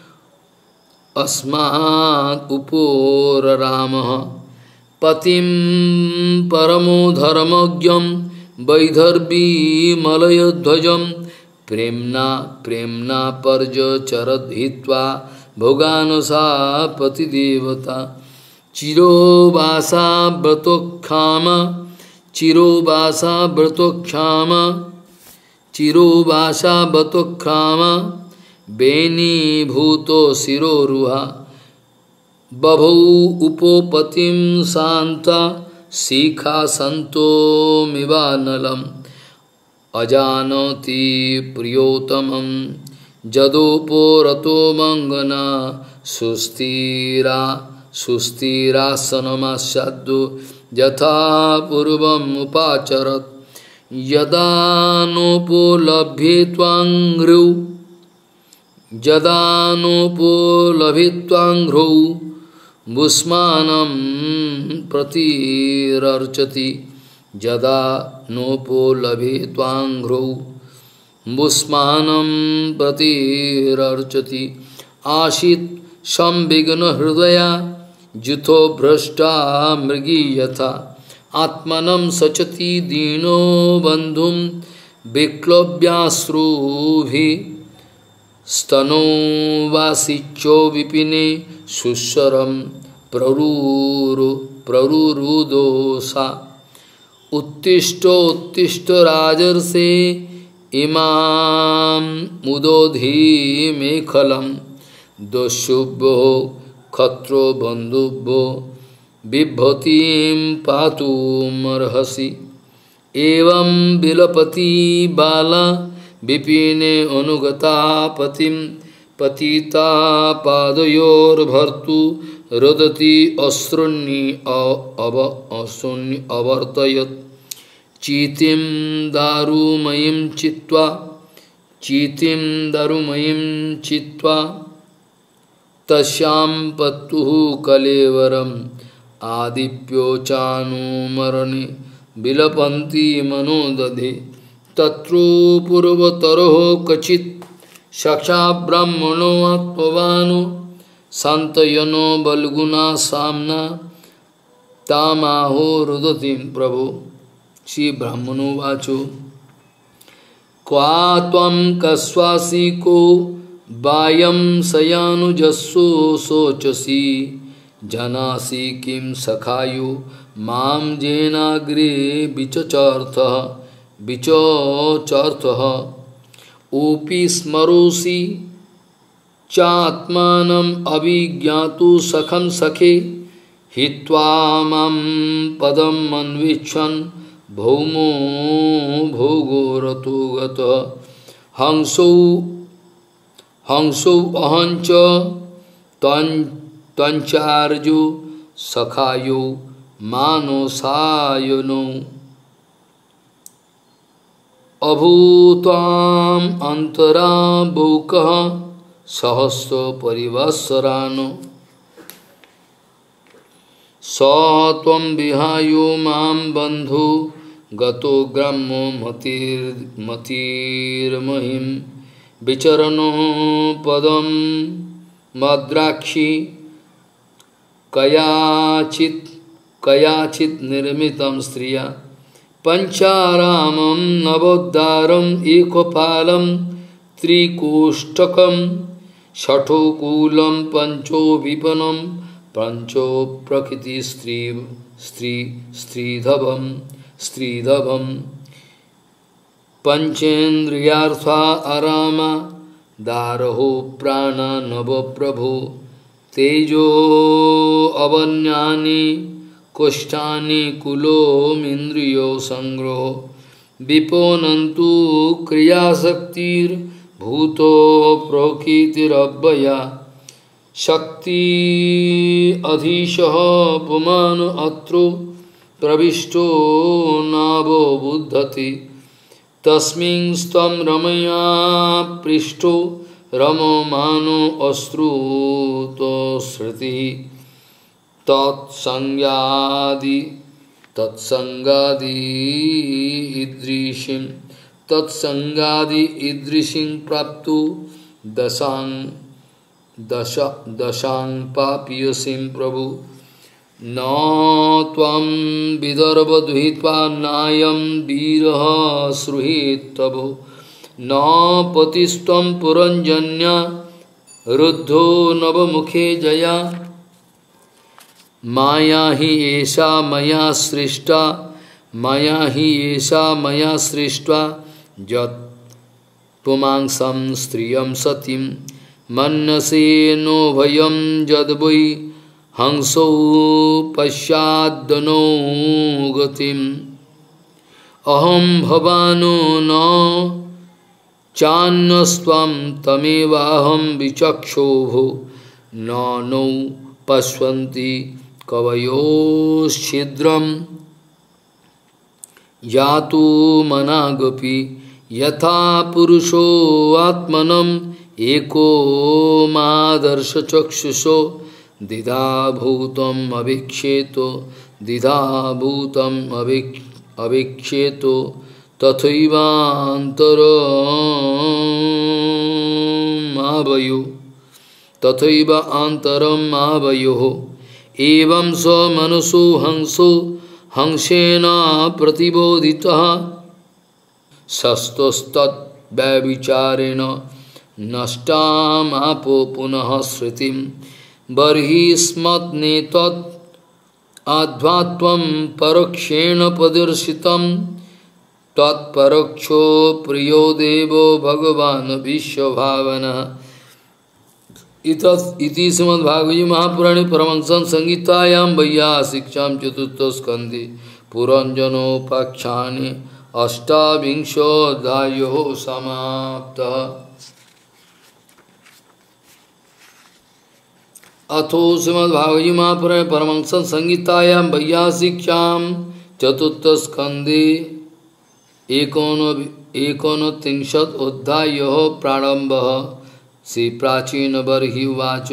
A: अस्मात् उपोररामः पतिं परमो धर्मज्ञं वैदर्भीमलयध्वजं प्रेम्णा प्रेम्णा पर्यचरद्हित्वा भोगानसा पतिदेवता चिरोवासा व्रतोक्षाम चिरोवासा व्रतोक्षाम चिरोवासा व्रतोक्षाम बेनीभूतो शिरोरुहा बभौ उपोपतिं शांता शिखा संतो मिवानलम अजानति प्रियोतमं जदोपोरतो मंगना सुस्थिरा सुस्थिरासनमास्याद्दो यथा पूर्वम् उपाचरत् यदा नोपलभ्ये त्वांघ्रौ यदा नोपलभित्वांघ्रौ मुष्मानं प्रतिरर्चति यदा नोपलभित्वांघ्रौ मुष्मानं प्रतिरर्चति आसीत् संविघ्न हृदया जुथो भ्रष्टा मृगी यथा आत्मनं सचति दीनो बंधुं विक्लव्याश्रुभिः स्तनो वासिच्यो विपिने सुस्वरं प्ररुरु प्ररुरुदोषा उत्तिष्ठो उत्तिष्ठ राजर्षे इमां मुदोधि मेखलं दोषुभ्यो खत्रो बन्धुभ्यो बिभ्रतीं पातुमर्हसि एवं विलपति बाला विपिने अनुगता पतिं पतिता पादयोर्भर्तु रोदति अश्रुण्णि अव अश्रुण्णि अवर्तयत् चीतिं दारुमयीं चित्वा चीतिं दारुमयीं चित्वा तस्यां पत्तुः कलेवरम् आदिप्योचानुमरणे विलपन्ति मनोदधे तत्रो पूर्वतरो क्वचित् सक्षा ब्रह्मणो आत्मवानो शान्तयनो बलगुना साम्ना तामाहो रुदतीं प्रभो। श्री ब्राह्मणोवाचो क्वा त्वं कस्वासि को वायं शयानुजस्सु शोचसि जनासि किं सखायो मां जेनाग्रे विचचर्थः विचचर्थः ओपि स्मरोसि चात्मानम् अभिज्ञातु सखं सखे हित्वा मां पदम् अन्विच्छन् भौमो भोगोरतो गतः हंसौ हंसौ अहंच तंचार्जो सखायो मानसायनो अभूताम् अंतरा बहुकः सहस्र परिवत्सरान् स त्वं विहायो मां बन्धु गतो ग्रामो मतिर मतिर्महिं विचरणो पदं मद्राक्षि कयाचित् कयाचित् निर्मितं स्त्रिया पंचारामं नवोद्धारम् एकपालं त्रिकोष्ठकं षठोकूलं पंचो विपनं पंचो प्रकृति स्त्री स्त्री स्त्रीधवं स्त्रीधवं पंचेन्द्रियार्था आरामा दारहो प्राण नव प्रभो तेजो अवन्यानि कोष्ठानि कुलोमिन्द्रियो संग्रहो विपोनन्तु क्रियाशक्तिर्भूतो प्रकृतिरव्यया शक्ति अधीशः पुमान अत्रो प्रविष्टो नावो बुद्धति तस्मिंस्त्वं रमया पृष्ठो रममानो अश्रुतो श्रुतिः तत्संज्ञादि तत्संगादि ईदृशीं तत्संगादि ईदृशीं प्राप्तु दशां दश दशां पापीयसीं प्रभु न त्वं विदर्भदुहित्वा नायं वीरः श्रुहितवो न पतिस्त्वं पुरञ्जन्या रुद्धो नवमुखे जया माया हि एषा मया सृष्टा माया हि एषा मया सृष्ट्वा यत् पुमांसं स्त्रियं सतीं मन्यसे नो भयं यद्वै हंसौ पश्चाद्दनो गतिम् अहं भवानो न चान्यस्त्वं तमेवाहं विचक्षोभो न नौ पश्यन्ति कवयोश्छिद्रं यातु मनागपि यथा पुरुषो आत्मनम् एको मादर्श चक्षुषो दिधा भूतम् अभिक्षेतो दिधा भूतम् अभिक्षेतो तथैवान्तरमावयो तथैव आन्तरमावयोः एवं स मनसो हंसो हंसेन प्रतिबोधितः सस्तस्तद्व्यभिचारेण नष्टामापो पुनः श्रुतिं बर्हिस्मत्नेतत् आध्वात्वं परोक्षेण प्रदर्शितं तत्परोक्षो प्रियो देवो भगवान् विश्वभावनः। इति श्रीमद्भागवते महापुराणे परमहंस संहितायां वैयासिक्यां चतुर्थस्कन्धे पुरञ्जनोपाख्याने अष्टाविंशोऽध्यायो समाप्तः। अथो श्रीमद्भागवत महापुराणे परमहंस संहितायां वैयासिक्यां चतुर्थ स्कंदे एकोनो एकोनत्रिंशत् अध्यायः प्रारम्भः। श्री प्राचीन बर्हि उवाच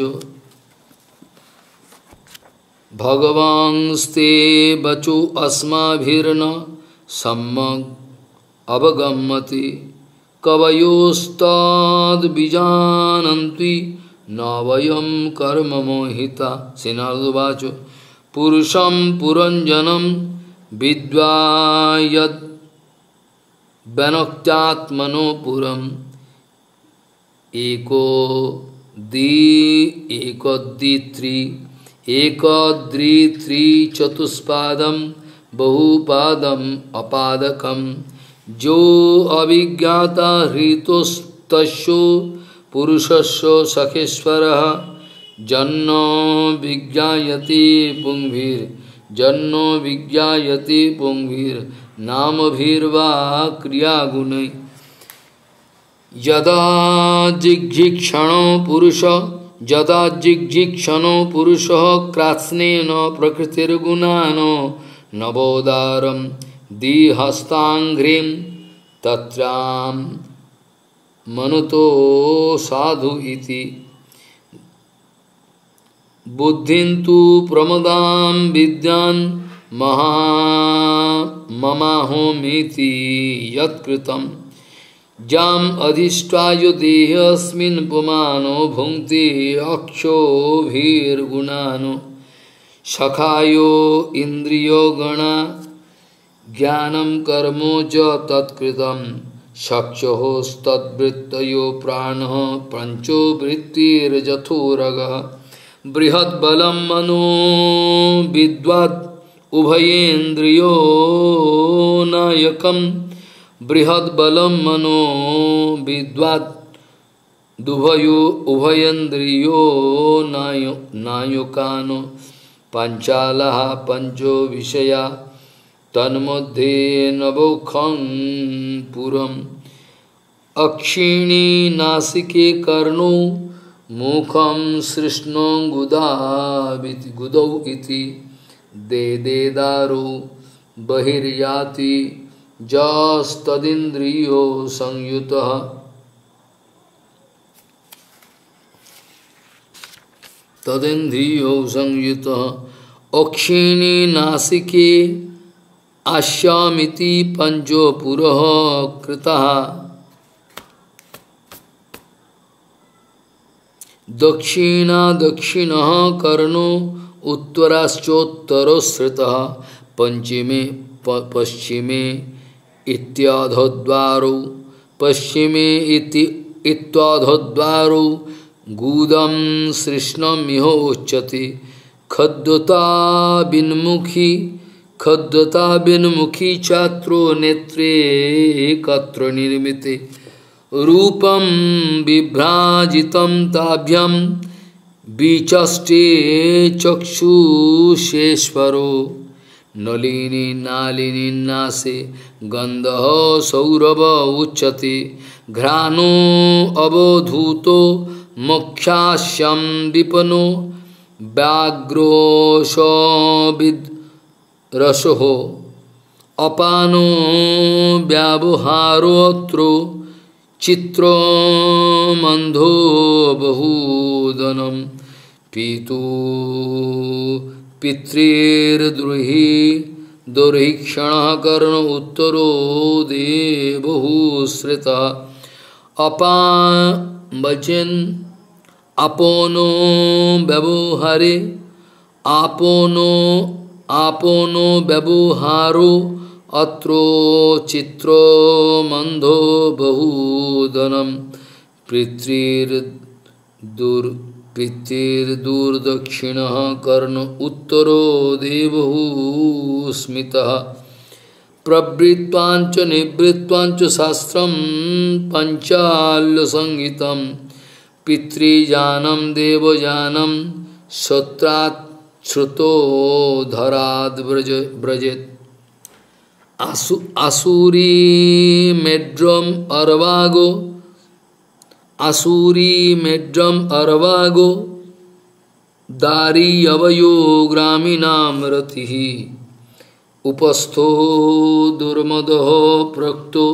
A: भगवांस्ते बचो अस्माभिर्न सम्यक् अवगम्यते कवयोस्तद्विजानन्ति न वयं कर्म मोहिता। श्रीनारदोवाच पुरुषं पुरञ्जनं विद्वा यद् वनक्त्यात्मनो पुरम् एको दी एकोद्दित्री एकोद्रित्री चतुष्पादं बहुपादम् अपादकं जो अभिज्ञाता हृतोस्तस्यो पुरुषस्य सखेश्वरः जन्नो विज्ञायते पुंभिर् जन्नो विज्ञायते पुंभिर् नामभिर्वा क्रियागुणैः यदा जिघ्षणो पुरुष यदा जिघ्षणो पुरुषः कृत्स्नेन प्रकृतिर्गुणानो नवोदारं दिहस्तांघ्रिं तत्रां मनुतो साधु इति बुद्धिं तु प्रमदां विद्यान् महा ममाहोमीति यत्कृतं जाम अधिष्ठायो देहस्मिन् पुमानो भुङ्क्ते अक्षोभिर्गुणानो सखायो इन्द्रियो गणा ज्ञानं कर्मो च तत्कृतं चक्षुस्तद्वृत्तयो प्राणः पञ्चो वृत्तिर्जठोरगः बृहद्बलं मनो विद्वात् उभयेन्द्रियो नायकम् बृहद्बलं मनो विद्वात् दुभयो उभयेन्द्रियो नाय नायकानो पंचालः पंचो विषया तन्मध्ये नवोखं पुरम् अक्षिणी नासिके कर्णो मुखं सृष्णो गुदाविति गुदौ इति दे देदारो बहिर्याति जस्तदिन्द्रियो संयुतः तदिन्द्रियो संयुतः अक्षिणी नासिके आश्यामिति पंचो पुरः कृतः दक्षिणा दक्षिणः कर्णो उत्तराश्चोत्तरो श्रुतः पंचमे पश्चिमे इत्याधोद्वारो पश्चिमे इति इत्याधोद्वारो गूदं सृष्णमिह उच्यते खद्वता बिन्मुखी खद्वता बिन्मुखी छात्रो नेत्रे एकत्र निर्मिते रूपं विभ्राजितं ताभ्यां विचष्टे चक्षुषेश्वरो नलिनी नालिनी नासे गंधः सौरभ उच्यते घ्राणो अवधूतो मोक्षास्यं विपनो व्याघ्रोषविद रसो अपानो व्यावहारोऽत्रो चित्रो मंधो बहुदनं पीतु पितृर्द्रुहि दुर्हिक्षणः कर्ण उत्तरो देवहुश्रितः अपा वचन आपोनो व्यवहारे आपोनो आपोनो व्यवहारो अत्रो चित्रो मंधो बहुदनं पितृर्दुर् पितृर्दूरदक्षिणः कर्ण उत्तरो देवहुस्मितः प्रवृत्तांच निवृत्तांच शास्त्रं पंचाल्यसंहितं पितृजानं देवजानं श्रोत्रात् श्रुतो धराद् व्रज व्रजेत् आसु आसुरी मेड्रम अरवागो आसुरी मेड्रम अरवागो दारी अवयो ग्रामीणाम रतिः उपस्थो दुर्मदः प्रक्तो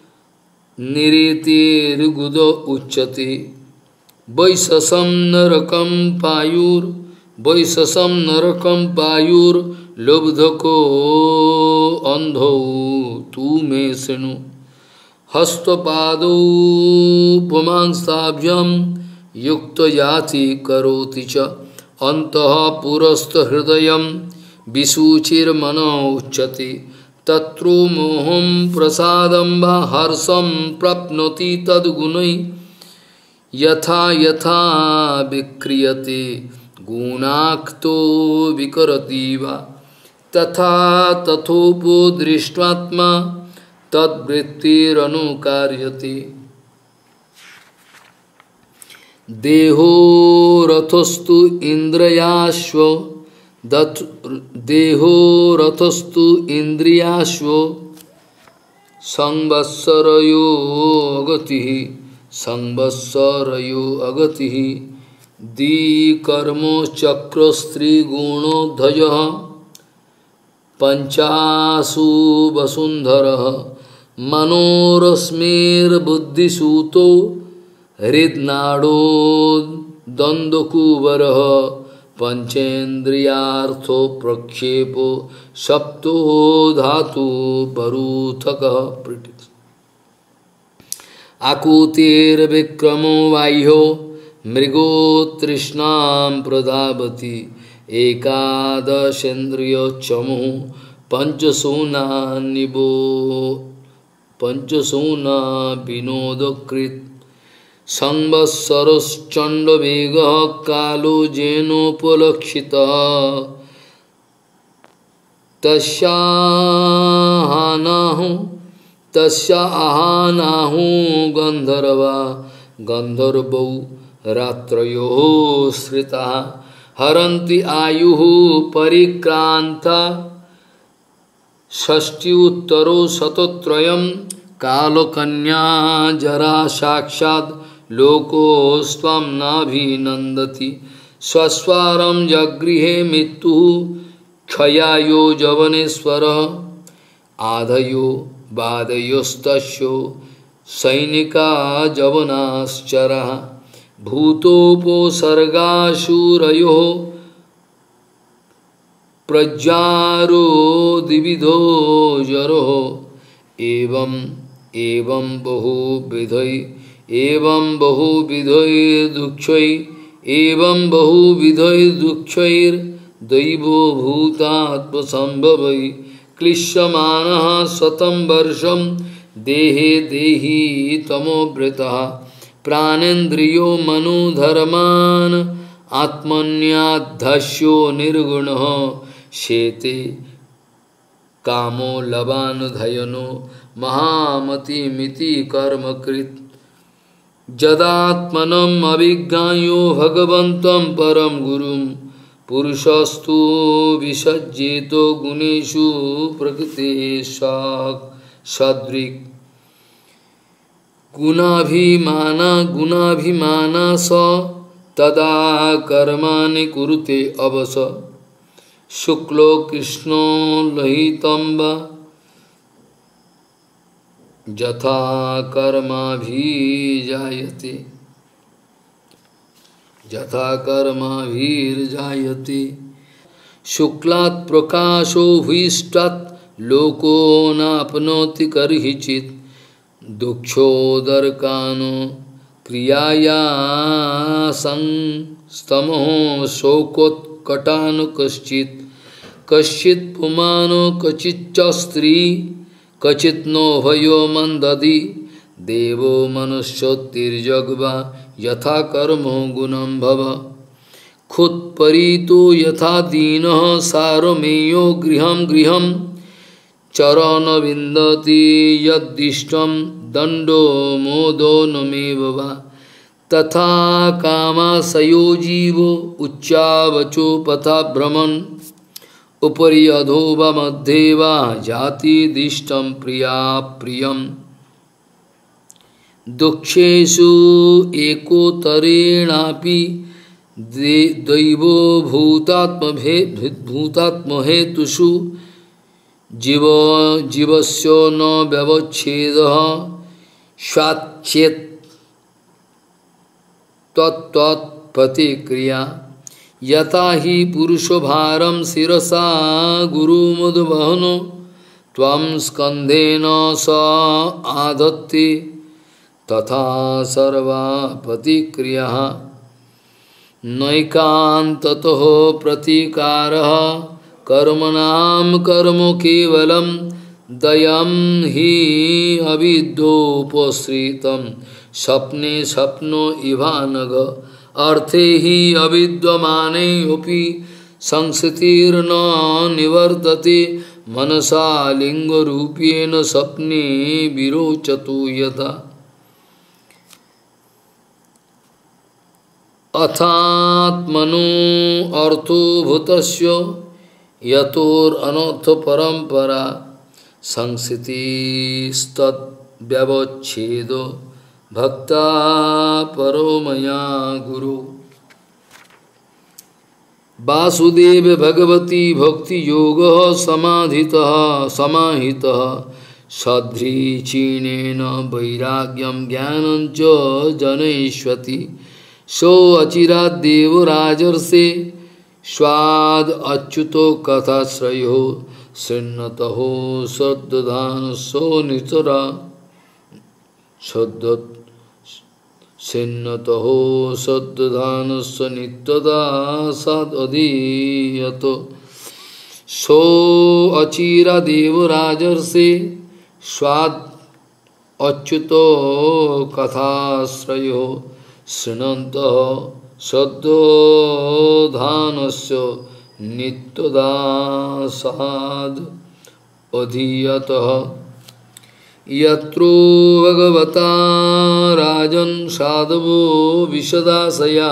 A: निरीतिर्गुदो उच्यते वैशसं नरकं पायुर वैशसं नरकं पायुर लुब्धको अंधौ तू मे शृणु हस्तपादौ पुमांसाभ्यं युक्त याति करोति च अन्तः पुरस्त हृदयं विसूचिर्मनो उच्यते तत्रो मोहं प्रसादं वा हर्षं प्राप्नोति तद्गुणै यथा यथा विक्रियते गुणाक्तो विकरति वा तथा तथोपदृष्ट्वात्मा तद्वृत्तिरनुकार्यते देहो रथस्तु इन्द्रियाश्व देहो रथस्तु इन्द्रियाश्व संवत्सरयो अगतिः संवत्सरयो अगतिः द्विकर्मो चक्रस्त्रिगुणोद्धयः पंचासु वसुंधरः मनोरश्मिर्बुद्धिसूतो हृद्नाडो दंदकुवरः पंचेन्द्रियार्थो प्रक्षेपो सप्तो धातु परूथकः आकुतिर्विक्रमो बाह्यो मृगो तृष्णां प्रधावति एकादशेन्द्रियोच्चमो पंचसूना निबो पंचसूना विनोदकृत संवत्सरश्चण्डवेगः कालो जेनोपलक्षितः तस्याहानाहु तस्याहानाहु गंधर्वा गंधर्वौ रात्रयोः श्रिताः हरन्ति आयुः परिक्रांता षष्ट्युत्तरो शतत्रयं कालकन्या जरा साक्षात् लोकोस्त्वं नाभिनन्दति स्वस्वारं जगृहे मृत्युः क्षयायो जवनेश्वरः आधयो बाधयोस्तस्यो सैनिका जवनाश्चरः भूतोपसर्गाशूरयोः प्रज्ञारो द्विविधो जरो एवं एवं बहुविधै एवं बहुविधै दुःखै एवं बहुविधै दुःखैर्दैवो भूतात्मसंभवै क्लिश्यमानः शतं वर्षं देहे देहि तमोव्रतः प्राणेन्द्रियो मनोधर्मान् आत्मन्याद्धस्यो निर्गुणः शेते कामो लवानुधयनो महामतिमिति कर्मकृत् जदात्मनम् अभिज्ञायो भगवन्तं परम गुरुं पुरुषस्तु विसज्जेतो गुणेषु प्रकृतेः सदृक् गुणाभिमान गुणाभिमान स तदा कर्माणि कुरुते अवस शुक्लो कृष्णो लहितं वा यथा कर्माभिजायते यथा कर्माभिर्जायते शुक्लात् प्रकाशो भूयिष्ठात् लोको नाप्नोति कर्हिचित् दुक्षोदर्कानो क्रियाया संस्तमो शोकोत्कटानो कश्चित् कश्चित् पुमानो कचिच्च स्त्री कचित् नो भयो मंददि देवो मनुष्योत्तिर्जग्वा यथा कर्मो गुणं भव खुत्परीतो यथा दीनः सारमेयो गृहं गृहं चरण विन्दति यद्दिष्टं दंडो मोदो नमेव वा तथा कामाशयो जीवो उच्चावचो पथा भ्रमन् उपरि अधो वा मध्ये वा जाति दिष्टं प्रिया प्रियं दुःखेषु एकोतरेणापि दैवो भूतात्मभे भूतात्महेतुषु जीव जीवस्य न व्यवच्छेदः स्वाच्चेत् तत्तत्प्रतिक्रिया यथा हि पुरुषो भारं शिरसा गुरुमुद्वहनो त्वं स्कन्धेन स आधत्ते तथा सर्वा प्रतिक्रिया नैकान्ततः प्रतिकारः कर्मणां कर्म केवलं दयं हि अविद्योपश्रितं स्वप्ने स्वप्नो इवानघ अर्थे हि अविद्यमाने अपि संस्थितिर्न निवर्तते मनसा लिंगरूपेण स्वप्ने विरोचतु यथा अथात्मनो अर्थो भूतस्य यतोरनर्थ परंपरा संस्थितिस्तद्व्यवच्छेदो भक्ता परो मया गुरु वासुदेव भगवती भक्ति योग समाधितः समाहितः सध्रीचीनेन वैराग्यम ज्ञानं च जनयिष्यति सो अचिरात् देवराजर्षे स्वाद अच्युतो कथाश्रयो शृण्वतो सद्दधान सो नितरा सद्द शृण्वतो सद्दधान स नित्यदा सदधीयतो सो अचिरा देवराजर्षे स्वाद अच्युतो कथाश्रयो शृण्वन्तः सद्दधानस्य नित्यदासाद् अधीयतः यत्रो भगवता राजन् साधवो विशदाशया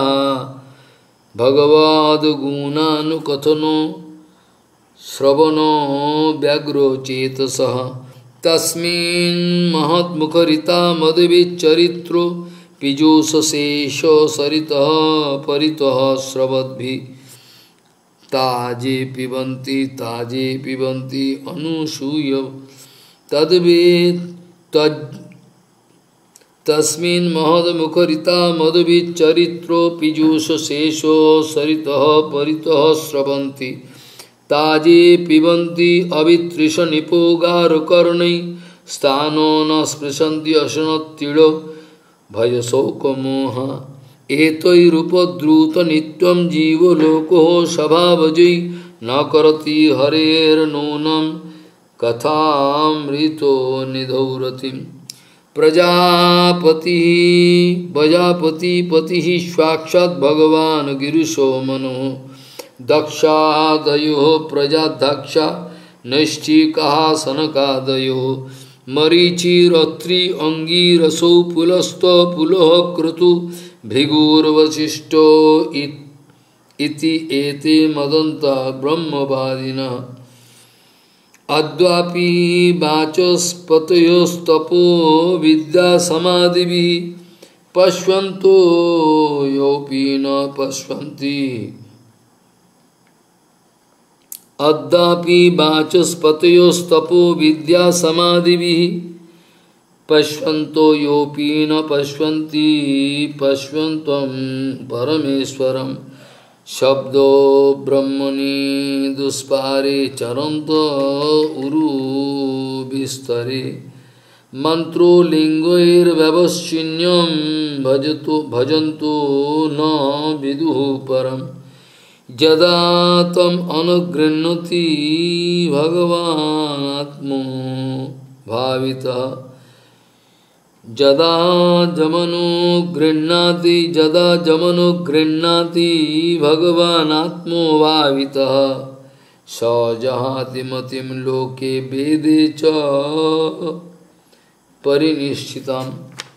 A: भगवद्गुणानुकथनो श्रवणो व्यग्रो चेतसः तस्मिन् महत्मुखरिता मदविचरित्रो पीजोशेषो सरितः परितः स्रवद्भिः ताजे पिबन्ति ताजे पिबन्ति अनुसूय तद्वेद तद् तस्मिन् महद्मुखरिता मदविचरित्रो पीजोशेषो सरितः परितः स्रवन्ति ताजे पिबन्ति अवितृषनिपोगारकर्णैः स्थानो न स्पृशन्ति अशनत्तिडो भयशोकमोह एतैरुपद्रुत नित्यं जीवलोको स्वभावजै न करति हरेर्नूनं कथामृतो निधौ रतिं प्रजापतिः प्रजापतिपतिः साक्षात् भगवान् गिरिशो मनो दक्षादयो प्रजाध्यक्षा नैष्ठिकाः सनकादयो मरीचिरत्रि अंगीरसो पुलस्त पुलः क्रतु भृगुर्वशिष्ठो इति एते मदन्ता ब्रह्मवादिनः अद्वापि वाचस्पतयोस्तपो विद्यासमाधिभिः पश्यन्तो योऽपि न पश्यन्ति अद्यापि वाचस्पतयोस्तपो विद्या समाधिभिः पश्यन्तो योऽपि न पश्यन्ति पश्यन्तं परमेश्वरं शब्दो ब्रह्मणि दुष्पारे चरन्त उरु विस्तरे मंत्रो लिंगैर्व्यवच्छिन्नं भजतो भजन्तो न विदुः परम् यदा तम अनुगृह्णति भगवानात्मो भावितः जदा जमनो गृह्णाति जदा जमनो गृह्णाति भगवानात्मो भावितः स जहाति मतिं लोके वेदे च परिनिष्ठितम्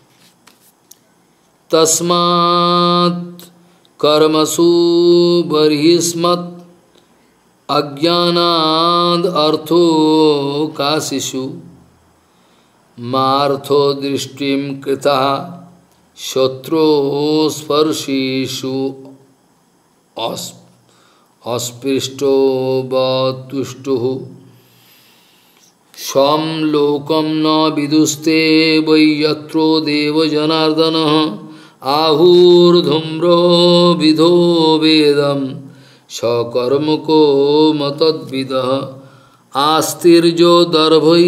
A: तस्मात् कर्मसु बर्हिस्मत् अज्ञानाद् अर्थो काशिषु मार्थो दृष्टिं कृतः शत्रो स्पर्शिषु अस्पृष्टो बतुष्टुः स्वं लोकं न विदुस्ते वै यत्रो देवजनार्दनः आहुर्धूम्रो विधो वेदं सकर्मको मतद्विदः आस्तिर्जो दर्भै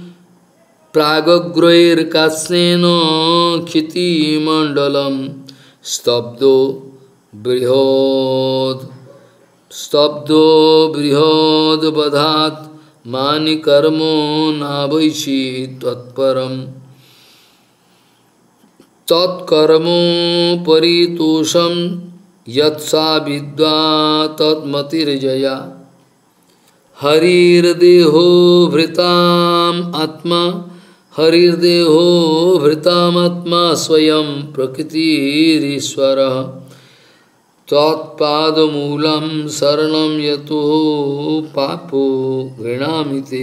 A: प्रागग्रैर्कास्नेन क्षितिमण्डलं स्तब्धो बृहद् स्तब्धो बृहद्बधात् मानिकर्मो नावैषि तत्परम् तत्कर्मो परितोषं यत्सा विद्वा तन्मतिर्जया हरिर्देहो भृताम् आत्मा हरिर्देहो भृतामात्मा स्वयं प्रकृतिरीश्वरः तत्पादमूलं शरणं यतो पापो गृह्णामि ते।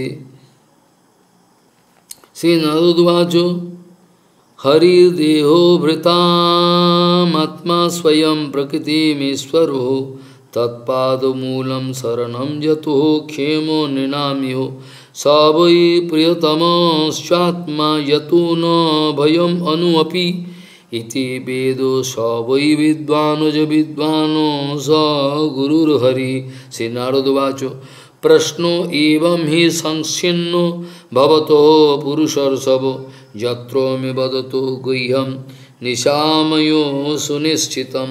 A: श्री नारदवाच हरिर्देहो भृतामात्मा स्वयं प्रकृतिमीश्वरो तत्पादमूलं शरणं यतो क्षेमो नृणाम्यो स वै प्रियतमश्चात्मा यतो न भयम् अनुअपि इति वेदो स वै विद्वानोज विद्वानो स गुरुर्हरि। श्री नारदवाच प्रश्नो एवं हि संक्षिन्नो भवतो पुरुषर्षभो यत्रो मे वदतो गुह्यं निशामयो सुनिश्चितम्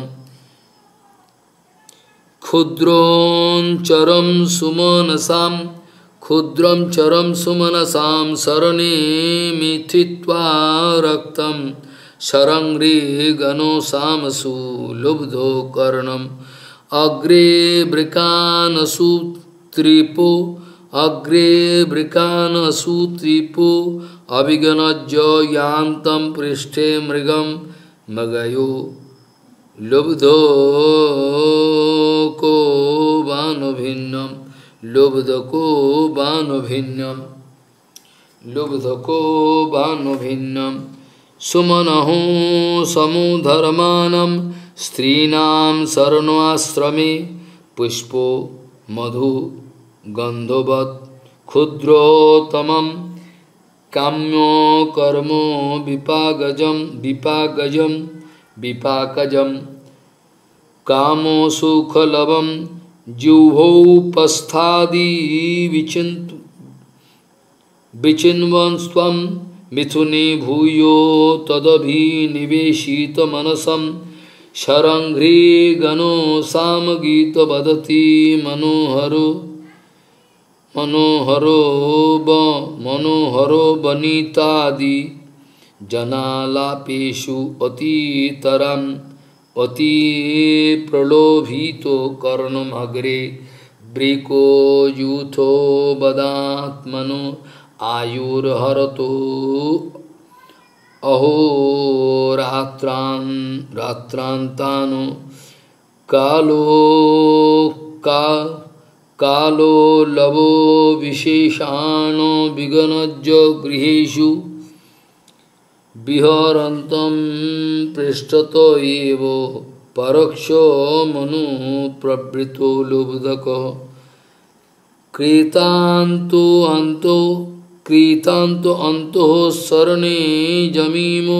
A: क्षुद्रों चरम सुमनसाम क्षुद्रं चरम सुमनसाम शरणे मिथित्वा रक्तम शरंग्री गनो सामसु लुब्धो कर्णम अग्रे वृकानसु त्रिपो अग्रे वृकानसु त्रिपो अभिगनज्जो यान्तं पृष्ठे मृगम मगयो लुब्धो को बानो भिन्नम लुब्ध को बानो भिन्नम लुब्ध को बानो भिन्नम सुमनहो समुधर्मानं स्त्रीणां शरणोआश्रमे पुष्पो मधु गंधोवत् क्षुद्रोतमं काम्यो कर्मो विपागजं विपागजं विपाकजं कामो सुखलवं जिह्वोपस्थादि विचिन्त विचिन्वंस्त्वं मिथुने भूयो तदभिनिवेशितमनसं शरंघ्री गणो सामगीत वदति मनोहरो मनोहरो ब मनोहरो वनितादि जनालापेषु अतितरम् अति प्रलोभितो कर्णमग्रे ब्रीको यूथो बदात्मनो आयुर्हरतो अहो रात्रान् रात्रान्तानो कालो का कालो लवो विशेषाणो विगनज्जो गृहेषु विहरन्तं पृष्ठतो एव परोक्षो मनु प्रवृत्तो लुब्धको कृतान्तो अन्तो कृतान्तो अन्तो शरणे जमीमो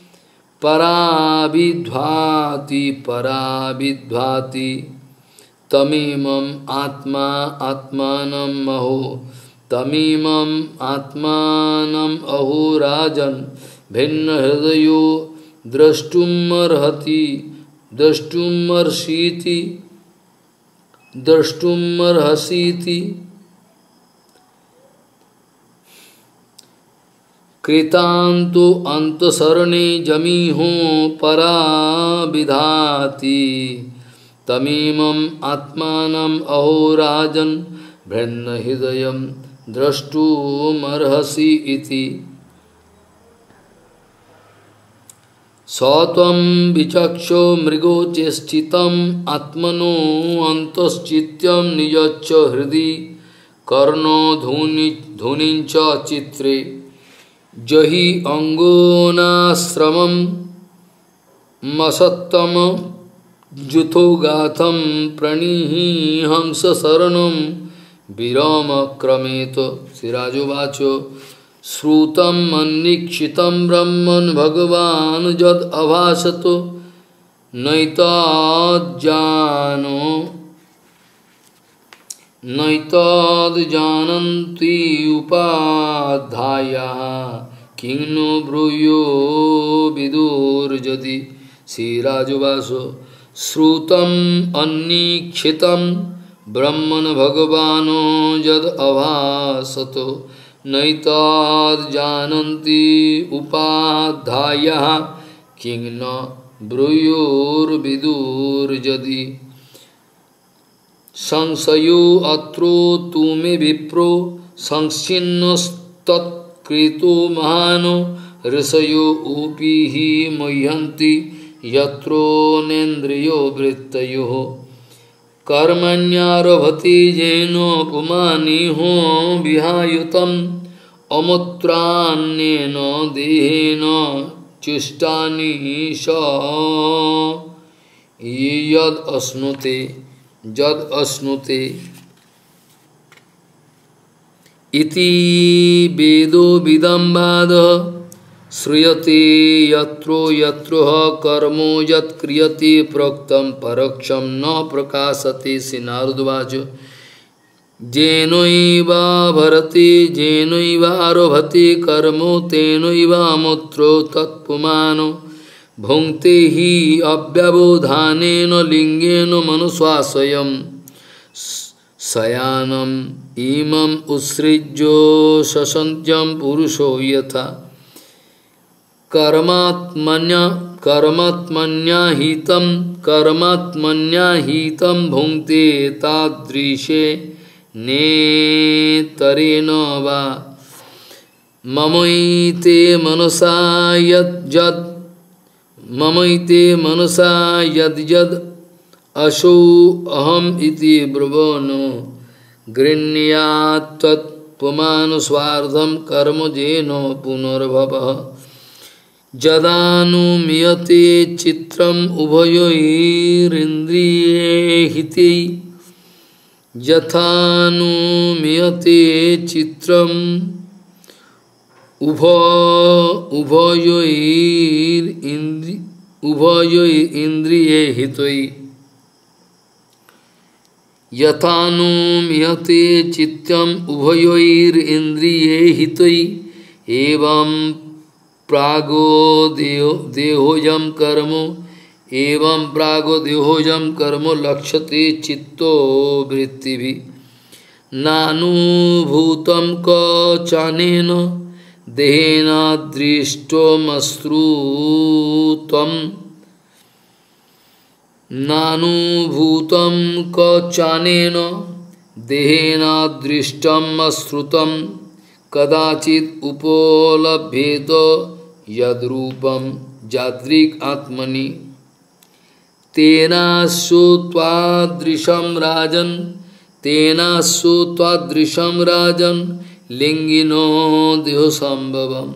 A: पराविद्भाति पराविद्भाति तमीमम् आत्मा आत्मानं अहो तमीमम् आत्मानं अहो राजन् भिन्न हृदयो द्रष्टुमर्हति द्रष्टुमर्षीति द्रष्टुमर्हसीति कृतान्तो अंतशरणे जमीहो पराविधाति तमीमम् आत्मानं अहो राजन् भिन्न हृदयं द्रष्टुमर्हसि इति सत्वं विचक्षो मृगो चेष्टितम् आत्मनो अन्तश्चित्यं निजच्च हृदि कर्णो धूनि धूनिञ्च चित्रे जहि अंगोनाश्रमं मसत्तम जुथो गाथम प्रणीहि हंस शरणम विराम क्रमेत। श्रीराजुवाचो श्रुतम मन्नीक्षितं ब्रह्मन् भगवान् जद अभासतो नैतज्जानो नैतज्जानन्ति उपाध्यायाः किं नो ब्रूयो विदुर्यदि। श्रीराजुवासो श्रुतम अन्नीक्षितं ब्रह्मन् भगवानो यद अभासतो नैतज्जानन्ति उपाध्यायाः किं न ब्रूयोर्विदुर्यदि। संशयो अत्रो तु मे विप्रो संच्छिन्नस्तत्कृतो महानो ऋषयो ऊपी हि मुह्यन्ति यत्रो नेन्द्रियो वृत्तयोः। कर्मण्यारभति येनो पुमानिहो विहायुतम् अमुत्रान्येन देहेन चुष्टानि स यद् अश्नुते जद अश्नुते। इति वेदो विदम्बादः श्रूयते यत्रो यत्रो कर्मो यत् क्रियते प्रोक्तं परोक्षं न प्रकाशते। श्रीनारदवाच जेनैवा भरते जेनैवा आरभते कर्मो तेनैवामुत्रो तत्पुमानो भुङ्क्ते हि अव्यवधानेन लिंगेन मनुष्वास्वयं शयानम् इमम् उत्सृज्यो शशन्त्यं पुरुषो यथा कर्मात्मन्या कर्मात्मन्याहितं कर्मात्मन्याहितं भुङ्क्ते तादृशे नेतरेण वा ममैते मनसा यद् ममैते मनसा यद् यद् असौ अहम इति ब्रुवनो गृह्णीयात् तत् पुमानुस्वार्धं कर्म जेनो पुनर्भवः। जदानुमीयते चित्रम् उभयोरिन्द्रियैर्हिते यथानुमीयते चित्रम् उभ उभयोरिन्द्रि उभयोरिन्द्रियैर्हितै यथानुमीयते चित्तम् उभयोरिन्द्रियैर्हितै एवं प्रागो देहो देहोयं कर्म एवं प्रागो देहोयं कर्म लक्ष्यते चित्तो वृत्तिभिः नानुभूतं कचानेन देहेन दृष्टमश्रुतं नानुभूतं कचानेन देहेन दृष्टमश्रुतं कदाचित् उपलभ्येत यद्रूपं जादृक् आत्मनि तेनास्सु त्वादृशं राजन् तेनास्सु त्वादृशं राजन् लिंगिनो देहसंभवम्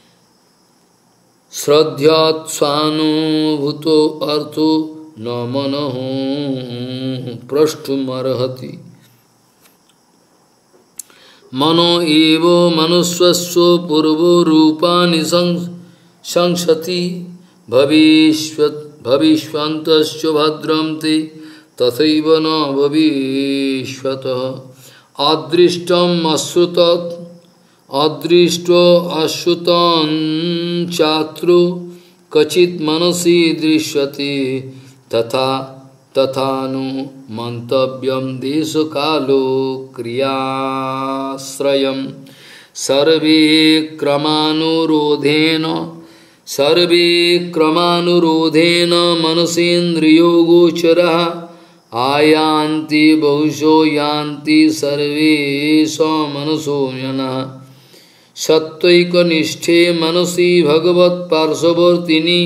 A: श्रद्धात्स्वानुभूतो अर्थो न मनः प्रष्टुमर्हति मनो एव मनुष्यस्व पूर्वरूपाणि संसति भविष्यत् भविष्यन्तश्च भद्रं ते तथैव न भविष्यतः अदृष्टम् अश्रुतत् अदृष्टो अश्रुतं चात्रो कचित् मनसि दृश्यते तथा तथानु मंतव्यं देशकालो क्रियाश्रयं सर्वे क्रमानुरोधेन सर्वे क्रमानुरोधेन मनसेन्द्रियो गोचरः आयान्ति बहुशो यान्ति सर्वे समनसो जनः सत्वैकनिष्ठे मनसि भगवत्पार्श्ववर्तिनि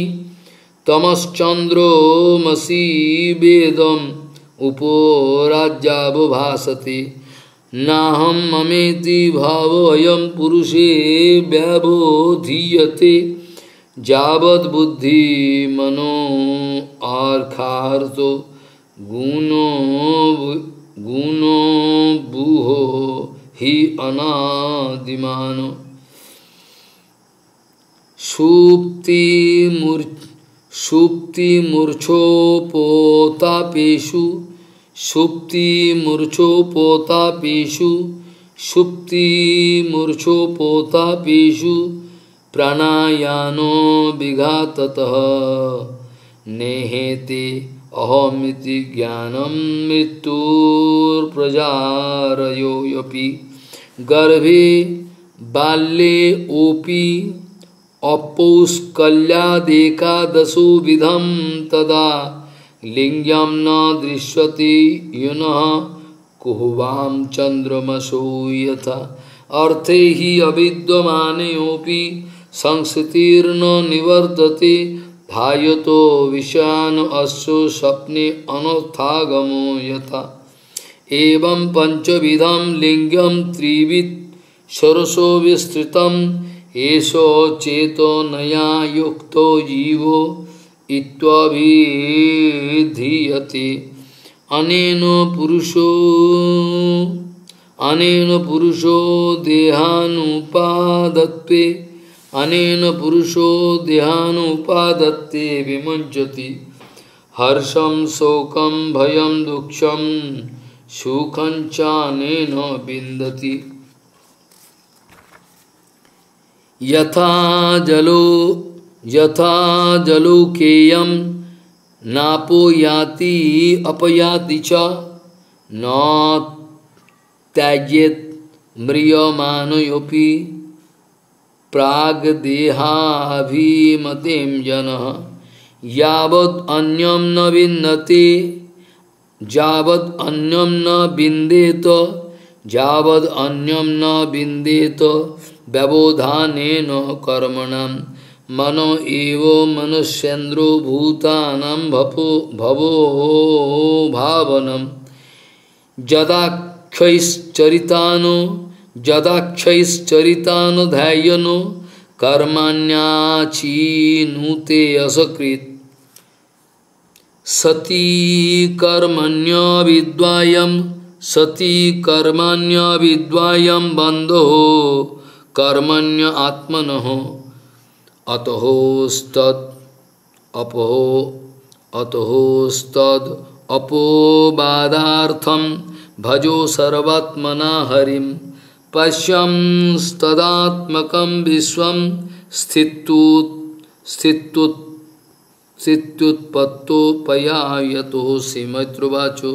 A: तमश्चंद्रोमसि वेदम उपोराज्यावभासते नाहं ममेति भावोऽयं पुरुषे व्यवोधीयते जावद बुद्धि मनो आर्खार्तो गुणो गुणो बुहो हि अनादिमानो सुप्ति मूर् सुप्ति मूर्छोपोतापेषु सुप्ति मूर्छोपोतापेषु सुप्ति मूर्छोपोतापेषु प्राणायानो विघाततः नेहेते अहमिति ज्ञानं मृत्युर्प्रजारयोऽपि गर्भे बाल्ये ओपि अपौष्कल्यादेकादशो विधं तदा लिंगं न दृश्यते युनः कुहवां चंद्रमसो यथा अर्थे हि अविद्यमानेऽपि संस्थितिर्न निवर्तते भायतो विषयान अश्रु स्वप्ने अनर्थागमो यथा एवं पंचविधं लिंगं त्रिविध सरसो विस्तृतम् एषो चेतनया युक्तो जीवो इत्याभिधीयते अनेन पुरुषो अनेन पुरुषो देहानुपादत्ते अनेन पुरुषो देहानुपादत्ते विमुञ्चति हर्षं शोकं भयं दुःखं सुखं चानेन विन्दति यथा जलो यथा जलोकेयं नापो याति अपयाति च न त्याज्येत म्रियमाणोऽपि प्राग्देहाभिमतिं जनः यावद् अन्यं न विन्दते यावद् अन्यं न विन्देत यावद् अन्यं न विन्देत व्यवधानेन कर्मणां मनो एव मनुष्येन्द्रो भूतानां भवो भवो भावनं यदाक्षैश्चरितानो यदाक्षैश्चरितानो ध्यायनो कर्मण्याचीनुते असकृत् सती कर्मण्य विद्वायं सती कर्मण्य विद्वायं बन्धो कर्मण्य आत्मनः अतोस्तद अपोहो अतोस्तद अपोबादार्थं भजो सर्वात्मना हरिं पश्यंस्तदात्मकं विश्वं स्थित्युत् स्थित्युत् स्थित्युत्पत्तोपयायतो श्रीमैत्रुवाचो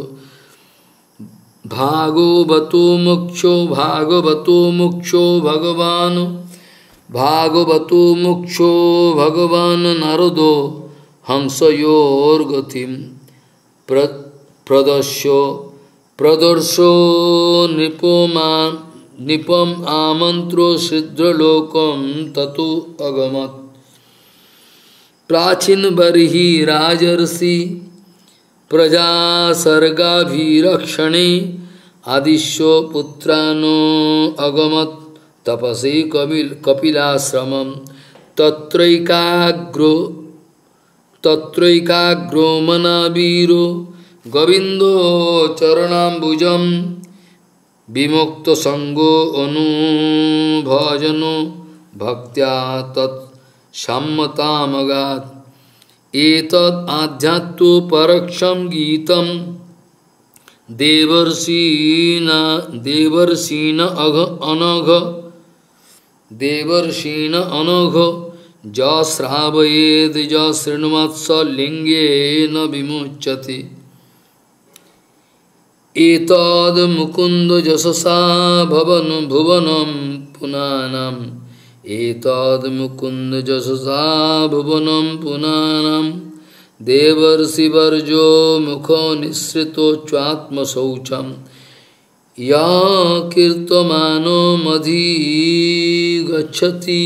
A: भागवतो मुक्षो भागवतो मुक्षो भगवान् भागवतो मुक्षो भगवान् नारदो हंसयोर्गतिं प्र प्रदर्शो प्रदर्शो निपोमा निपम आमंत्रो सिद्धलोकं ततो अगमत् प्राचीन बर्हि राजर्षि प्रजा सर्गाभिरक्षणे आदिश्यो पुत्रानो अगमत् तपसे कपिल कपिलाश्रमं तत्रैकाग्रो तत्रैकाग्रो मनावीरो गोविंदो चरणाम्बुजं विमुक्त संगो अनुभजनो भक्त्या तत् सम्मतामगात् एतद् आध्यात्मो परक्षं गीतं देवर्षिना देवर्षिण अघ अनघ देवर्षिण अनघ ज श्रावयेद ज शृण्वत्स लिंगेन विमुच्यते एतद् मुकुन्द यशसा भवन भुवनं पुनानम् एतद् मुकुन्द यशसा भुवनं पुनानम् देवर्षिवर्जो मुखो निःसृतो च्वात्मशौचं या कीर्तमानो मधीगच्छति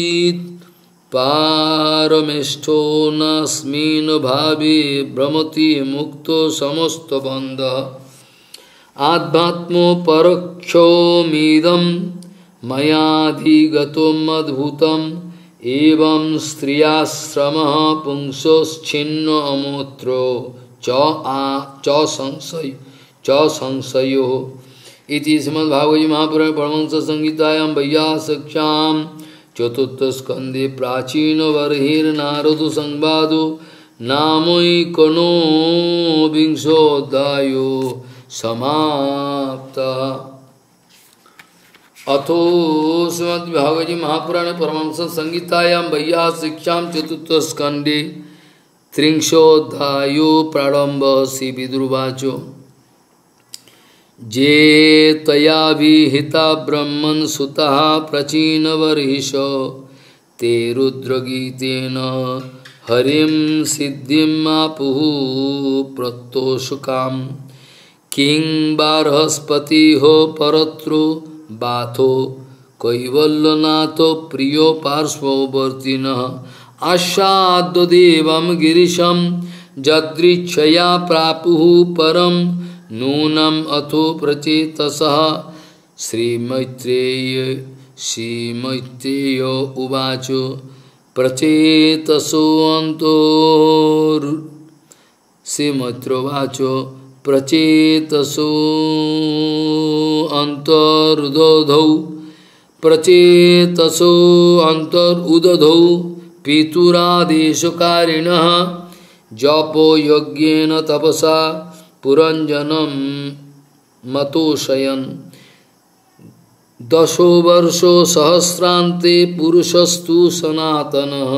A: पारमेष्ठो नास्मिन् भावे भ्रमति मुक्तो समस्तबन्धः आध्यात्मो परोक्षोमीदं मयाधिगतोऽद्भुतं एवं स्त्रियाश्रमः पुंसोच्छिन्नो अमूत्रो च आ च संशय च संशयो इति श्रीमद्भागवत महापुराणे परमहंस संहितायां वैयासिक्यां चतुर्थ स्कंदे प्राचीन बर्हिर्नारद संवादो नामैकोनो विंशोऽध्यायो समाप्तः। अथो श्रीमद्भागवत महापुराणे परमहंस संहितायां वैयासिक्यां चतुर्थ स्कंदे त्रिंशोऽध्यायो प्रारंभ श्री विदुरवाचो जे तया विहिता ब्रह्मन् सुतः प्रचीन बर्हिष ते रुद्रगीतेन हरिं सिद्धिम् आपुः प्रतोषुकां किं बार्हस्पतिहो परत्रो बाथो कैवल्यनाथो प्रियो पार्श्ववर्तिनः आशाद्य देवं गिरिशं जदृच्छया प्रापुः परं नूनम अथो प्रचेतसः श्रीमैत्रेय श्रीमैत्रेय उवाच प्रचेतसो अंतोर श्रीमैत्रोवाच प्रचेतसो अंतरुदधौ प्रचेतसो अंतरुदधौ पितुरादेशकारिणः जपो यज्ञेन तपसा पुरंजनम मतोशयन दशो वर्षो सहस्रांते पुरुषस्तु सनातनः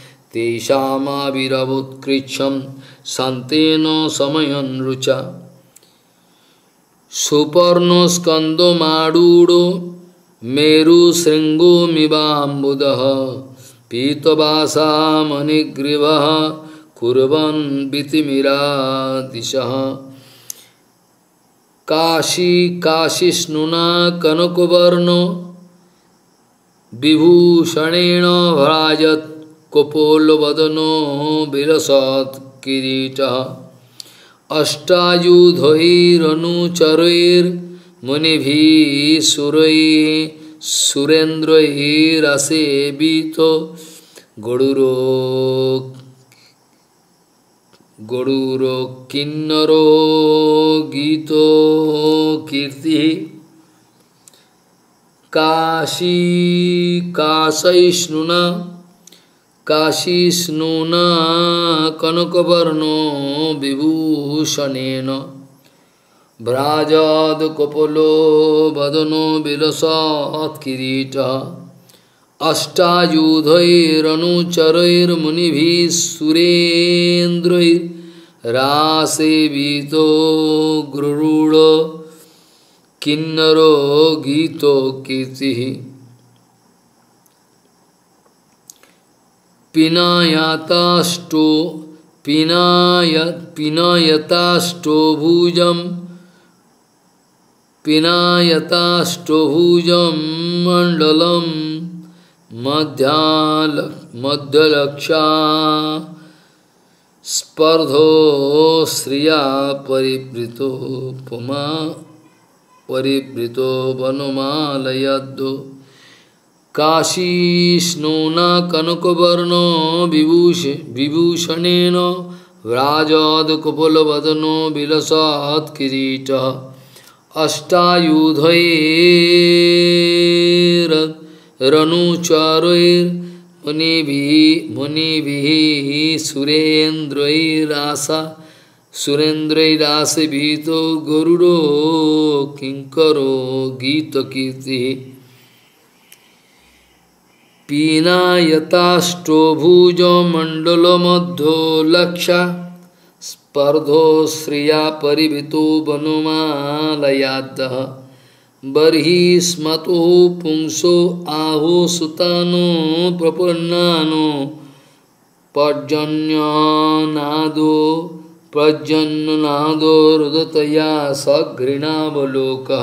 A: तेषामाविरवोत्कृच्छं शान्तेन समयं रुचा सुपर्णो स्कंदो माडूडो मेरुशृंगो मिवाम्बुदः पीतवासा मणिग्रीवः कुर्वन् बितिमिरादिशः काशी काशिष्णुना कनकवर्णो विभूषणेन भराजत् कपोलवदनो विलसत् किरीटः अष्टायुधैरनुचरैर्मुनिभिः सुरैः सुरेन्द्रैरसेवितो गरुरो गरुरो किन्नरो गीतो कीर्ति काशी काशैष्णुना काशीष्णुना कनकवर्णो विभूषणेन भ्राजाद कपोलो वदनो विलसत् किरीटः अष्टायुधैरनुचरैर्मुनिभिः सुरेन्द्रैरासेवितो गरुड किन्नरो गीतो कीर्तिः पिनायताष्टो पिनाय पिनायताष्टो भुजं पिनायताष्टो भुजं मंडलम मध्याल मध्यलक्षा स्पर्धो श्रिया परिवृतो पुमा परिवृतो वनमालयद्दो काशीष्णुना कनकवर्णो विभूष विभूषणेन व्राजद कपोलवदनो विलसत् किरीटः अष्टायुधैर रनुचारैर्मुनिभिः मुनिभिः सुरेन्द्रैरासा सुरेन्द्रैरासेवितो गरुडो किंकरो गीतकीर्तिः पीनायताष्टो भुजो मंडलमध्यो लक्षा स्पर्धो श्रिया परिवृतो वनमालयाद्दः बर्हिस्मतो पुंसो आहो सुतानो प्रपन्नानो पर्जन्यनादो प्रजन्यनादो रुदतया सघृणावलोकः।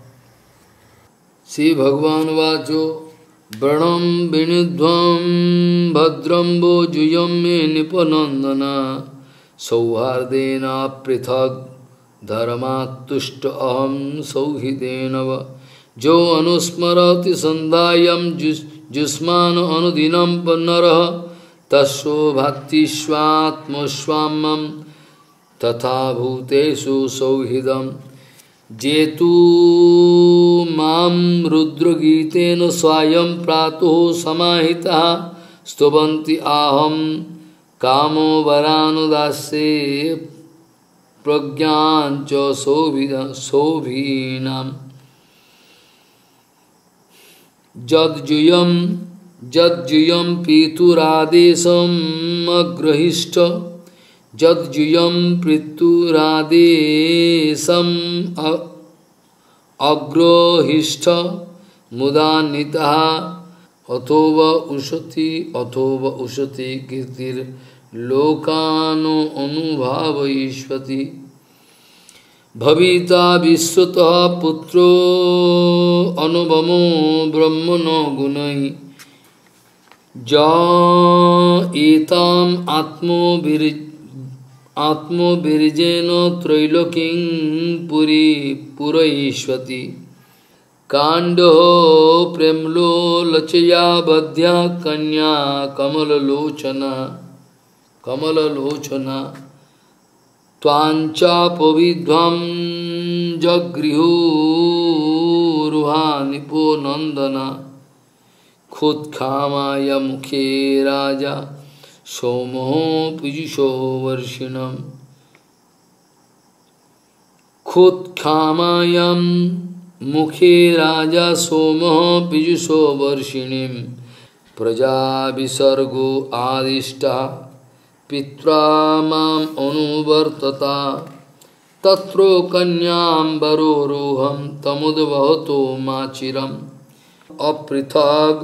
A: श्री भगवान वाचो व्रणं विनिध्वं भद्रं वो जुयं मे निपनंदना सौहार्देन पृथक् धर्मात्तुष्ट अहम सौहृदेन व जो अनुस्मरति संध्यायं जुष्मान अनुदिनं नरः तस्यो भाति स्वात्मस्वाम्यं तथा भूतेषु सौहृदम् जेतु मां रुद्रगीतेन स्वयं प्रातः समाहितः स्तुवन्ति आहं कामो वरानुदास्ये प्रज्ञाञ्च शोभिनाम् जद्जुयं जद्जुयं पितुरादेशम् अग्रहिष्ठ जद्जुयं पितुरादेशम् अग्रहिष्ठ मुदान्वितः अथोव उशति अथोव उशति कीर्तिर्लोकानो अनुभावयिष्यति भविता विश्वतः पुत्रो अनुपमो ब्रह्मणो गुणैः जा एताम् आत्मविर् आत्मविर्जेन त्रैलोक्यं पुरी पूरयिष्यति कांडो प्रेमलोलचया बध्या कन्या कमललोचना कमललोचना त्वांचापविध्वं जगृहुरुहा निपो नंदना खुत्खामाय मुखे राजा सोमो पीयूषो वर्षिणम् खुत्खामायं मुखे राजा सोमः पीयूषो वर्षिणीं प्रजा विसर्गो आदिष्टा पित्रा माम् अनुवर्तता तत्रो कन्यां वरोरोहं तमुद्वहतो माचिरम् अपृथग्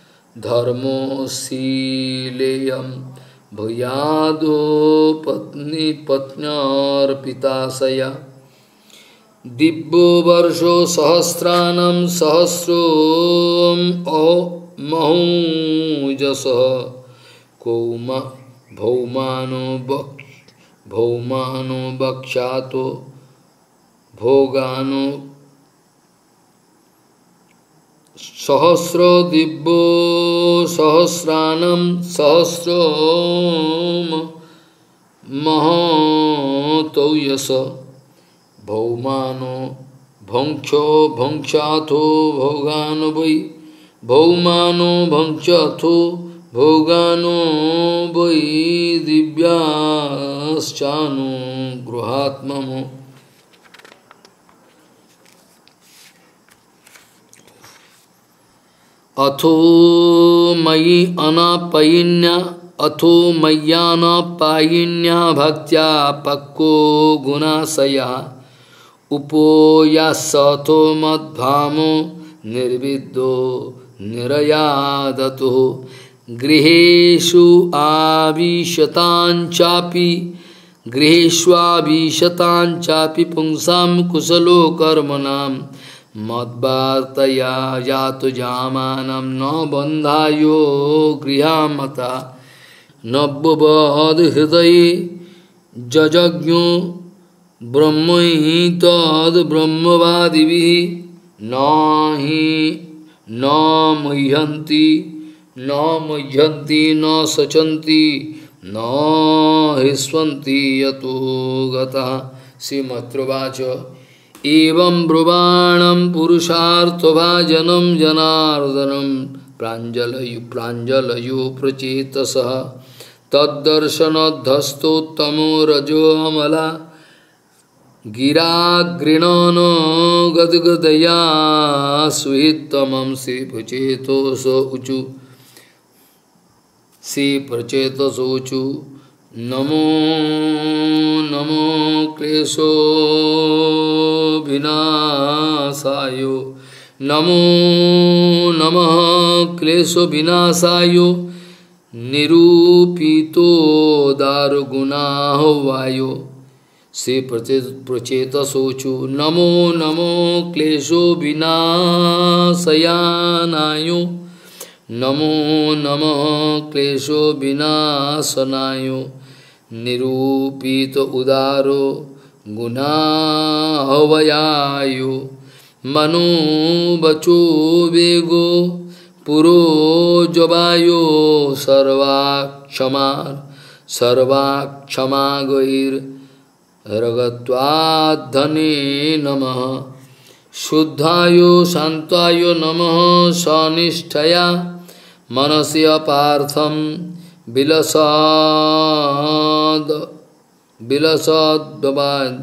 A: धर्मोऽशीलेयं भूयादो पत्नी पत्न्यार्पिताशया दिव्यो वर्षो सहस्राणं सहस्रोम महूजसः कौमा भौमानो बक् भौमानो बक्षातो भोगानो सहस्रो दिव्यो सहस्राणं सहस्रोम महतो यश भौमानो भंक्षो भंक्षाथो भोगानो वै भौमानो भंक्षाथो भोगानो वै दिव्याश्चानो गृहात्ममो अथो मयि अनापयिन्या अथो मय्यानापायिन्या भक्त्या पक्को गुणाशया उपोयासथो मद्भामो निर्विद्यो निरयादतो गृहेषु आविशताञ्चापि गृहेष्वाविशताञ्चापि पुंसां कुशलो कर्मणां मद्वार्तया यातु जामानं न बन्धायो गृहामता नव्यवद हृदये जजज्ञो ब्रह्मैः तद् ब्रह्मवादिभिः न हि न मुह्यन्ति न मुह्यन्ति न सचन्ति न हिस्वन्ति यतो गतः। श्रीमद्वाच एवं ब्रुवाणं पुरुषार्थभाजनं जनार्दनं प्राञ्जलयु प्राञ्जलयो प्रचेतसः तद्दर्शनद्धस्तोत्तमो रजो अमला गिरागृणन गद्गदया सुहितमं श्रीप्रचेतोष ऊचु श्रीप्रचेतसोचु नमो नमो क्लेशो विनाशाय नमो नमः क्लेशो विनाशाय निरूपितो दारुगुणाह्वायो से प्रचेतसोचु नमो नमो क्लेशो विनाशयानायो नमो नमः क्लेशो विनाशनायो निरूपित उदारो गुणाह्वयायो मनो बचो वेगो पुरोजवायो सर्वाक्षमा सर्वाक्षमा गैर रगत्वाद्धने नमः शुद्धायो शान्तायो नमः सनिष्ठया मनस्य पार्थम विलसाद विलसाद्वाद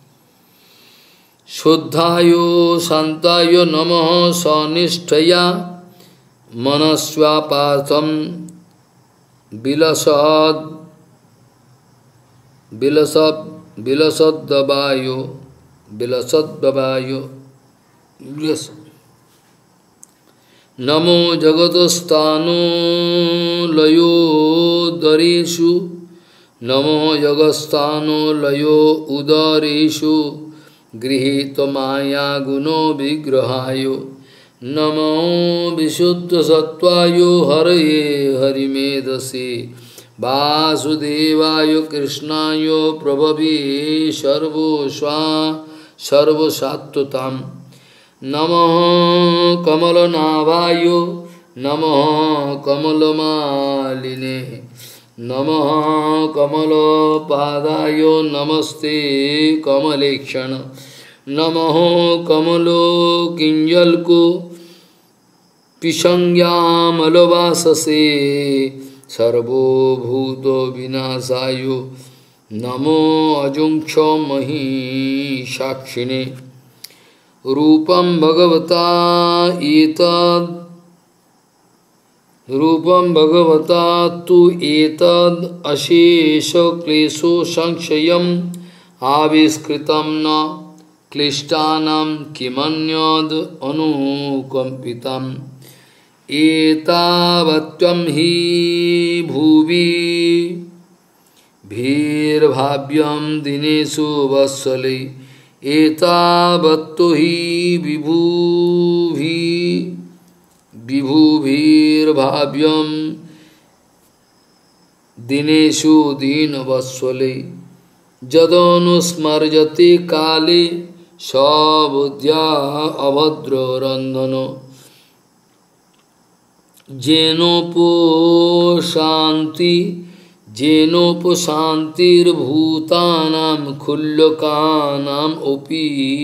A: शुद्धायो शान्तायो नमः सनिष्ठया मनस्वा पार्थम विलसाद विलसद विलसद्वायो विलसद्वायो नमो जगतस्थानो लयो दरेषु नमो जगतस्थानो लयो उदरेषु गृहीत माया गुणो विग्रहायो नमो विशुद्ध सत्वायो हरये हरिमेधसे वासुदेवाय कृष्णाय प्रभवे सर्वस्वा सर्वसात्वताम् नमः कमलनाभाय नमः कमलमालिने नमः कमलपादाय नमस्ते कमलेक्षण नमः कमलो किंजल्को पिशंग्यामलवाससे सर्वभूत विनाशाय नमो अजुंक्ष महिषाक्षिणे रूपं भगवता एतद् रूपं भगवता तु एतद् अशेष क्लेशो संशयम् आविष्कृतं न क्लिष्टानां किमन्यद् अनुकम्पितम् एतावत्त्वं हि भुवि भीर्भाव्यं दिनेषु वत्सले एतावत्तो हि विभुभि विभुभिर्भाव्यं दिनेषु दीनवत्सले यदनुस्मर्यते काले सबुद्ध्या अभद्ररन्धनो जेनोपशान्ति जेनोपशान्तिर्भूतानां खुल्लकानाम् अपि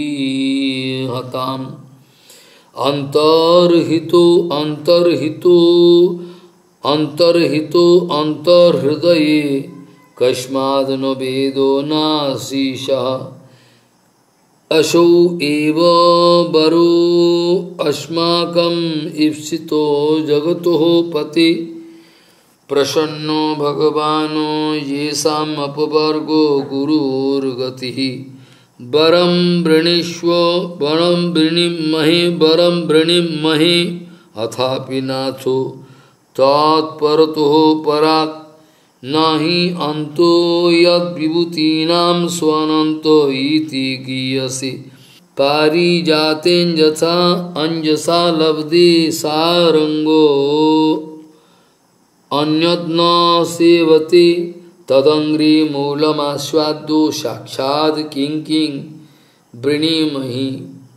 A: हताम् अंतर्हितो अंतर्हितो अंतर्हितो अंतर्हृदये कस्माद् न वेदो नासीशः असौ एव वरो अस्माकं ईप्सितो जगतोः पति प्रसन्नो भगवानो येषाम् अपवर्गो गुरुर्गतिः वरं वृणीष्व वरं वृणीमहे वरं वृणीमहे अथापि नाथो तत्परतोः परात् नहि अन्तो यद्विभूतीनां स्वानन्तो इति गीयसे पारिजातेन यथा अंजसा लब्धे सारंगो अन्यत् न सेवते तदंग्रि मूलमास्वाद्यो साक्षात् किं किं वृणीमहि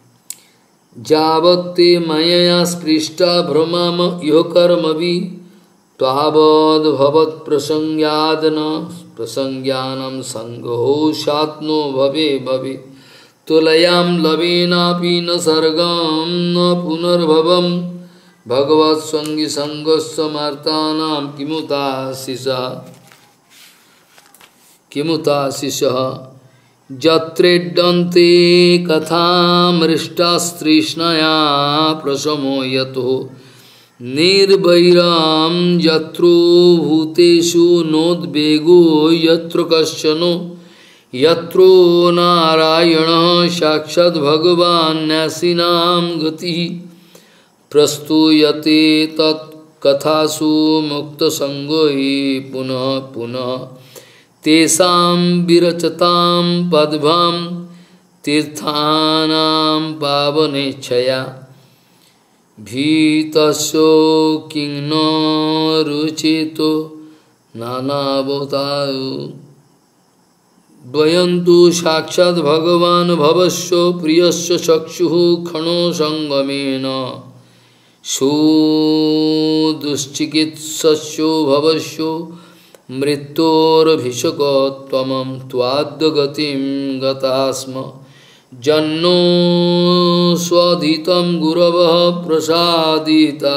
A: यावत्ते मयया स्पृष्टा भ्रमम इह कर्मभि तावद् भवत् प्रसंज्ञादन प्रसंज्ञानं संगो शात्नो भवे भवे तुलयां लवेनापि न सर्गं न पुनर्भवं भगवत्संगी संगस्समर्तानां किमुताशिषः किमुताशिषः यत्रेड्डन्ते कथामृष्टास्तृष्णया प्रशमो यतो निर्वैरां यत्रो भूतेषु नोद्वेगो यत्र कश्चनो यत्रो नारायणः साक्षात् भगवान् न्यासिनां गतिः प्रस्तूयते तत्कथासु मुक्तसंगो हि पुनः पुनः तेषां विरचतां पद्भां तीर्थानां पावनेच्छया भीतस्यो किं न रुचितो नानावतारो द्वयन्तु साक्षात् भगवान् भवस्यो प्रियस्य चक्षुः क्षणो संगमेन सुदुश्चिकित्सस्यो भवस्यो मृत्योर्भिषकत्वमं त्वाद्गतिं गतास्म जन्नो स्वधितं गुरवः प्रसादिता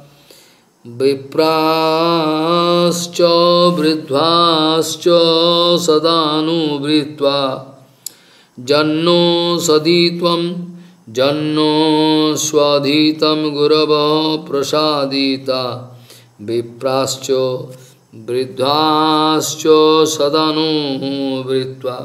A: विप्राश्च वृद्धाश्च सदानुवृत्वा जन्नो सधित्वं जन्नो स्वधितं गुरवः प्रसादिता विप्राश्च वृद्धाश्च सदानुवृत्वा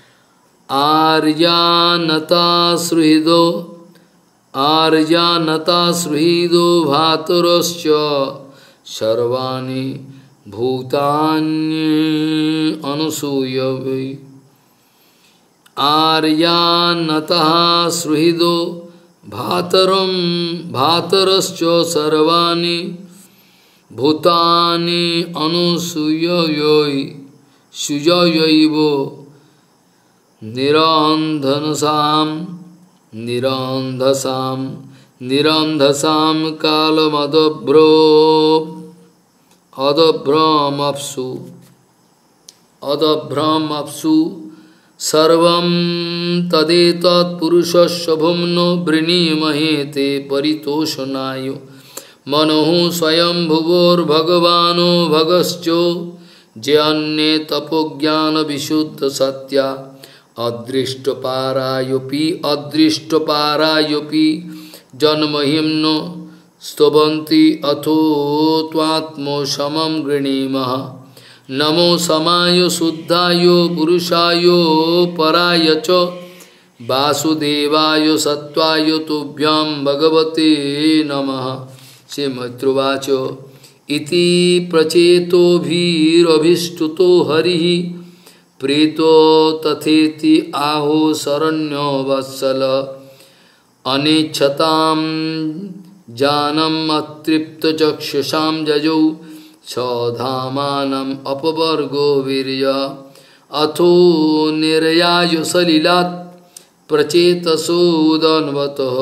A: आर्यानता सुहृदो आर्यानता सुहृदो भातुरश्च सर्वाणि भूतानि अनुसूयवै आर्यानता सुहृदो भातरं भातरश्च सर्वाणि भूतानि अनुसूयवै सुजयैवो निरंधनसाम निरंधसाम निरंधसाम कालमदभ्रो अदभ्रमप्सु अदभ्रमप्सु सर्वं तदेतत्पुरुषस्य भुम्नो वृणीमहे ते परितोषणाय मनोः स्वयं भुवोर्भगवानो भगश्चो जन्ये तपोज्ञान विशुद्ध सत्या अदृष्टपारायोपि अदृष्टपारायोपि जन्महिम्नो स्तवन्ति अथो त्वात्मो समं गृणीमः नमो समाय शुद्धाय पुरुषाय पराय च वासुदेवाय सत्वाय तुभ्यं भगवते नमः। श्री मैत्रुवाच इति प्रचेतोभिरभिष्टुतो हरिः प्रीतो तथेति आहो शरण्यो वत्सल अनिच्छतां जानम् अतृप्तचक्षुषां जजौ सधामानम् अपवर्गो वीर्य अथो निर्याय सलिलात् प्रचेतसोदन्वतः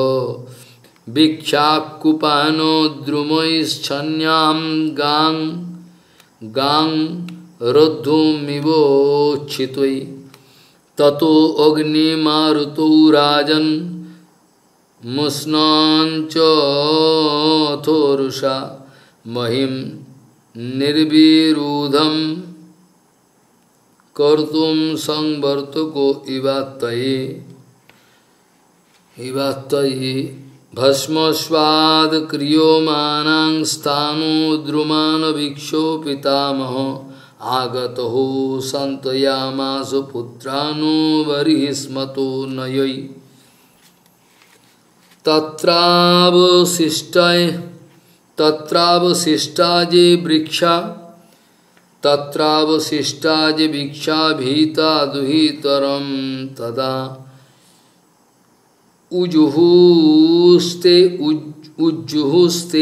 A: भिक्षाकुपानो द्रुमैश्छन्यां गां गां रुद्धुमिवोच्छित्वै ततो अग्निमारुतौ राजन् मुष्णाञ्चोरुषा महिं निर्विरूधं कर्तुं संवर्तको इवात्तये इवात्तये भस्मस्वाद क्रियोमानां स्थानो द्रुमान भिक्षो पितामहो आगतो सन्तयामास पुत्रानो बर्हिस्मतो नयै तत्रावशिष्टाय तत्रावशिष्टा जे वृक्षा तत्रावशिष्टा जे वृक्षा भीता दुहितरं तदा उजुहुस्ते उज्जुहुस्ते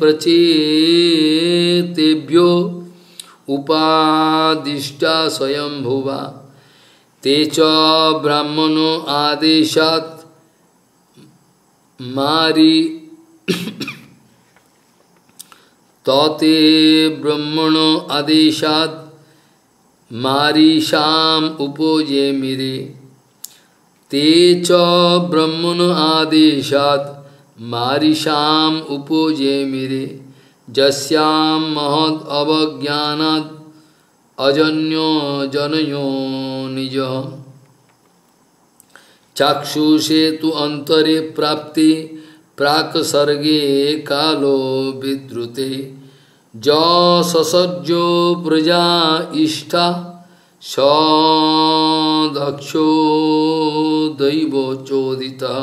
A: प्रचेतेभ्यो उपादिष्टा स्वयंभुवा ते च ब्राह्मणो आदेशात् मारी तौते ब्रह्मणो आदेशात् मारीषाम उपोजे मिरे ते च ब्रह्मणो आदेशात् मारीषाम उपोजे मिरे जस्यां महद अवज्ञानात् अजन्यो जनयो निज चाक्षुषे तु अंतरे प्राप्ति प्राक सर्गे कालो विद्रुते ज ससज्जो प्रजा इष्टा सदक्षो दैवो चोदिता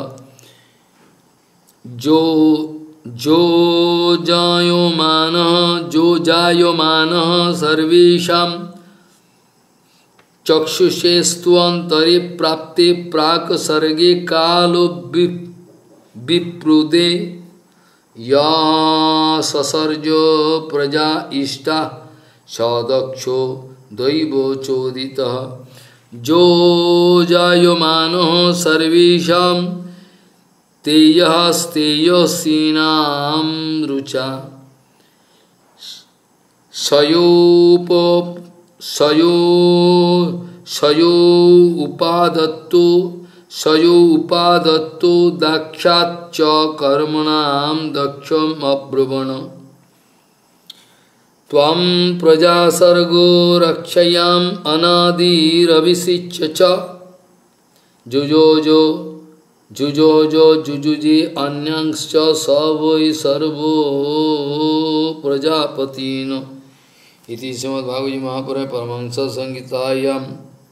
A: जो जो जायमानः जो जायमानः सर्वेषां चक्षुषेस्त्वन्तरे प्राप्ते प्राक सर्गे कालो विप्रुदे या ससर्जो प्रजा इष्टा सदक्षो दैवो चोदितः जो जायमानः सर्वेषां स्तेयस्तेयसीनां रुचा सयोप सयो सयो उपादत्तो सयो उपादत्तो दक्षाच्च कर्मणां दक्षम अब्रुवन् त्वं प्रजासर्गो रक्षयाम अनादिरविशिच्य च जुजोजो जुजोजो जुजुजे अन्यांश्च स वै सर्वो प्रजापतिनो इति श्रीमद्भागवत महापुराणे परमहंस संहितायां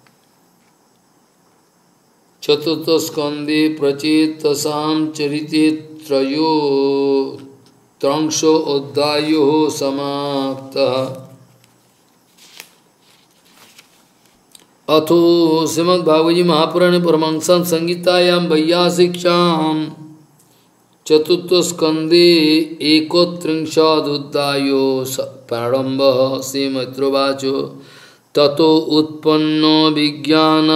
A: चतुर्थ स्कंदे प्रचेतसां चरिते त्रयो त्रिंशो अध्यायो समाप्तः। अथो श्रीमद्भागवत महापुराणे परमहंस संहितायां वैयासिक्यां चतुर्थ स्कंदे एकोत्रिंशदुध्यायो प्रारंभः। श्रीमद्वाचो ततो उत्पन्नो विज्ञान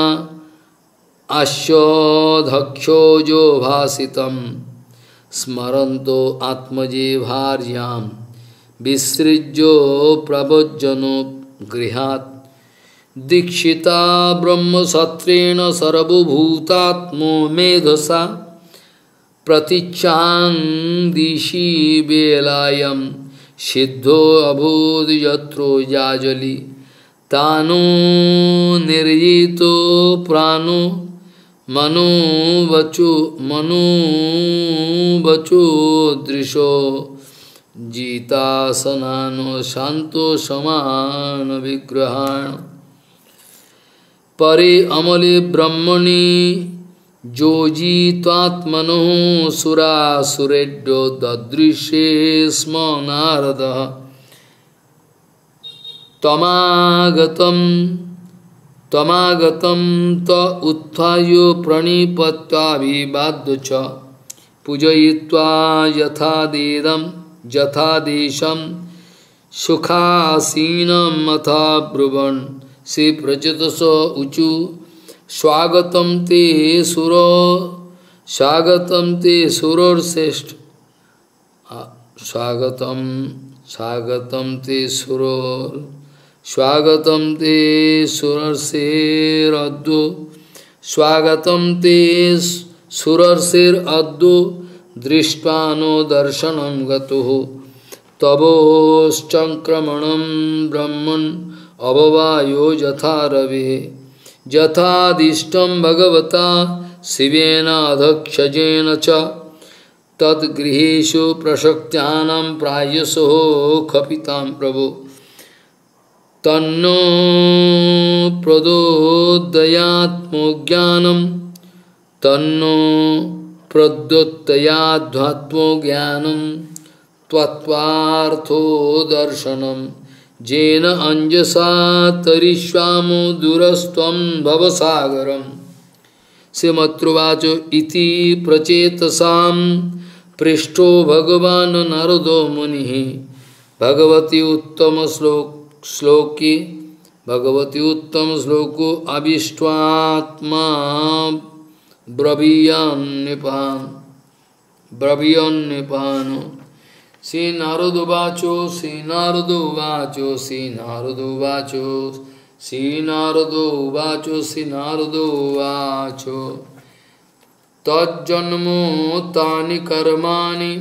A: आस्योधक्षोजो भासितं स्मरन्तो आत्मजे भार्यां विसृज्यो प्रवज्जनो गृहात् दीक्षिता ब्रह्मसत्रेण सर्वभूतात्मो मेधसा प्रतीक्षां दिशि बेलायं सिद्धो अभूद यत्रो याजलि तानो निर्जितो प्राणो मनो वचो मनो वचो दृशो जीतासनानो शांतो समान विग्रहाण परे अमले ब्रह्मणि जोजित्वात्मनो सुरासुरेड्यो ददृशे स्म नारदः तमागतं तमागतं त उत्थाय प्रणिपत्याभिवाद्य च पूजयित्वा यथादेदं यथादेशं सुखासीनमथा ब्रुवन् श्री प्रचेतसो ऊचु स्वागतं ते सुरो स्वागतं ते सुरोर्श्रेष्ठ स्वागतं स्वागतं ते सुरोर स्वागतं ते सुरर्षेरद्दो स्वागतं ते सुरर्षेरद्दो दृष्ट्वानो दर्शनं गतुः तवोश्चक्रमणं ब्रह्मन् अववायो यथा रविः यथादिष्टं भगवता शिवेन अधक्षजेन च तद्गृहेषु प्रशक्त्यानां प्रायसो खपितां प्रभो तन्नो प्रदोदयात्मज्ञानं तन्नो प्रदोदयाध्यात्मज्ञानं त्वत्त्वार्थो दर्शनं जेन अंजसा तरिष्वामो दूरस्त्वं भवसागरम्। श्रीमद्वाचो इति प्रचेतसां पृष्ठो भगवान् नारदो मुनिः भगवती उत्तम श्लोक श्लोके भगवती उत्तम श्लोको अभिष्ट्वात्मा ब्रवीयन्निपान ब्रवीयन्निपानो श्री नारदोवाचो श्री नारदोवाचो श्री नारदोवाचो श्री नारदोवाचो श्री नारदोवाचो तज्जन्मो तानि कर्माणि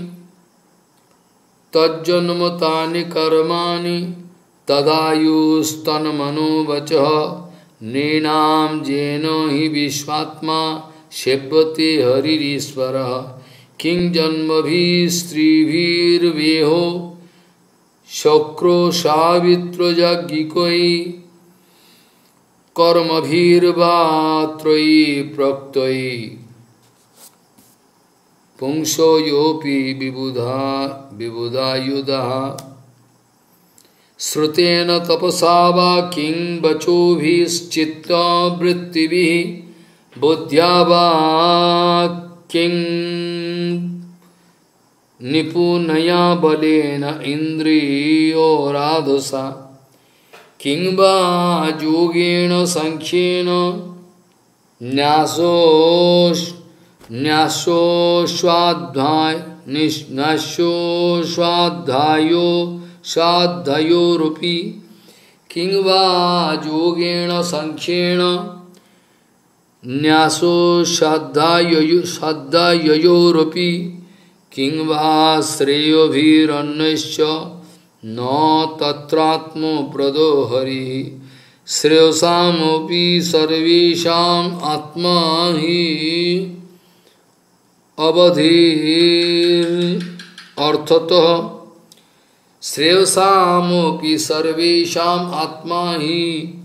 A: तज्जन्म तानि कर्माणि तदायुस्तन्मनो वचः नृणां येन हि विश्वात्मा सेव्यते हरिरीश्वरः किं जन्मभिस्त्रिभिर्वेहो शक्रो सावित्रयज्ञिकै कर्मभिर्वा त्रयी प्रक्तये पुंसो योऽपि विबुधा विबुधायुधः श्रुतेन तपसा वा किं वचोभिश्चित्तवृत्तिभिः बुद्ध्या वा किं निपुणया बलेन इन्द्रियोराधसा किं वा योगेन सांख्येन न्यासो न्यासो स्वाध्याय न्यासो स्वाध्यायो स्वाध्यायोरुपि किं वा योगेन संख्येन न्यासो स्वाध्यायो स्वाध्यायोरुपि किं वा श्रेयोभिरन्यश्च न तत्रात्मो प्रदो हरि श्रेयसामपि सर्वेषाम् आत्मा हि अवधिर अर्थतः श्रेयसामपि सर्वेषाम् आत्मा हि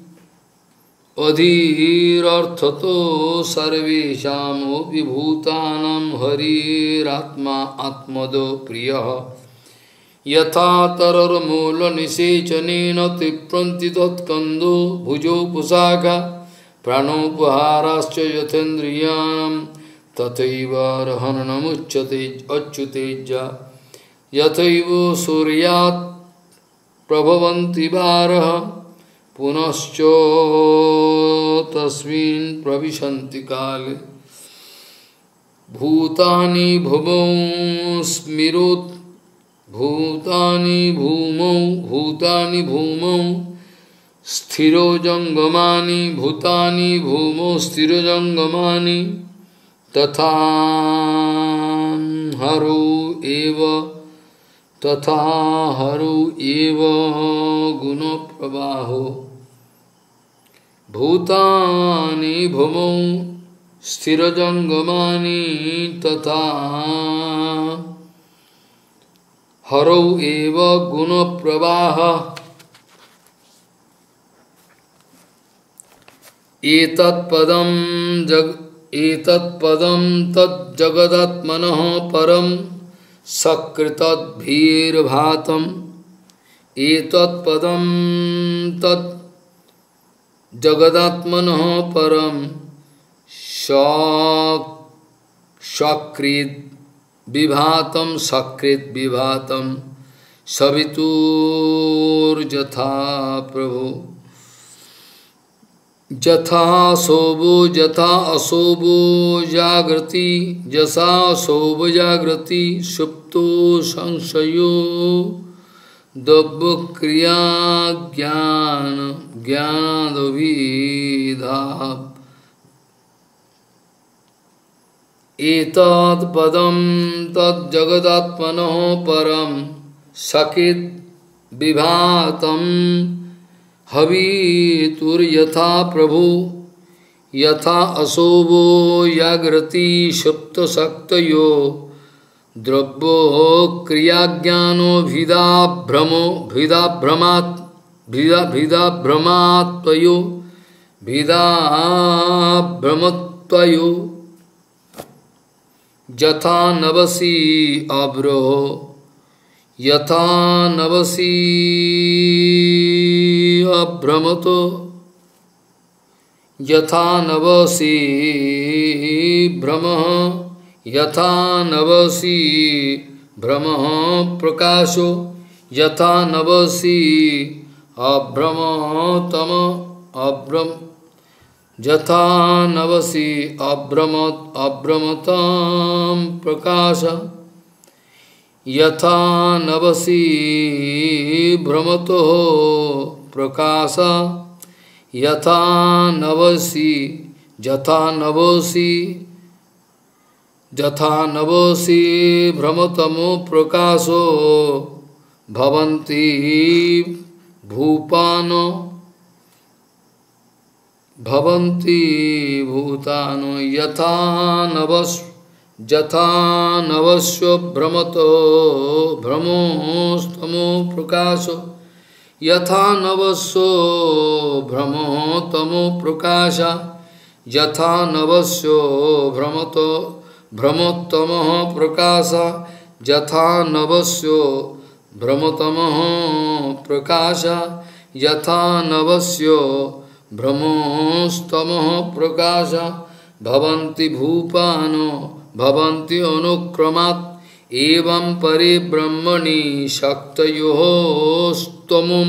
A: अधीरर्थतो सर्वेषामपि भूतानां हरिरात्मा आत्मदो प्रियः यथा तरर्मूलनिषेचनेन तृप्यन्ति तत्कन्दो भुजो पुषाका प्राणोपहाराश्च यथेन्द्रियाणां तथैव रहनमुच्यते अच्युतेज्य यथैव सूर्यात् प्रभवन्ति वारः पुनश्च तस्मिन् प्रविशन्ति काले भूतानि भुवौ स्मिरोत् भूतानि भूमौ भूतानि भूमौ स्थिरो जंगमानि भूतानि भूमौ स्थिरो जंगमानि तथा हरौ एव तथा हरौ एव गुणप्रवाहो भूतानि भूमौ स्थिरो जंगमानि तथा हरौ एव गुणप्रवाह एतत्पदं जग एतत्पदं तज्जगदात्मनः परं सकृतद्भिर्भातम् एतत्पदं तज्जगदात्मनः परं सकृत् विभातम सकृत विभातम सवितुर्यथा प्रभु यथा शोभो यथा अशोभो जागृति जसा शोभ जागृति सुप्तो संशयो दब्ब क्रिया ज्ञान ज्ञानादभिधा एतत् पदं तज्जगदात्मनः परं सकृत् विभातं हवितुर्यथा प्रभु यथा अशोभो जागृति सुप्तशक्तयो द्रव्यो क्रियाज्ञानो भिदा भ्रमो भिदा भ्रमात् भिदा भिदा भ्रमात्वयो भिदा भ्रमत्वयो यथा नवसी अब्रोहो यथा नवसी अभ्रमतो यथा नवसी भ्रमः यथा नवसी भ्रमः प्रकाशो यथा नवसी अभ्रमतम अभ्रम यथा नवसी अभ्रमत अभ्रमतां प्रकाश यथा नवसी भ्रमतो प्रकाश यथा नवसी यथा नवसी यथा नवसी भ्रमतमो प्रकाशो भवन्ति भूपानो भवन्ति भूतानो यथा नवस् यथा नवस्व भ्रमतो भ्रमोस्तमो प्रकाशो यथा नवस्व भ्रमोतमो प्रकाश यथा नवस्व भ्रमतो भ्रमोत्तमः प्रकाश यथा नवस्व भ्रमतमः प्रकाश यथा नवस्व भ्रमोस्तमः प्रकाश भवन्ति भूपानो भवन्ति अनुक्रमात् एवं परिब्रह्मणि शक्तयोः स्तमम्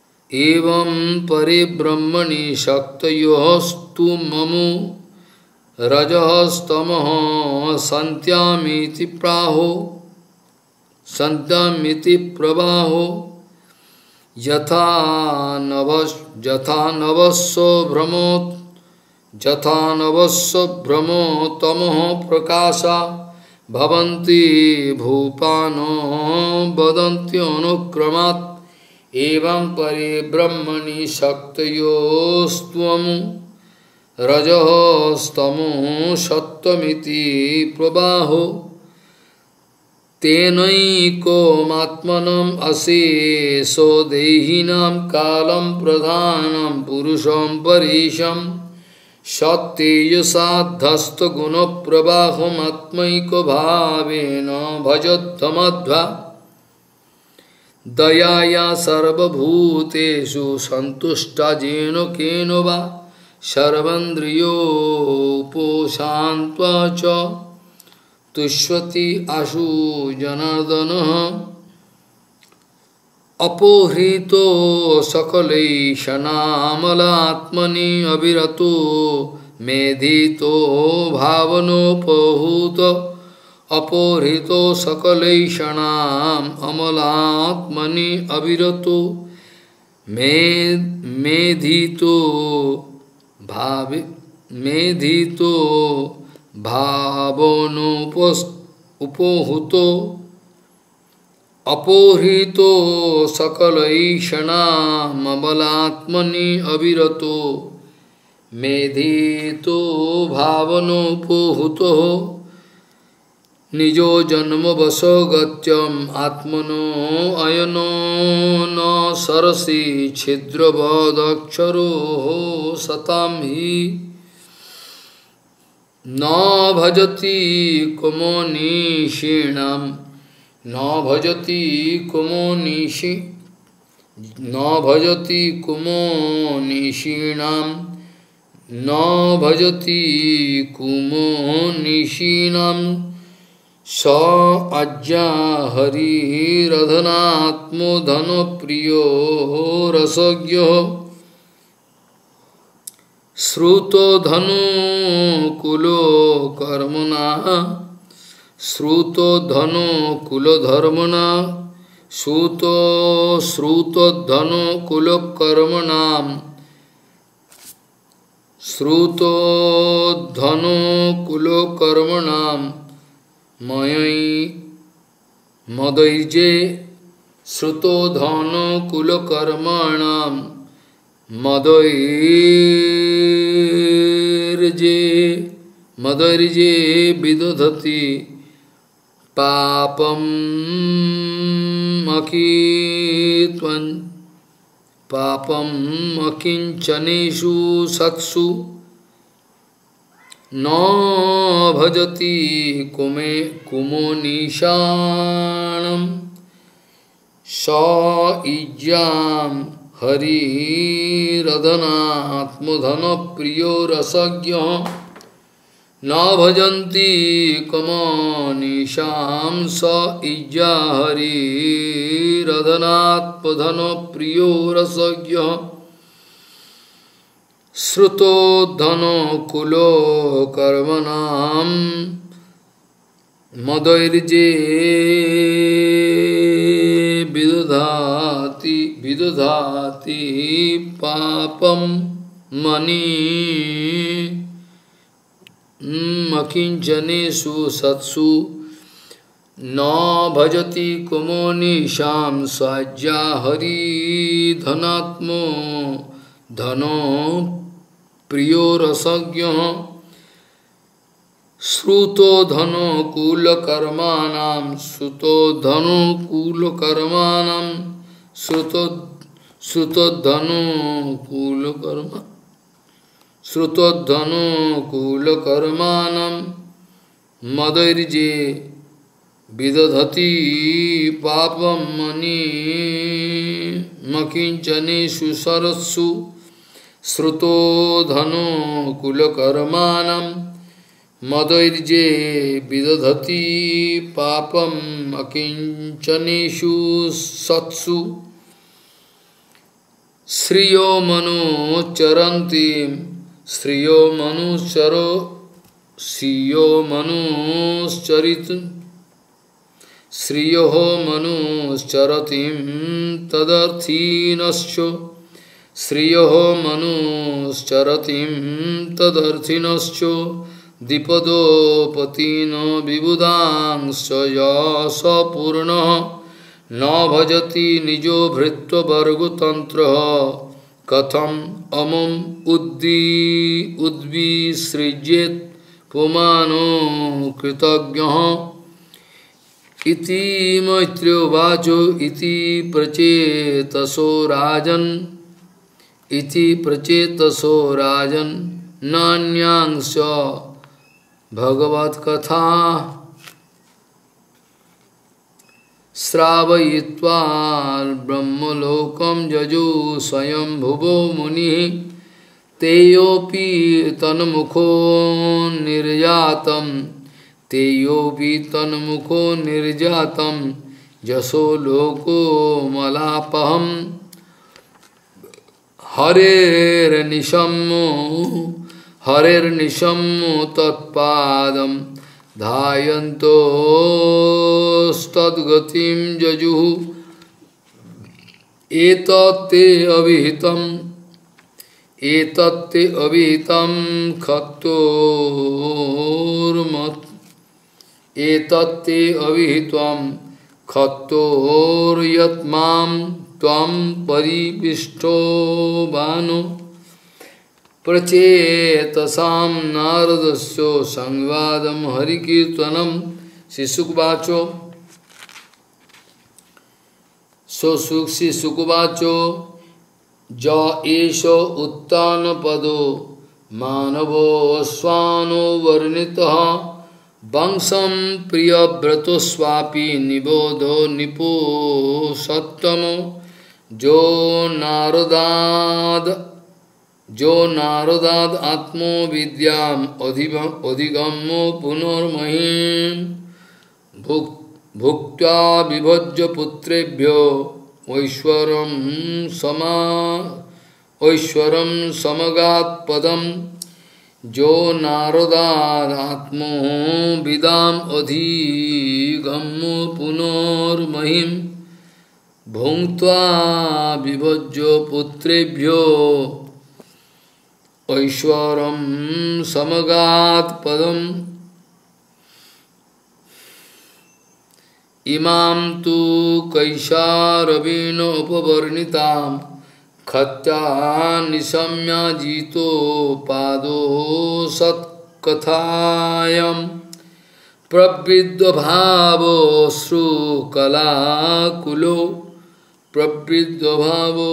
A: एवं परिब्रह्मणि शक्तयोः स्तुममु रजस्तमः सन्त्यामिति प्राहो सन्त्यामिति प्रवाहो यथा नवस यथा नवस्व भ्रमो यथा नवस्व भ्रमो तमः प्रकाशा भवन्ति भूपानो वदन्ति अनुक्रमात् एवं परिब्रह्मणि शक्तयोस्त्वं रजस्तमो सत्त्वमिति प्रबाहो तेनैकोमात्मनम् अशेषो देहिनां कालं प्रधानं पुरुषं परेशं सत्ययुसाद्धस्तगुणप्रवाहमात्मैकभावेन भजद्धमध्वा दयाया सर्वभूतेषु सन्तुष्टा येन केन वा सर्वेन्द्रियोपशान्त्वा च तुष्यति आशु जनार्दनः अपोहृतो सकलैषणामलात्मनि अविरतो मेधितो भावनोपहूत अपोहृतो सकलैषणाम् अमलात्मनि अविरतो मे मेधितो भावि मेधितो भावनोपस उपोहूतो अपोहृतो सकलैषणामबलात्मनि अविरतो मेधितो भावनोपहूतो निजो जन्म वसो गत्यम आत्मनो अयनो न सरसि छिद्रवदक्षरो सतां हि न भजति कुमोनिषीणां न भजति कुमोनिषि न भजति कुमोनिषीणां न भजति कुमोनिषीणां स अज्ञा हरिरधनात्मधनो प्रियो रसज्ञो श्रुतो धनु कुलो कर्मणा श्रुतो धनु कुलो धर्मणा श्रुतो श्रुतो धनु कुलो कर्मणाम श्रुतो धनु कुलो कर्मणाम मयि मदैजे श्रुतो धनु कुलो कर्मणाम मदैर्जे मदैर्जे विदधति पापम अकित्वं पापम अकिंचनेषु सत्सु न भजति कुमे कुमोनिषाणं स इज्यां हरिरधनात्मधनप्रियो रसज्ञः न भजन्ति कमनिषां स इज्जा हरिरधनात्मधनप्रियो रसज्ञः श्रुतो धनो कुलो कर्मणां मदैर्जे विदधाति विदधाति पापं मनि अकिंचनेषु सत्सु न भजति कुमोनिषां सज्जा हरिधनात्मो धनो प्रियो रसज्ञः श्रुतो धनो कूलकर्माणां श्रुतो धनो कूलकर्माणां श्रुतो श्रुतो धनो कूलकर्म श्रुतो धनो कूलकर्माणां मदैर्जे विदधति पापं मनि मकिंचनेषु सरस्सु श्रुतो धनो कुलकर्माणां मदैर्जे विदधति पापं अकिंचनेषु सत्सु श्रियो मनुचरन्ति श्रियो मनुचरो श्रियो मनुश्चरित श्रियो मनुश्चरतिं तदर्थिनश्च श्रियो मनुश्चरतिं तदर्थिनश्च द्विपदोपतिनो विबुधांश्च यश पूर्णः न भजति निजो भृत्यवर्गतन्त्रः कथम अमुम उद्दी उद्विसृजेत् पुमानो कृतज्ञः इति मैत्र्योवाचो इति प्रचेतसो राजन् इति प्रचेतसो राजन् नान्यांश भगवत्कथा श्रावयित्वा ब्रह्मलोकं जजो स्वयं भुवो मुनिः तेयोपि तन्मुखो निर्यातं तेयोपि तन्मुखो निर्यातं जसो लोको मलापहम् हरेर्निशम्मो हरेर्निशम्मो तत्पादं ध्यायन्तोस्तद्गतिं जजुः एतत्ते अभिहितम् एतत्ते अभिहितं खत्तोर्मत् एतत्ते अभिहितं खत्तोर्यत्मां त्वं परिविष्टो बानो प्रचेतसां नारदस्यो संवादं हरिकीर्तनं श्रीशुकवाचो सोसुक श्रीशुकवाचो ज एषो उत्तानपदो मानवो स्वानो वर्णितः वंशं प्रियव्रतस्वापि निबोधो निपो सत्तमो जो नारदाद जो नारदाद आत्मो विद्याम अधिगम्यो पुनर्महीम भुक्त्वा विभज्य पुत्रेभ्यो ऐश्वरं समा ऐश्वरं समगात् पदम जो नारदाद आत्मो विदाम अधिगम्यो पुनर्महीम भुक्त्वा विभज्य पुत्रेभ्यो ऐश्वरं समगात् पदम इमां तु कैशारविनोपवर्णितां खत्या निशम्याजितो पादो सत्कथायां प्रवृद्धभावोऽश्रुकलाकुलो प्रवृद्धभावो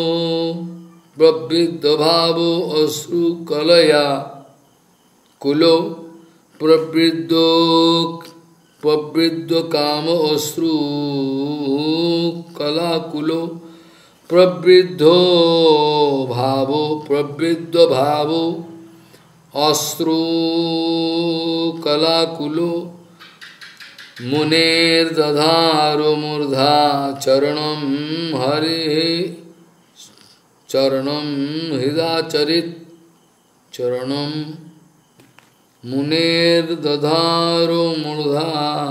A: प्रवृद्धभावो अश्रुकलया कुलो प्रवृद्धो प्रवृद्ध काम अश्रु कलाकुलो प्रवृद्धो भावो प्रवृद्ध भावो अश्रु कलाकुलो मुनेर्दधारो मूर्धा चरणं हरे चरणं हृदाचरित चरणं मुनेर्दधारो मूर्धा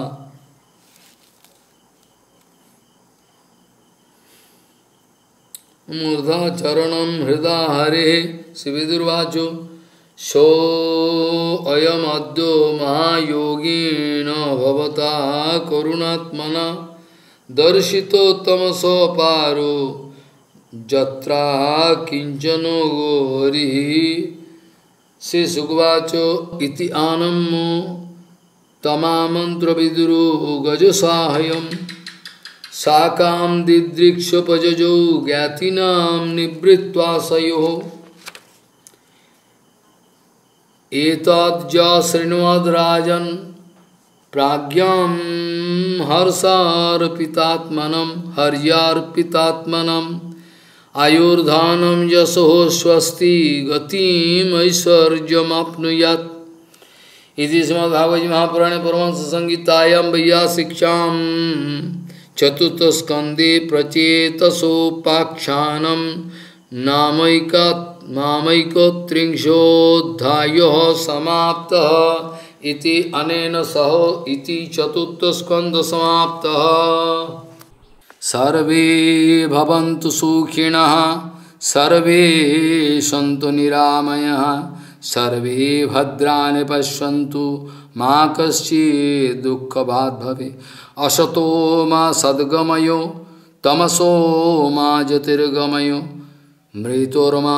A: मूर्धा चरणं हृदा हरे श्रीविदुर्वाचो सो अयमद्यो महायोगेन भवता करुणात्मना दर्शितो तमसो पारो जत्रा किंचनो गोरी श्री सुगवाचो इति आनम्मो तमामंत्र विदुरो गजसाहयम साकाम दिदृक्षोपजो ज्ञातिनां निवृत्वासयो एतद् शृण्वद् प्राज्ञां हर्षार्पितात्मनं हर्यार्पितात्मनम् आयुर्धानं यशो स्वस्ति गतिम् ऐश्वर्यमाप्नुयात् इति श्रीमद्भागवते महापुराणे परमहंस संहितायां वैयासिक्यां चतुर्थस्कन्धे प्रचेतसोपाख्यानं नामैका मामैकत्रिंशोऽध्यायः समाप्तः इति अनेन सह इति चतुर्थस्कन्ध समाप्तः। सर्वे भवन्तु सुखिनः सर्वे सन्तु निरामयाः सर्वे भद्राणि पश्यन्तु मा कश्चित् दुःखभाग् भवेत्। असतो मा सद्गमयो तमसो मा ज्योतिर्गमयो मृतोर्मा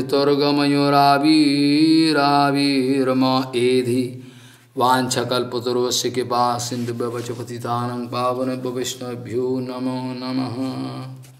A: मृतोर्गमयोराविराविर्मा एधि। वाञ्छकल्पतरुस्य कृपा सिन्धुभ्यः च पतितानां पावनेभ्यो वैष्णवेभ्यो नमो नमः।